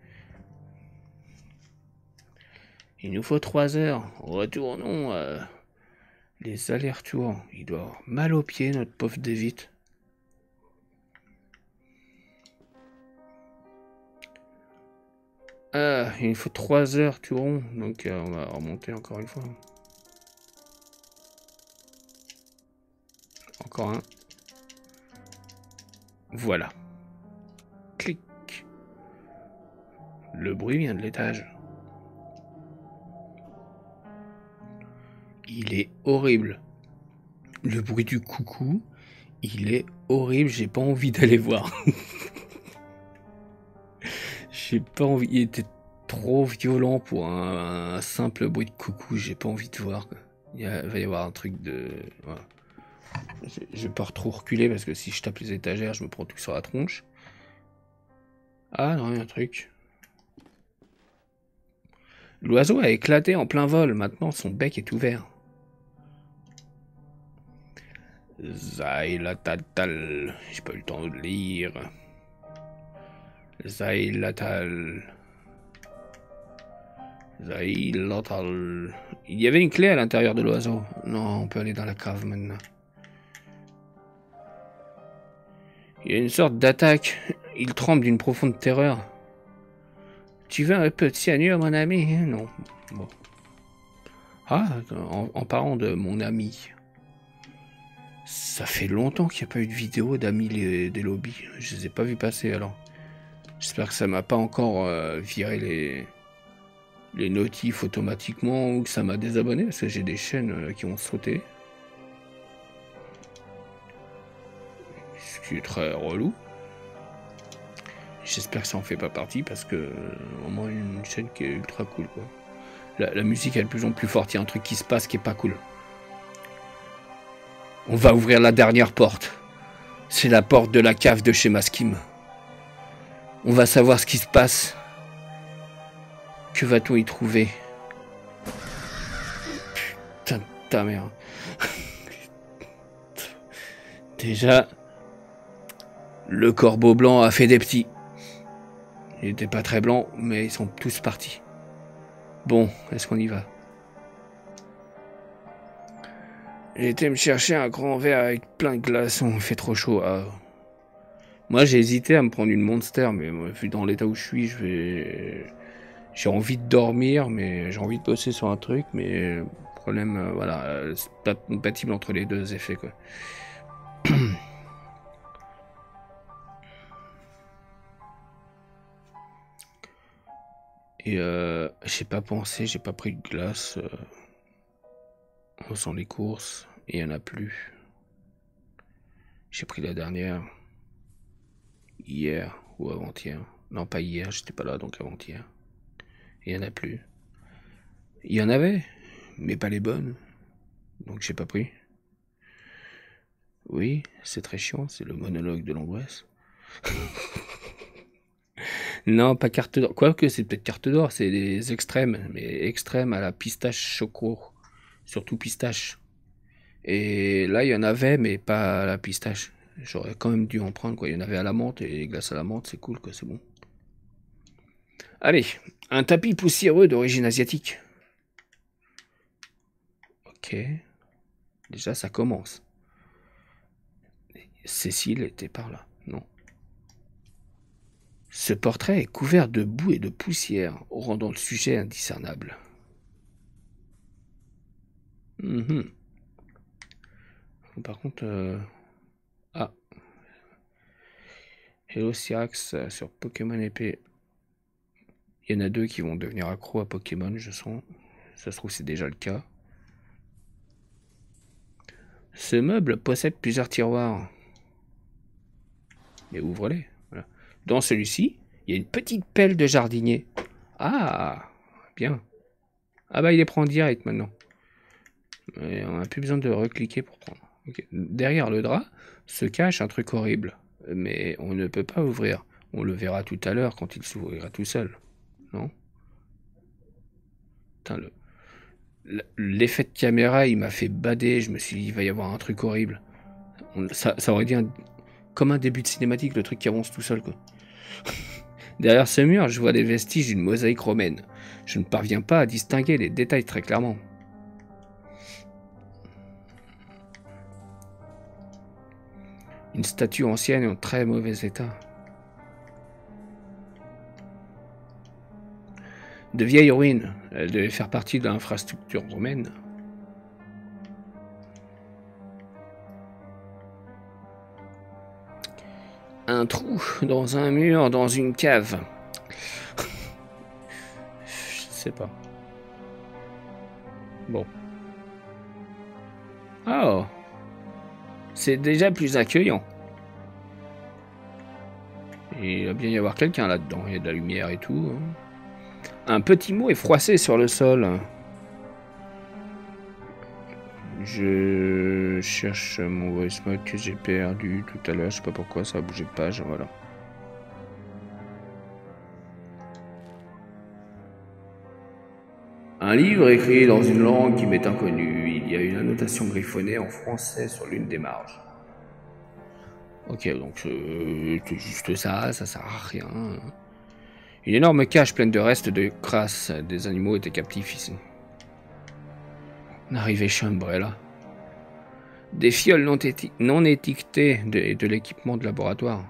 Il nous faut 3 heures. Retournons les allers-retours. Il doit avoir mal aux pieds, notre pauvre David. Il nous faut 3 heures tout rond. Donc on va remonter encore une fois. Encore un. Voilà. Clic. Le bruit vient de l'étage. Il est horrible. Le bruit du coucou, il est horrible. J'ai pas envie d'aller voir. J'ai pas envie. Il était trop violent pour un simple bruit de coucou. J'ai pas envie de voir, quoi. Il va y avoir un truc de... Voilà. Je vais pas trop reculer parce que si je tape les étagères, je me prends tout sur la tronche. Ah non, il y a un truc. L'oiseau a éclaté en plein vol. Maintenant, son bec est ouvert. Zailatal. J'ai pas eu le temps de lire. Zailatal. Zailatal. Il y avait une clé à l'intérieur de l'oiseau. Non, on peut aller dans la cave maintenant. Il y a une sorte d'attaque. Il tremble d'une profonde terreur. Tu veux un peu de cyanure, mon ami? Non. Bon. Ah, en parlant de mon ami. Ça fait longtemps qu'il n'y a pas eu de vidéo d'amis des lobbies. Je les ai pas vus passer alors. J'espère que ça m'a pas encore viré les notifs automatiquement ou que ça m'a désabonné, parce que j'ai des chaînes qui ont sauté. Ce qui est très relou. J'espère que ça en fait pas partie, parce que vraiment une chaîne qui est ultra cool, quoi. La musique est de plus en plus forte, il y a un truc qui se passe qui est pas cool. On va ouvrir la dernière porte. C'est la porte de la cave de chez Maskim. On va savoir ce qui se passe. Que va-t-on y trouver? Putain de ta mère. Déjà, le corbeau blanc a fait des petits. Il était pas très blanc, mais ils sont tous partis. Bon, est-ce qu'on y va? J'ai été me chercher un grand verre avec plein de glaçons, il fait trop chaud. Ah. Moi j'ai hésité à me prendre une Monster, mais vu dans l'état où je suis, j'ai envie de dormir, mais j'ai envie de bosser sur un truc, mais le problème, voilà, c'est pas compatible entre les deux effets, quoi. Et j'ai pas pensé, j'ai pas pris de glace en faisant les courses, et il y en a plus. J'ai pris la dernière hier ou avant-hier. Non, pas hier, j'étais pas là, donc avant-hier. Il y en a plus. Il y en avait, mais pas les bonnes. Donc j'ai pas pris. Oui, c'est très chiant, c'est le monologue de l'angoisse. Non, pas carte d'or. Quoique c'est peut-être carte d'or, c'est des extrêmes, mais extrêmes à la pistache choco. Surtout pistache. Et là, il y en avait, mais pas à la pistache. J'aurais quand même dû en prendre, quoi. Il y en avait à la menthe, et les glaces à la menthe, c'est cool, quoi, c'est bon. Allez, un tapis poussiéreux d'origine asiatique. Ok. Déjà, ça commence. Cécile était par là, non. Ce portrait est couvert de boue et de poussière, rendant le sujet indiscernable. Par contre, ah. Hello Syrax sur Pokémon épée. Il y en a deux qui vont devenir accros à Pokémon, je sens. Ça se trouve, c'est déjà le cas. Ce meuble possède plusieurs tiroirs. Mais ouvre-les. Voilà. Dans celui-ci, il y a une petite pelle de jardinier. Ah, bien. Ah bah il les prend direct maintenant. Et on n'a plus besoin de recliquer pour prendre. Okay. Derrière le drap se cache un truc horrible. Mais on ne peut pas ouvrir. On le verra tout à l'heure quand il s'ouvrira tout seul. Non? Putain, l'effet de caméra, il m'a fait bader. Je me suis dit, il va y avoir un truc horrible. Ça aurait dit comme un début de cinématique, le truc qui avance tout seul, quoi. Derrière ce mur, je vois des vestiges d'une mosaïque romaine. Je ne parviens pas à distinguer les détails très clairement. Une statue ancienne en très mauvais état. De vieilles ruines. Elle devait faire partie de l'infrastructure romaine. Un trou dans un mur, dans une cave. Je sais pas. Bon. Oh. C'est déjà plus accueillant. Il va bien y avoir quelqu'un là-dedans. Il y a de la lumière et tout. Un petit mot est froissé sur le sol. Je cherche mon voice mode que j'ai perdu tout à l'heure. Je sais pas pourquoi ça a bougé de page. Voilà. Un livre écrit dans une langue qui m'est inconnue. Il y a une annotation griffonnée en français sur l'une des marges. Ok, donc c'est juste ça, ça sert à rien. Une énorme cage pleine de restes de crasse. Des animaux étaient captifs ici. On est arrivé chez Umbrella. Des fioles non étiquetées de l'équipement de laboratoire.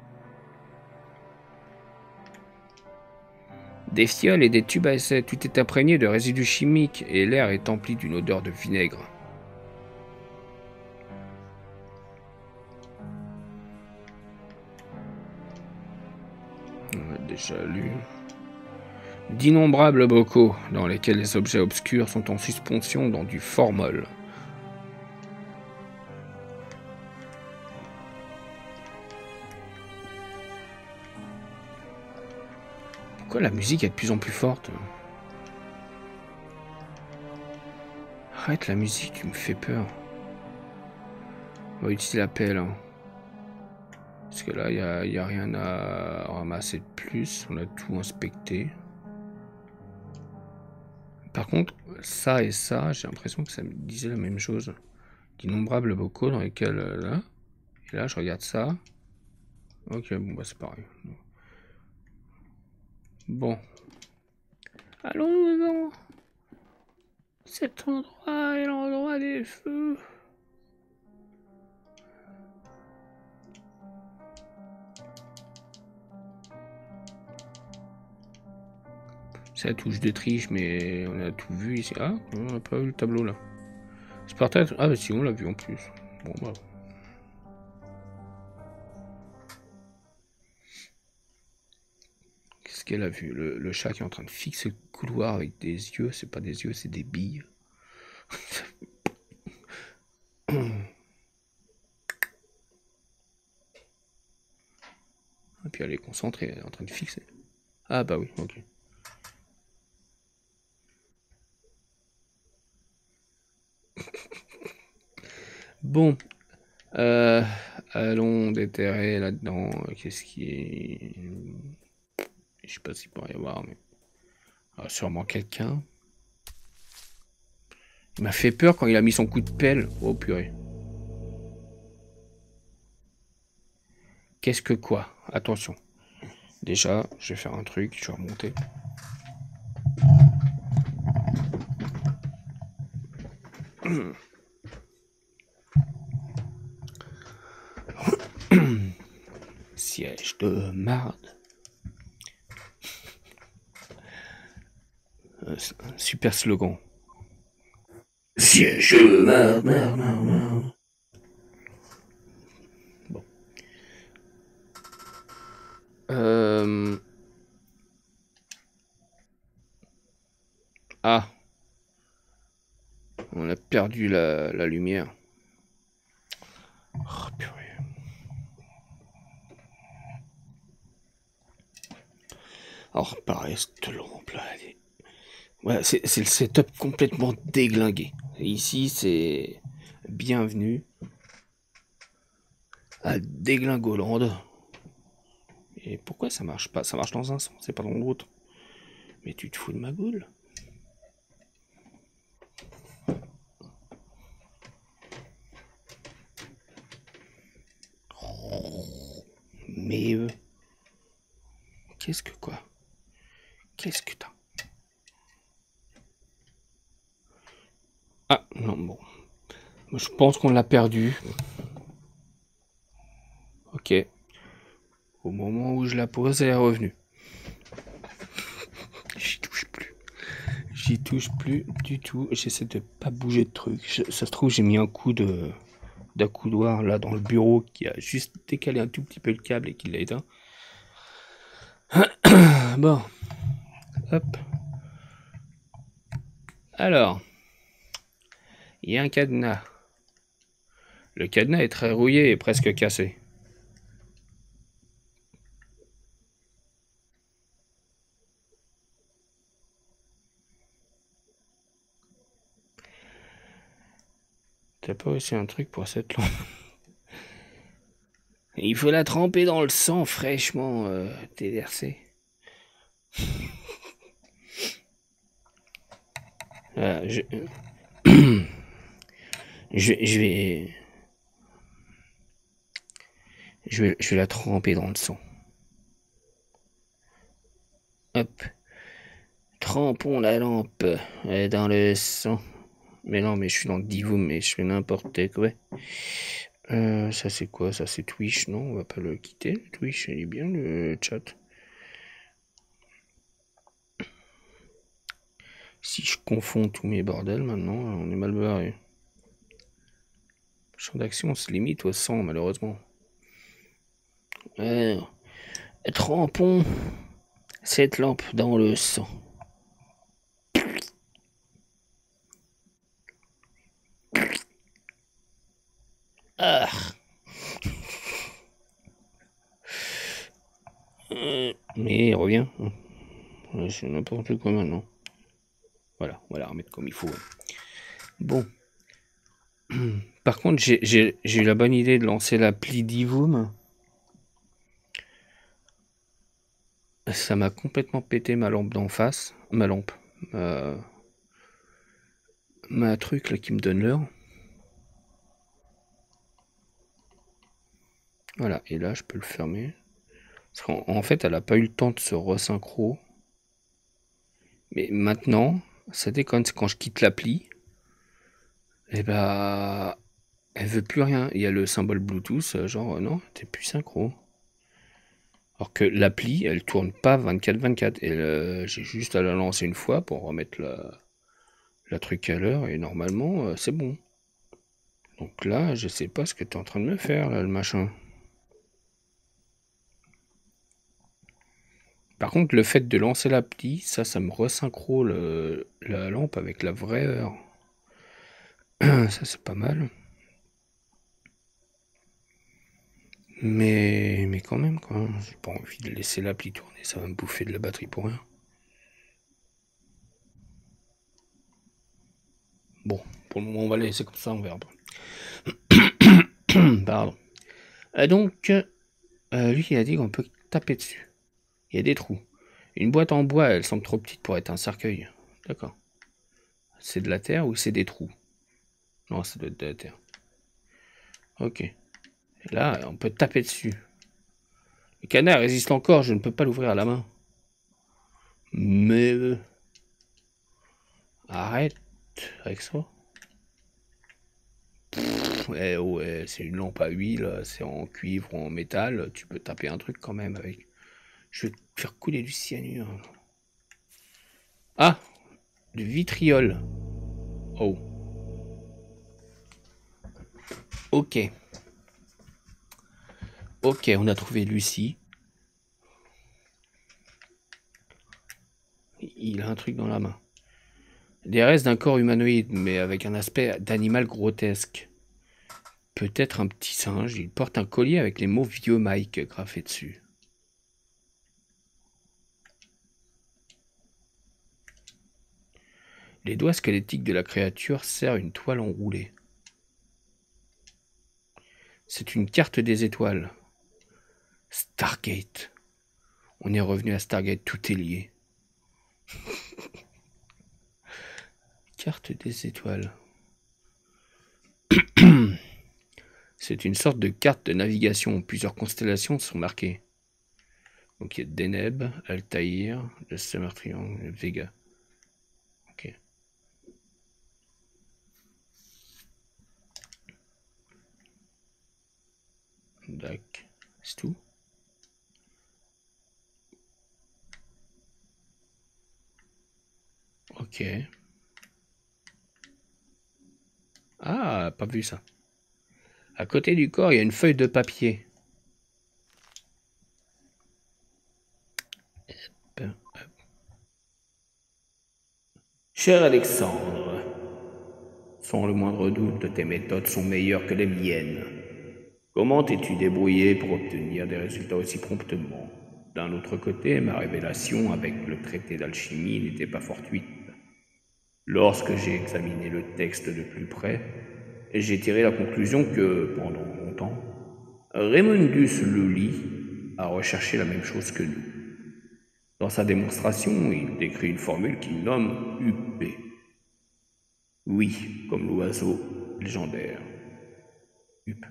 Des fioles et des tubes à essai, tout est imprégné de résidus chimiques et l'air est empli d'une odeur de vinaigre. On a déjà lu. D'innombrables bocaux dans lesquels les objets obscurs sont en suspension dans du formol. Pourquoi la musique est de plus en plus forte? Arrête la musique, tu me fais peur. On va utiliser la pelle. Hein. Parce que là, il n'y a rien à ramasser de plus. On a tout inspecté. Par contre, ça et ça, j'ai l'impression que ça me disait la même chose. D'innombrables bocaux dans lesquels... là. Et là, je regarde ça. Ok, bon, bah c'est pareil. Bon. Allons-nous dans cet endroit est l'endroit des feux. C'est la touche de triche, mais on a tout vu ici. Ah, on n'a pas vu le tableau là. C'est peut-être... Ah bah si, on l'a vu en plus. Bon bah... Qu'est-ce qu'elle a vu? Le chat qui est en train de fixer le couloir avec des yeux. C'est pas des yeux, c'est des billes. Et puis elle est concentrée, elle est en train de fixer. Ah bah oui, ok. Bon. Allons déterrer là-dedans. Qu'est-ce qui est... Je sais pas s'il pourrait y avoir, mais... Ah, sûrement quelqu'un. Il m'a fait peur quand il a mis son coup de pelle. Oh purée. Qu'est-ce que quoi? Attention. Déjà, je vais faire un truc, je vais remonter. Siège de marde. Un super slogan. Siège de marde, marde, marde, marde. Bon. Ah. On a perdu la lumière. Oh, purée. Alors, pareil, cette lampe là. Ouais, c'est le setup complètement déglingué. Et ici, c'est bienvenue à Déglingoland. Et pourquoi ça marche pas? Ça marche dans un sens, c'est pas dans l'autre. Mais tu te fous de ma gueule? Mais qu'est-ce que quoi? Qu'est-ce que t'as? Ah non, bon. Je pense qu'on l'a perdu. Ok. Au moment où je la pose, elle est revenue. J'y touche plus. J'y touche plus du tout. J'essaie de pas bouger de truc. Ça se trouve, j'ai mis un coup d'accoudoir là dans le bureau qui a juste décalé un tout petit peu le câble et qui l'a éteint. Bon. Hop. Alors. Il y a un cadenas. Le cadenas est très rouillé et presque cassé. T'as pas aussi un truc pour cette lampe? Il faut la tremper dans le sang fraîchement déversé. Voilà, je vais la tremper dans le sang. Hop. Trempons la lampe dans le sang. Mais non, mais je suis dans le Divoom, mais je fais n'importe quoi. Ça c'est quoi? Ça c'est Twitch, non? On va pas le quitter. Twitch, il est bien le chat. Si je confonds tous mes bordels maintenant, on est mal barré. Le champ d'action se limite au sang, malheureusement. Trempons Cette lampe dans le sang. Ah. Mais il revient. C'est n'importe quoi maintenant. Voilà, on va la remettre comme il faut. Bon. Par contre, j'ai eu la bonne idée de lancer l'appli Divoom. Ça m'a complètement pété ma lampe d'en face. Ma lampe. Ma truc là qui me donne l'heure. Voilà, et là je peux le fermer. Parce qu'en fait, elle n'a pas eu le temps de se resynchro. Mais maintenant, ça déconne, c'est quand je quitte l'appli, et bah, elle veut plus rien. Il y a le symbole Bluetooth, genre non, t'es plus synchro. Alors que l'appli, elle tourne pas 24/24. Et j'ai juste à la lancer une fois pour remettre la truc à l'heure, et normalement, c'est bon. Donc là, je sais pas ce que t'es en train de me faire, là, le machin. Par contre, le fait de lancer l'appli, ça me resynchro la lampe avec la vraie heure. Ça, c'est pas mal. Mais quand même, quoi. J'ai pas envie de laisser l'appli tourner, ça va me bouffer de la batterie pour rien. Bon, pour le moment, on va laisser comme ça, on verra pas. Pardon. Donc, lui, il a dit qu'on peut taper dessus. Il y a des trous. Une boîte en bois, elle semble trop petite pour être un cercueil. D'accord. C'est de la terre ou c'est des trous? Non, c'est de la terre. Ok. Et là, on peut taper dessus. Le canard résiste encore, je ne peux pas l'ouvrir à la main. Mais... arrête avec ça. Ouais, c'est une lampe à huile, c'est en cuivre ou en métal, tu peux taper un truc quand même avec. Je vais te faire couler du cyanure. Ah, du vitriol. Oh. Ok. Ok, on a trouvé Lucie. Il a un truc dans la main. Des restes d'un corps humanoïde, mais avec un aspect d'animal grotesque. Peut-être un petit singe. Il porte un collier avec les mots Vieux Mike graffés dessus. Les doigts squelettiques de la créature serrent une toile enroulée. C'est une carte des étoiles. Stargate. On est revenu à Stargate, tout est lié. Carte des étoiles. C'est une sorte de carte de navigation où plusieurs constellations sont marquées. Donc il y a Deneb, Altaïr, le Summer Triangle, Vega. Ok. D'accord. C'est tout. Ok. Ah, pas vu ça. À côté du corps, il y a une feuille de papier. Cher Alexandre, sans le moindre doute, tes méthodes sont meilleures que les miennes. Comment t'es-tu débrouillé pour obtenir des résultats aussi promptement? D'un autre côté, ma révélation avec le traité d'alchimie n'était pas fortuite. Lorsque j'ai examiné le texte de plus près, j'ai tiré la conclusion que, pendant longtemps, Raymondus Lully a recherché la même chose que nous. Dans sa démonstration, il décrit une formule qu'il nomme UP. Oui, comme l'oiseau légendaire. UP.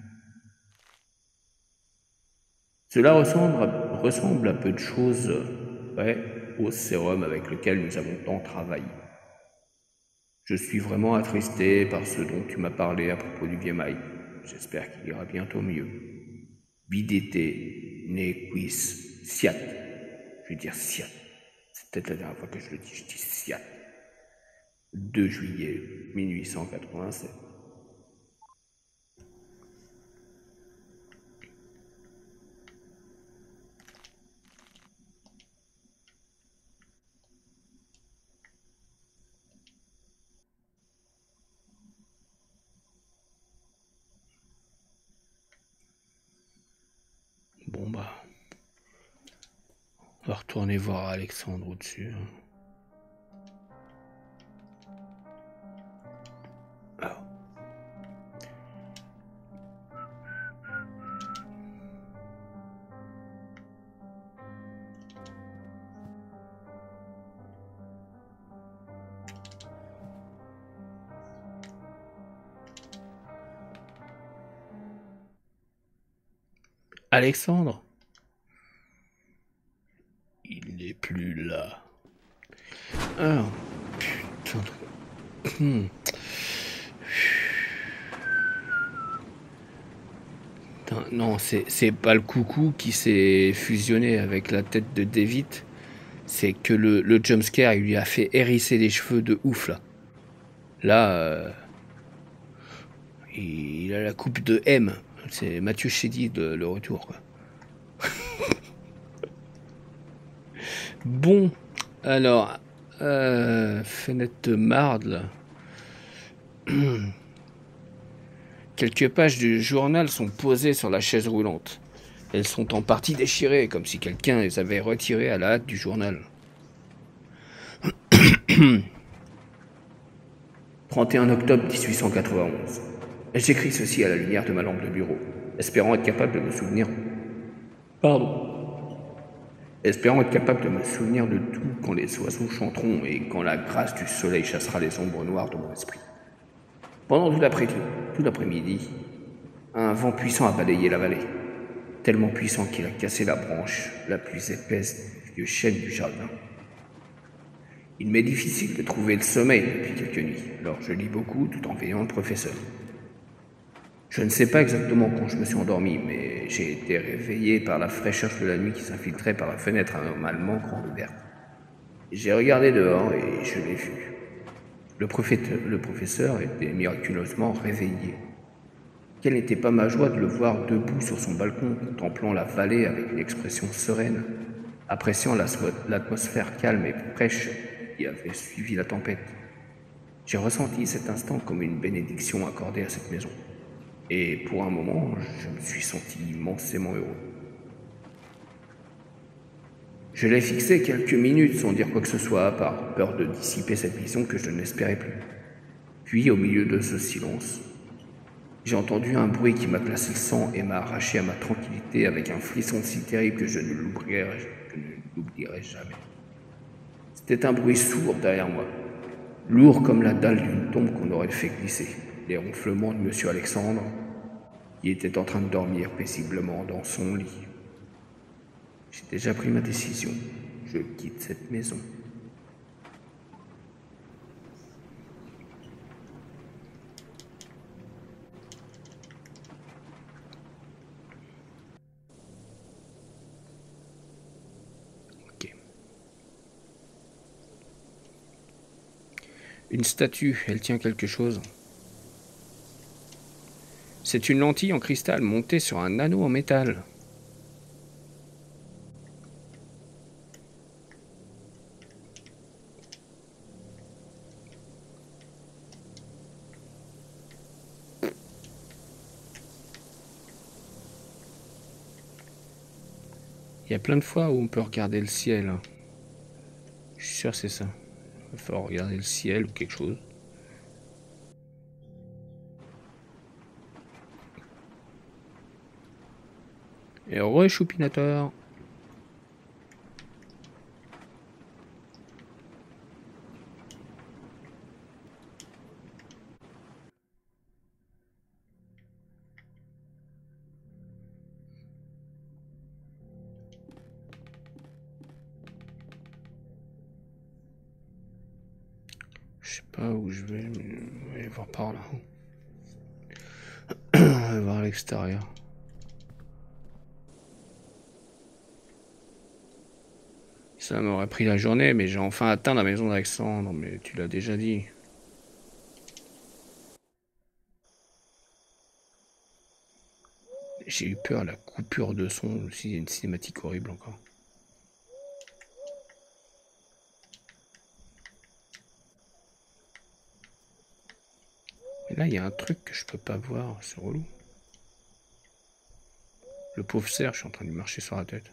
Cela ressemble à peu de choses près au sérum avec lequel nous avons tant travaillé. Je suis vraiment attristé par ce dont tu m'as parlé à propos du vieux Mike. J'espère qu'il ira bientôt mieux. Videte ne quis siat. Je veux dire siat. C'est peut-être la dernière fois que je le dis, je dis siat. 2 juillet 1887. On va retourner voir Alexandre au-dessus. Alors. Alexandre? Il n'est plus là. Ah, putain. Putain, non, c'est pas le coucou qui s'est fusionné avec la tête de David. C'est que le jumpscare, il lui a fait hérisser les cheveux de ouf, là. Là, il a la coupe de M. C'est Mathieu Chédid de le retour, quoi. Bon, alors, fenêtre de marde, là. Quelques pages du journal sont posées sur la chaise roulante. Elles sont en partie déchirées, comme si quelqu'un les avait retirées à la hâte du journal.
31 octobre 1891. J'écris ceci à la lumière de ma lampe de bureau, espérant être capable de me souvenir... Espérant être capable de me souvenir de tout quand les oiseaux chanteront et quand la grâce du soleil chassera les ombres noires de mon esprit. Pendant tout l'après-midi, un vent puissant a balayé la vallée, tellement puissant qu'il a cassé la branche la plus épaisse du vieux chêne du jardin. Il m'est difficile de trouver le sommeil depuis quelques nuits, alors je lis beaucoup tout en veillant le professeur. Je ne sais pas exactement quand je me suis endormi, mais j'ai été réveillé par la fraîcheur de la nuit qui s'infiltrait par la fenêtre anormalement grande ouverte. J'ai regardé dehors et je l'ai vu. Le professeur était miraculeusement réveillé. Quelle n'était pas ma joie de le voir debout sur son balcon, contemplant la vallée avec une expression sereine, appréciant l'atmosphère calme et fraîche qui avait suivi la tempête. J'ai ressenti cet instant comme une bénédiction accordée à cette maison. Et pour un moment, je me suis senti immensément heureux. Je l'ai fixé quelques minutes sans dire quoi que ce soit, par peur de dissiper cette vision que je n'espérais plus. Puis, au milieu de ce silence, j'ai entendu un bruit qui m'a glacé le sang et m'a arraché à ma tranquillité avec un frisson si terrible que je ne l'oublierai jamais. C'était un bruit sourd derrière moi, lourd comme la dalle d'une tombe qu'on aurait fait glisser. Les ronflements de monsieur Alexandre, qui était en train de dormir paisiblement dans son lit. J'ai déjà pris ma décision. Je quitte cette maison.
Ok. Une statue, elle tient quelque chose. C'est une lentille en cristal montée sur un anneau en métal. Il y a plein de fois où on peut regarder le ciel. Je suis sûr que c'est ça. Il va falloir regarder le ciel ou quelque chose. Et re-choupinator. Je sais pas où je vais, mais on va aller voir par là. On va voir à l'extérieur. Ça m'aurait pris la journée, mais j'ai enfin atteint la maison d'Alexandre, mais tu l'as déjà dit. J'ai eu peur à la coupure de son, aussi il y a une cinématique horrible encore. Et là, il y a un truc que je peux pas voir, c'est relou. Le pauvre cerf, je suis en train de lui marcher sur la tête.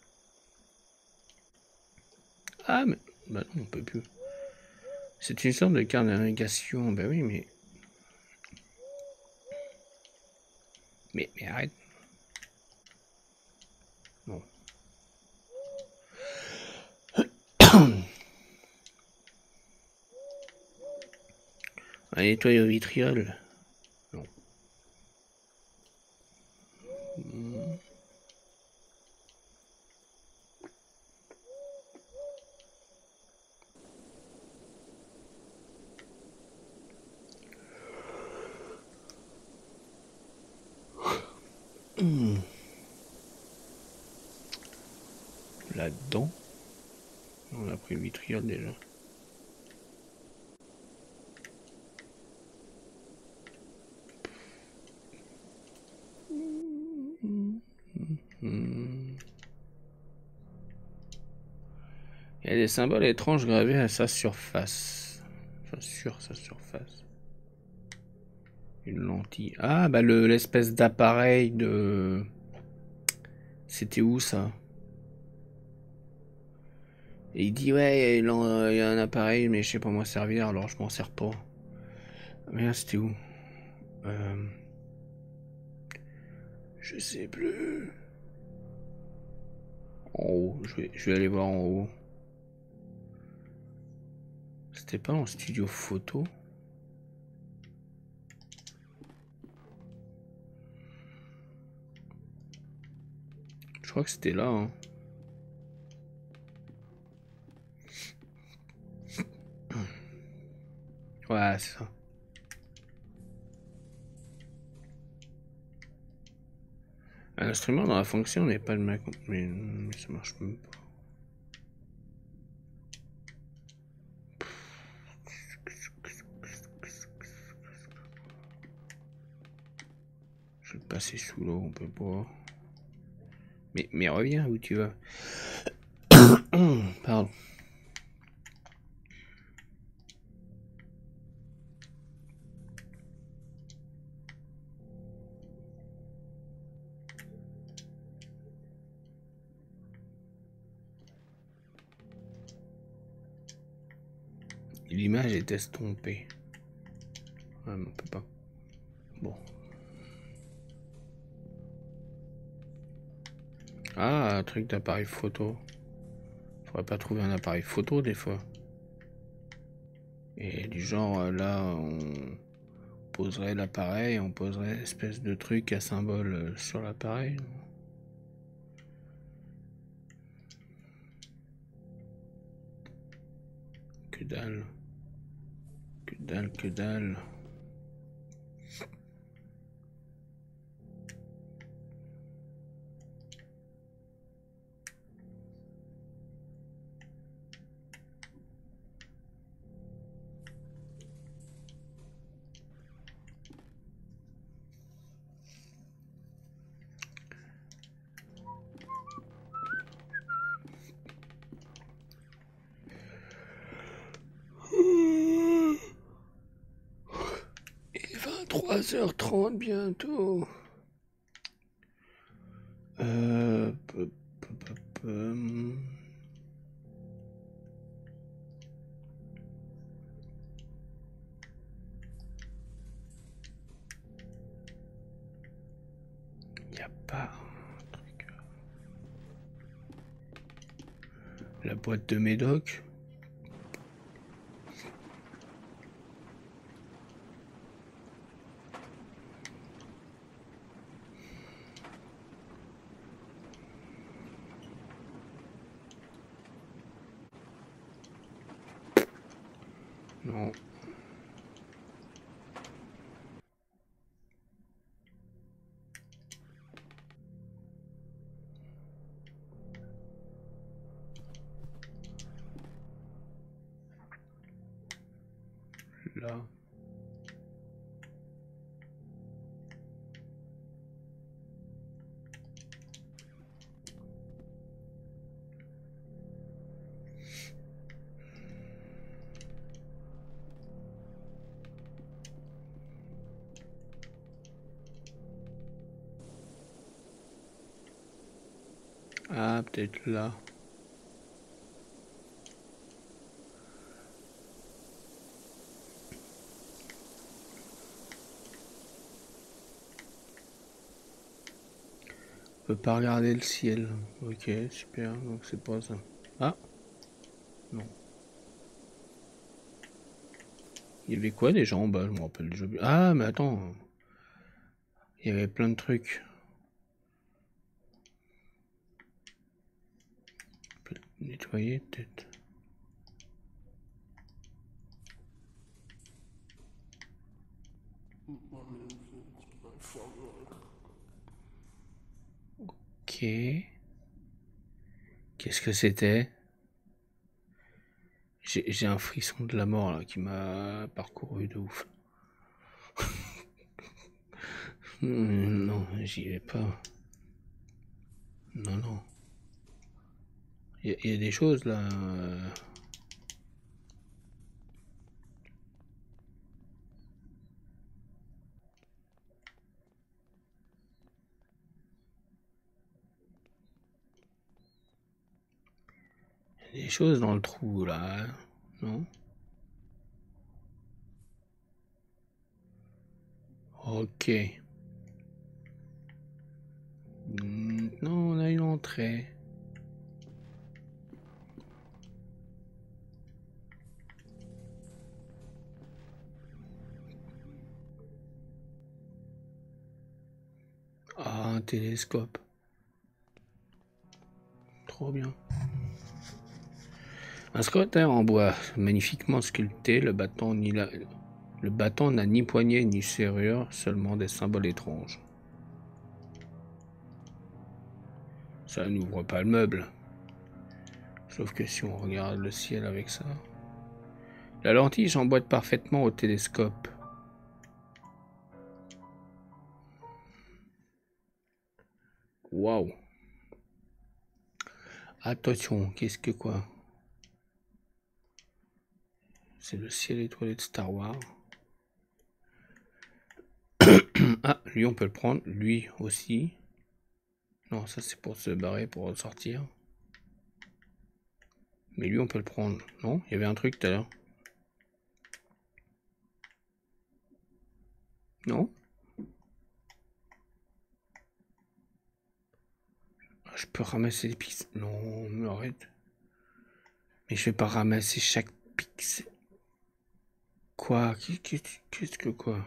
Ah, mais... Bah non, on peut plus. C'est une sorte de carte de navigation. Bah oui, mais... Mais arrête. Bon. Un nettoyer au vitriol. Non. Là-dedans. On a pris le vitriol déjà. Il y a des symboles étranges gravés à sa surface. Enfin, sur sa surface. Une lentille. Ah, bah l'espèce d'appareil de... C'était où ça? Et il dit ouais, il y a un appareil, mais je sais pas moi servir, alors je m'en sers pas. Mais là, c'était où? Je sais plus. En haut, je vais aller voir en haut. C'était pas en studio photo? Je crois que c'était là, hein. Ouais, c'est ça. Un instrument dans la fonction n'est pas le même. Mais ça marche même pas. Je vais passer sous l'eau, on peut pas. Mais reviens où tu vas. Pardon. L'image est estompée. Ouais, mais on peut pas. Bon. Ah, un truc d'appareil photo. Faudrait pas trouver un appareil photo des fois. Et du genre, là, on poserait l'appareil, on poserait une espèce de truc à symbole sur l'appareil. Que dalle. Que dalle, que dalle. Et 23h30 bientôt. Y a pas un truc. La boîte de médoc. Non. Là. Ah, peut-être là. On peut pas regarder le ciel. Ok, super. Donc c'est pas ça. Ah, non. Il y avait quoi déjà en bas? Je me rappelle déjà. Ah, mais attends. Il y avait plein de trucs. On peut nettoyer peut-être. Ok. Qu'est-ce que c'était? J'ai un frisson de la mort là qui m'a parcouru de ouf. Non, j'y vais pas. Non, non. Il y a des choses là. Il y a des choses dans le trou là. Non? Ok. Non, on a une entrée. Ah, un télescope. Trop bien. Un scrutin en bois, magnifiquement sculpté, le bâton n'a ni poignée ni serrure, seulement des symboles étranges. Ça n'ouvre pas le meuble. Sauf que si on regarde le ciel avec ça... La lentille s'emboîte parfaitement au télescope. Waouh. Attention, qu'est-ce que quoi? C'est le ciel étoilé de Star Wars. Ah, lui on peut le prendre, lui aussi. Non, ça c'est pour se barrer, pour sortir. Mais lui on peut le prendre. Non, il y avait un truc tout à l'heure. Non? Je peux ramasser les pixels. Non, mais arrête. Mais je vais pas ramasser chaque pixel. Quoi? Qu'est-ce que quoi?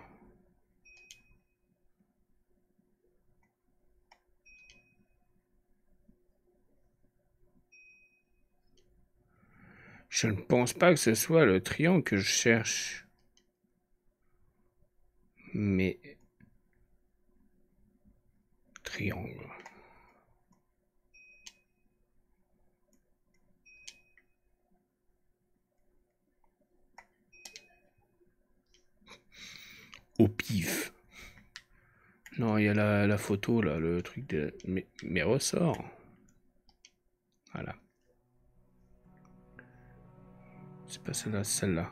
Je ne pense pas que ce soit le triangle que je cherche. Mais... Triangle. Au pif. Non, il y a la photo là, le truc de... Mais ressort. Voilà. C'est pas celle-là, celle-là.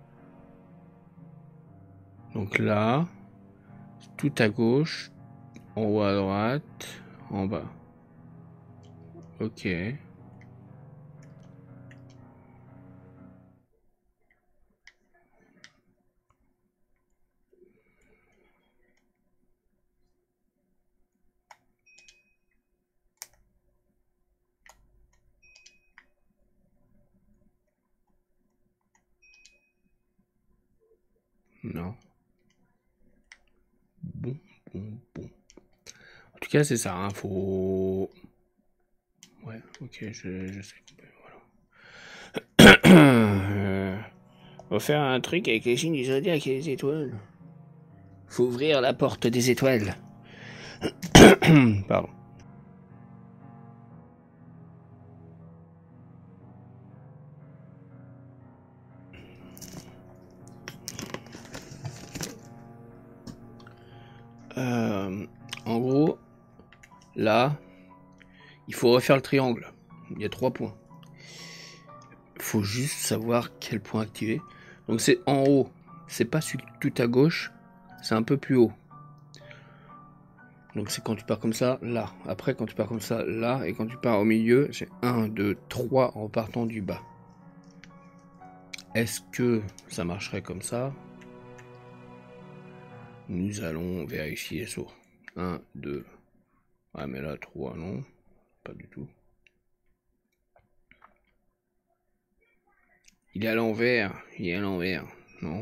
Donc là, tout à gauche, en haut à droite, en bas. Ok. Non. Bon. En tout cas, c'est ça, hein, faut... Ouais, ok, je sais. Voilà. Faut faire un truc avec les signes du zodiaque et les étoiles. Faut ouvrir la porte des étoiles. Pardon. En gros, là, il faut refaire le triangle. Il y a 3 points. Il faut juste savoir quel point activer. Donc c'est en haut. C'est pas celui tout à gauche. C'est un peu plus haut. Donc c'est quand tu pars comme ça, là. Après, quand tu pars comme ça, là. Et quand tu pars au milieu, j'ai 1, 2, 3 en partant du bas. Est-ce que ça marcherait comme ça? Nous allons vérifier ça. 1, 2. Ah mais là, 3, non. Pas du tout. Il est à l'envers. Il est à l'envers. Non.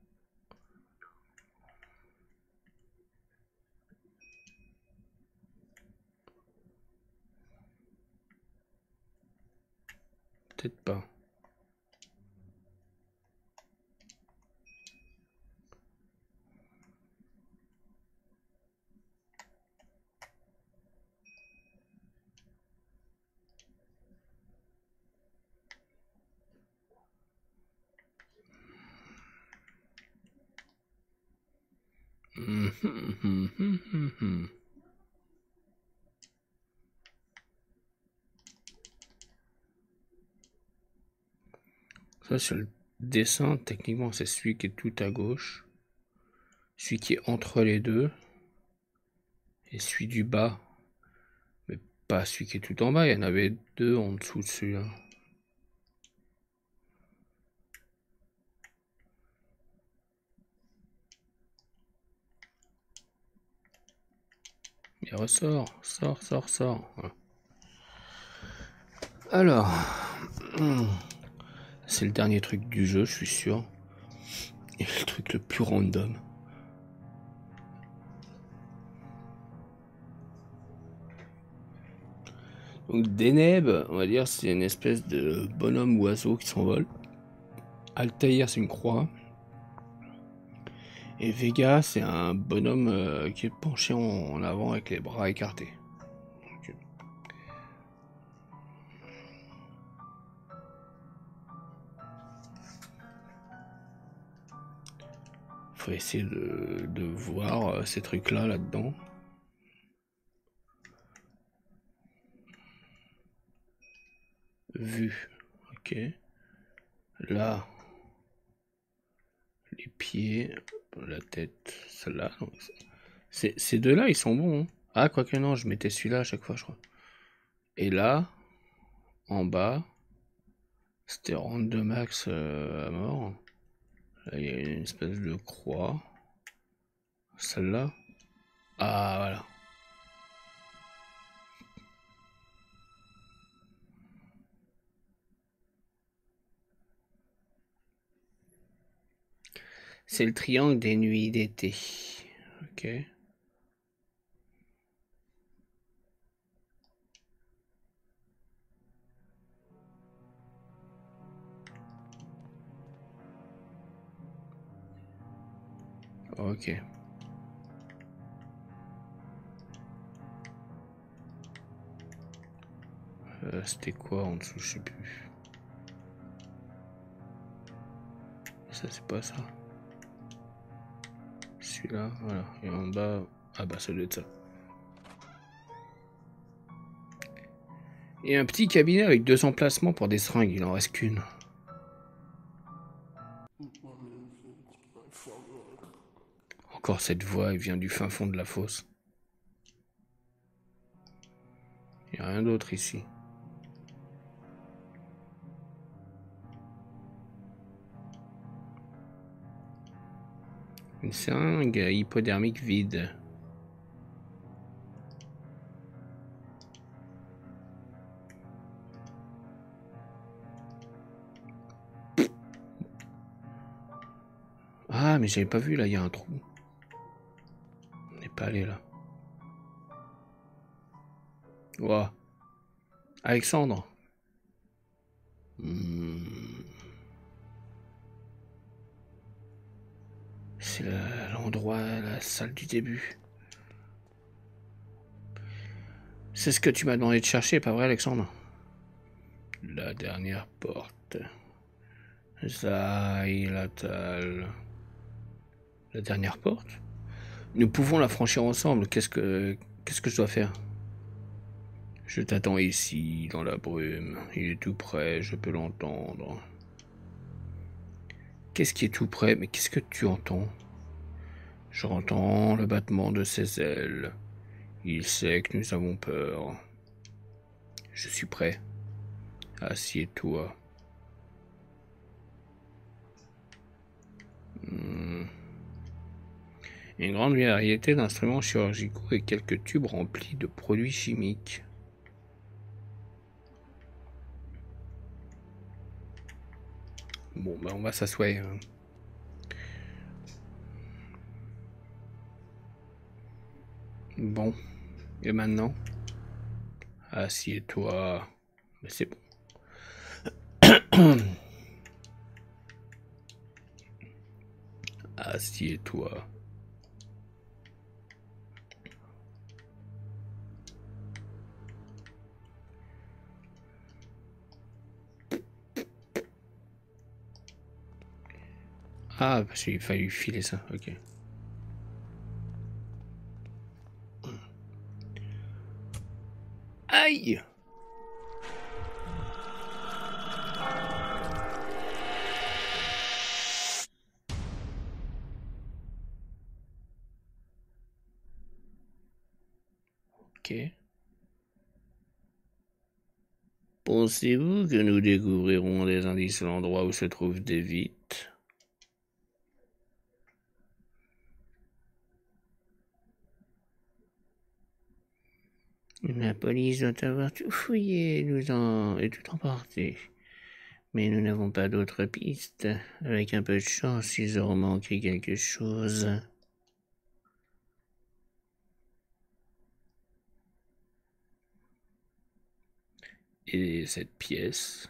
Peut-être pas. Ça, sur le dessin, techniquement, c'est celui qui est tout à gauche. Celui qui est entre les deux. Et celui du bas. Mais pas celui qui est tout en bas. Il y en avait 2 en dessous de celui-là. Il ressort. Sort. Voilà. Alors. C'est le dernier truc du jeu, je suis sûr. Et le truc le plus random. Donc Deneb, on va dire, c'est une espèce de bonhomme oiseau qui s'envole. Altaïr, c'est une croix. Et Vega, c'est un bonhomme qui est penché en avant avec les bras écartés. Donc, faut essayer de voir ces trucs-là là-dedans. Vue, ok. Là, les pieds, la tête, celle-là. Ces deux-là, ils sont bons. Hein. Ah, quoique non, je mettais celui-là à chaque fois, je crois. Et là, en bas, c'était random max à mort. Là, il y a une espèce de croix. Celle-là. Ah, voilà. C'est le triangle des nuits d'été. Ok. Ok. C'était quoi en dessous, je sais plus. Ça, c'est pas ça. Celui-là, voilà. Et en bas, ah bah ça doit être ça. Et un petit cabinet avec 2 emplacements pour des seringues, il en reste qu'une. Encore cette voix, elle vient du fin fond de la fosse. Il n'y a rien d'autre ici. Une seringue hypodermique vide. Ah, mais j'avais pas vu là, il y a un trou. On n'est pas allé là. Ouah. Alexandre. C'est l'endroit, la salle du début. C'est ce que tu m'as demandé de chercher, pas vrai, Alexandre? La dernière porte. Zailatal. La dernière porte? Nous pouvons la franchir ensemble. Qu'est-ce que je dois faire? Je t'attends ici, dans la brume. Il est tout près, je peux l'entendre. Qu'est-ce qui est tout près? Mais qu'est-ce que tu entends? J'entends le battement de ses ailes. Il sait que nous avons peur. Je suis prêt. Assieds-toi. Une grande variété d'instruments chirurgicaux et quelques tubes remplis de produits chimiques. Bon, bah on va s'asseoir. Bon. Et maintenant? Assieds-toi. Mais c'est bon. Assieds-toi. Ah, parce qu'il fallait filer ça, ok. Aïe! Ok. Pensez-vous que nous découvrirons des indices à l'endroit où se trouvent des vites? La police doit avoir tout fouillé et tout emporté. Mais nous n'avons pas d'autres pistes. Avec un peu de chance, ils auront manqué quelque chose. Et cette pièce?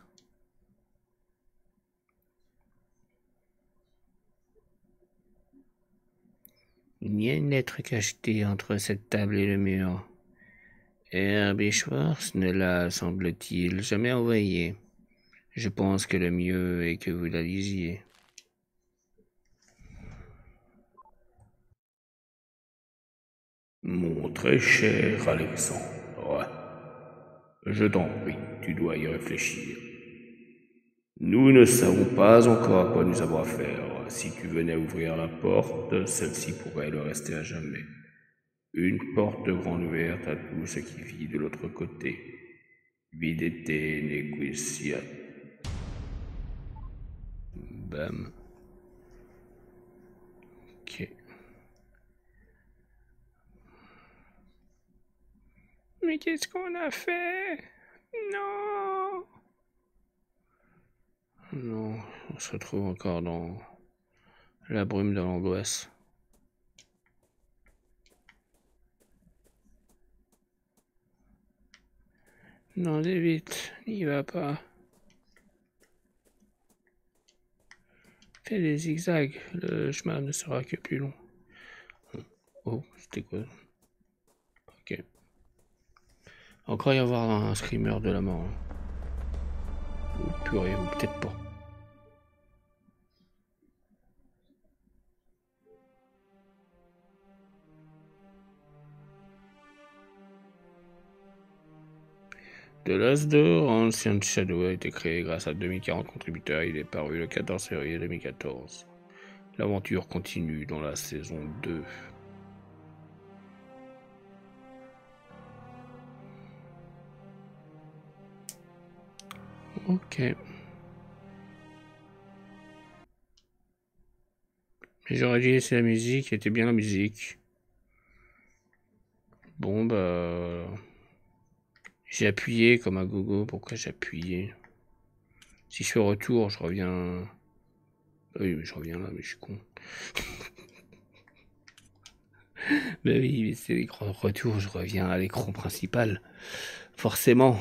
Il y a une lettre cachetée entre cette table et le mur. Herbie Schwartz ne l'a, semble-t-il, jamais envoyée. Je pense que le mieux est que vous la lisiez.
Mon très cher Alexandre, je t'en prie, tu dois y réfléchir. Nous ne savons pas encore à quoi nous avons affaire. Si tu venais ouvrir la porte, celle-ci pourrait le rester à jamais. Une porte grande ouverte à tout ce qui vit de l'autre côté. Videte nequitiat.
Bam. Ok. Mais qu'est-ce qu'on a fait? Non! Non, on se retrouve encore dans la brume de l'angoisse. Non, David, n'y va pas. Fais des zigzags, le chemin ne sera que plus long. Oh, c'était quoi? Ok. Encore y avoir un screamer de la mort. Ou purée, ou peut-être pas. The Last Door, Ancient Shadow, a été créé grâce à 2040 contributeurs. Il est paru le 14 février 2014. L'aventure continue dans la saison 2. Ok. Mais j'aurais dû laisser la musique, c'était bien la musique. Bon bah... J'ai appuyé comme un gogo, pourquoi j'ai appuyé? Si je fais retour, je reviens... Oui, mais je reviens là, mais je suis con. Bah oui, mais c'est l'écran retour, je reviens à l'écran principal. Forcément.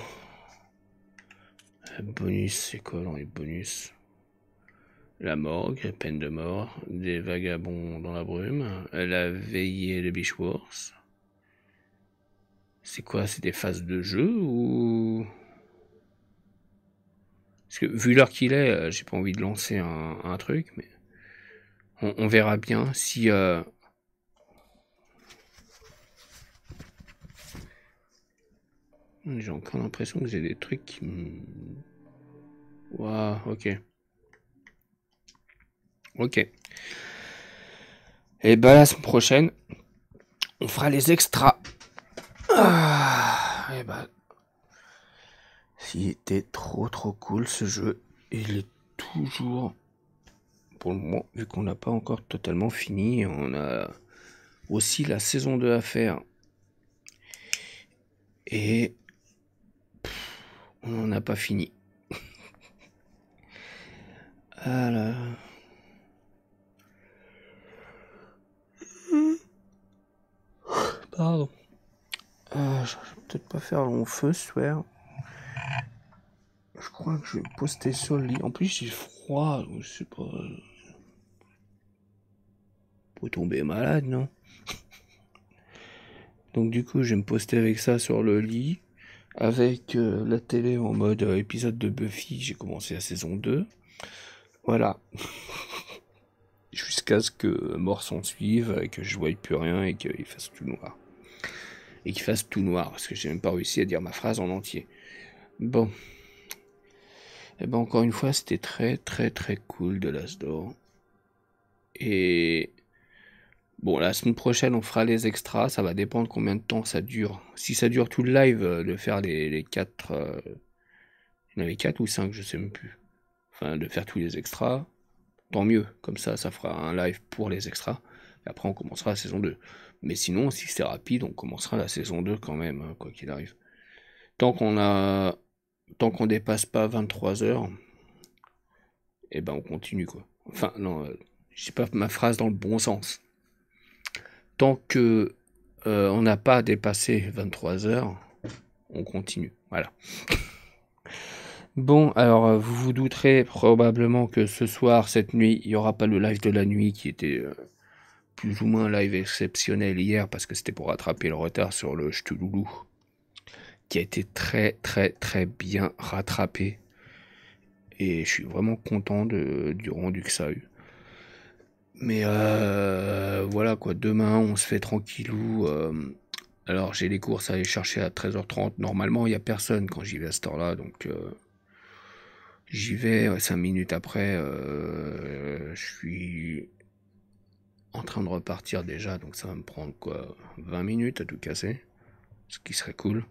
Bonus, c'est quoi dans les bonus? La morgue, peine de mort, des vagabonds dans la brume, la veillée de Beechworth. C'est quoi? C'est des phases de jeu ou... Parce que vu l'heure qu'il est, j'ai pas envie de lancer un truc, mais on verra bien si... J'ai encore l'impression que j'ai des trucs qui me... Waouh, ok. Ok. Et bah la semaine prochaine, on fera les extras. Et bah, il était trop cool ce jeu. Il est toujours, pour le moment, vu qu'on n'a pas encore totalement fini, on a aussi la saison 2 à faire. Et on n'en a pas fini. Voilà. Pardon. Je vais peut-être pas faire long feu ce soir. Je crois que je vais me poster sur le lit. En plus, j'ai froid. Je sais pas. Pour tomber malade, non? Donc, du coup, je vais me poster avec ça sur le lit. Avec la télé en mode épisode de Buffy. J'ai commencé la saison 2. Voilà. Jusqu'à ce que mort s'en suive, et que je voie plus rien et qu'il fasse tout noir. Et qu'il fasse tout noir, parce que j'ai même pas réussi à dire ma phrase en entier. Bon. Et ben encore une fois, c'était très cool de l'Asdor. Et bon, la semaine prochaine, on fera les extras. Ça va dépendre combien de temps ça dure. Si ça dure tout le live, de faire les 4... il y en avait 4 ou 5, je sais même plus. Enfin, de faire tous les extras, tant mieux. Comme ça fera un live pour les extras. Et après, on commencera la saison 2. Mais sinon, si c'est rapide, on commencera la saison 2 quand même, hein, quoi qu'il arrive. Tant qu'on dépasse pas 23 heures, et ben on continue, quoi. Enfin, non, je sais pas ma phrase dans le bon sens. Tant que on n'a pas dépassé 23 heures, on continue. Voilà. Bon, alors vous vous douterez probablement que ce soir, cette nuit, il n'y aura pas le live de la nuit qui était plus ou moins un live exceptionnel hier parce que c'était pour rattraper le retard sur le Chtouloulou qui a été très bien rattrapé. Et je suis vraiment content du rendu que ça a eu. Mais voilà quoi, demain on se fait tranquillou. Alors j'ai les courses à aller chercher à 13h30. Normalement il n'y a personne quand j'y vais à cette heure-là. Donc j'y vais 5 minutes après. Je suis en train de repartir déjà. Donc ça va me prendre quoi 20 minutes à tout casser. Ce qui serait cool.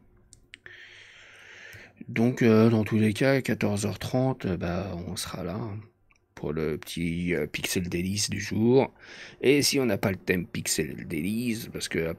Donc dans tous les cas, à 14h30, bah, on sera là. Hein, pour le petit Pixel Délice du jour. Et si on n'a pas le thème Pixel Délice, parce que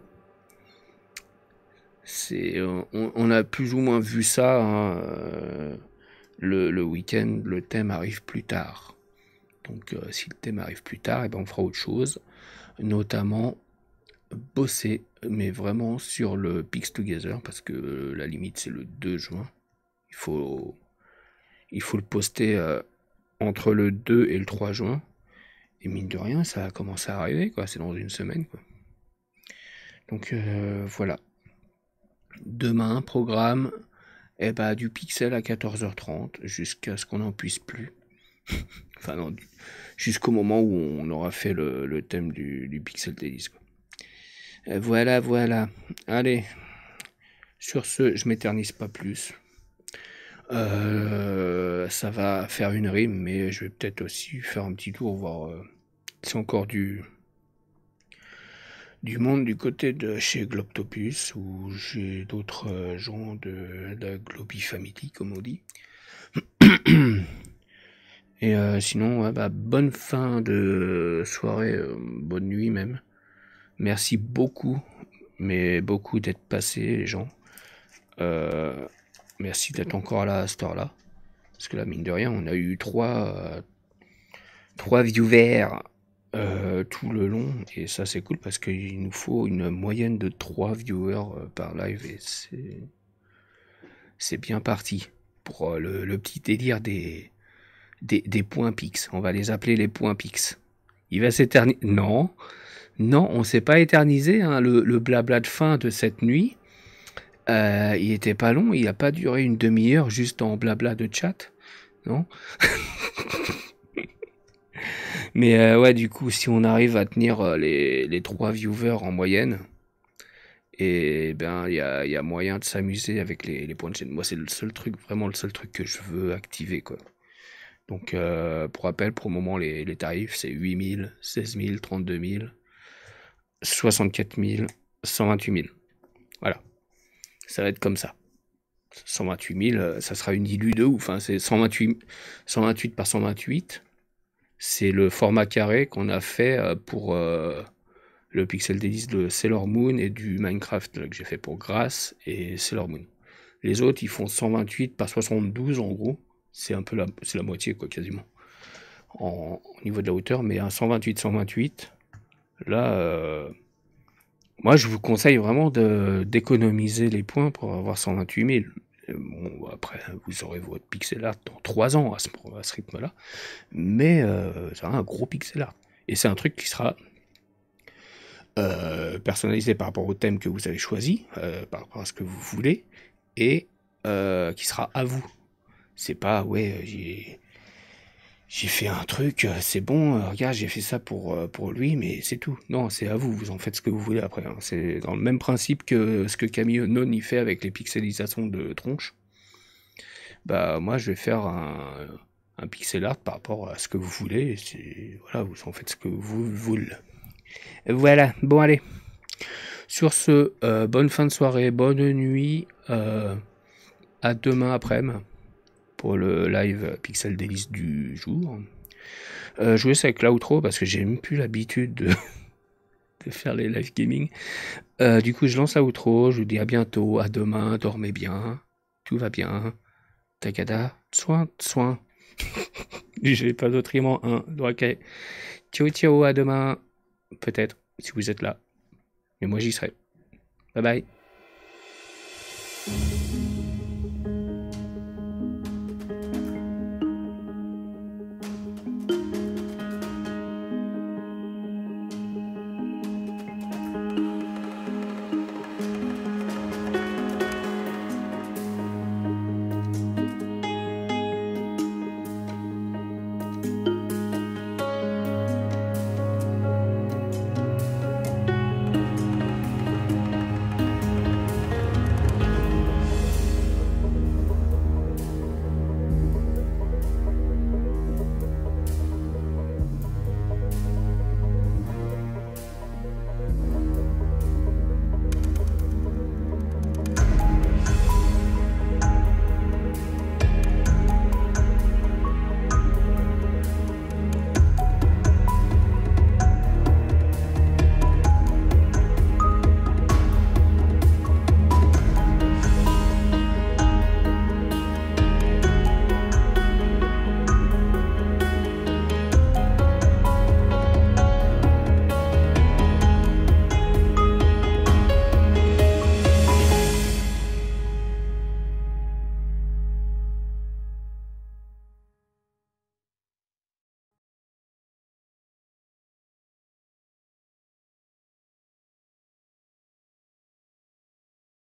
on a plus ou moins vu ça, hein, le week-end, le thème arrive plus tard. Donc si le thème arrive plus tard, et ben on fera autre chose, notamment bosser, mais vraiment sur le Pix Together, parce que la limite c'est le 2 juin. Il faut le poster entre le 2 et le 3 juin. Et mine de rien, ça a commencé à arriver, quoi. C'est dans une semaine, quoi. Donc voilà. Demain, programme, eh ben, du Pixel à 14h30 jusqu'à ce qu'on n'en puisse plus. Enfin non, jusqu'au moment où on aura fait le thème du Pixel Dailies, quoi. Voilà. Allez. Sur ce, je m'éternise pas plus. Ça va faire une rime, mais je vais peut-être aussi faire un petit tour, voir si encore du monde du côté de chez Globtopus, où j'ai d'autres gens de la Globi Family, comme on dit. Et sinon, ouais, bah, bonne fin de soirée, bonne nuit même. Merci beaucoup, mais beaucoup d'être passés, les gens. Merci d'être encore là à cette heure-là. Parce que là, mine de rien, on a eu trois viewers tout le long. Et ça, c'est cool parce qu'il nous faut une moyenne de 3 viewers par live. Et c'est bien parti pour le petit délire des points pix. On va les appeler les points pix. Il va s'éterniser. Non, on s'est pas éternisé. Hein. Le blabla de fin de cette nuit, il était pas long. Il a pas duré une demi-heure juste en blabla de chat. Non. Mais ouais, du coup, si on arrive à tenir les 3 viewers en moyenne, et ben il y a moyen de s'amuser avec les points de chaîne. Moi, c'est le seul truc, vraiment le seul truc que je veux activer, quoi. Donc, pour rappel, pour le moment, les tarifs, c'est 8 000, 16 000, 32 000, 64 000, 128 000. Voilà. Ça va être comme ça. 128 000, ça sera une ILU de ouf. Hein. C'est 128 par 128. C'est le format carré qu'on a fait pour le Pixel Délice de Sailor Moon et du Minecraft là, que j'ai fait pour Grass et Sailor Moon. Les autres, ils font 128 par 72 en gros. C'est un peu c'est la moitié quoi, quasiment. Au niveau de la hauteur, mais un 128, là, moi je vous conseille vraiment d'économiser les points pour avoir 128 000. Bon, après, vous aurez votre pixel art dans 3 ans à ce rythme-là, mais ça un gros pixel art. Et c'est un truc qui sera personnalisé par rapport au thème que vous avez choisi, par rapport à ce que vous voulez, et qui sera à vous. C'est pas, ouais, j'ai fait un truc, c'est bon, regarde, j'ai fait ça pour lui, mais c'est tout. Non, c'est à vous, vous en faites ce que vous voulez après. Hein. C'est dans le même principe que ce que Camille Non y fait avec les pixelisations de tronches. Bah, moi, je vais faire un pixel art par rapport à ce que vous voulez. Voilà, vous en faites ce que vous voulez. Voilà, bon, allez. Sur ce, bonne fin de soirée, bonne nuit. À demain après-midi pour le live Pixel Délice du jour. Je vous laisse avec l'outro parce que j'ai même plus l'habitude de faire les live gaming. Du coup, je lance l'outro. Je vous dis à bientôt, à demain, dormez bien. Tout va bien. Takada, soin. J'ai pas d'autre aimant. Ok. Ciao, à demain. Peut-être, si vous êtes là. Mais moi, j'y serai. Bye bye.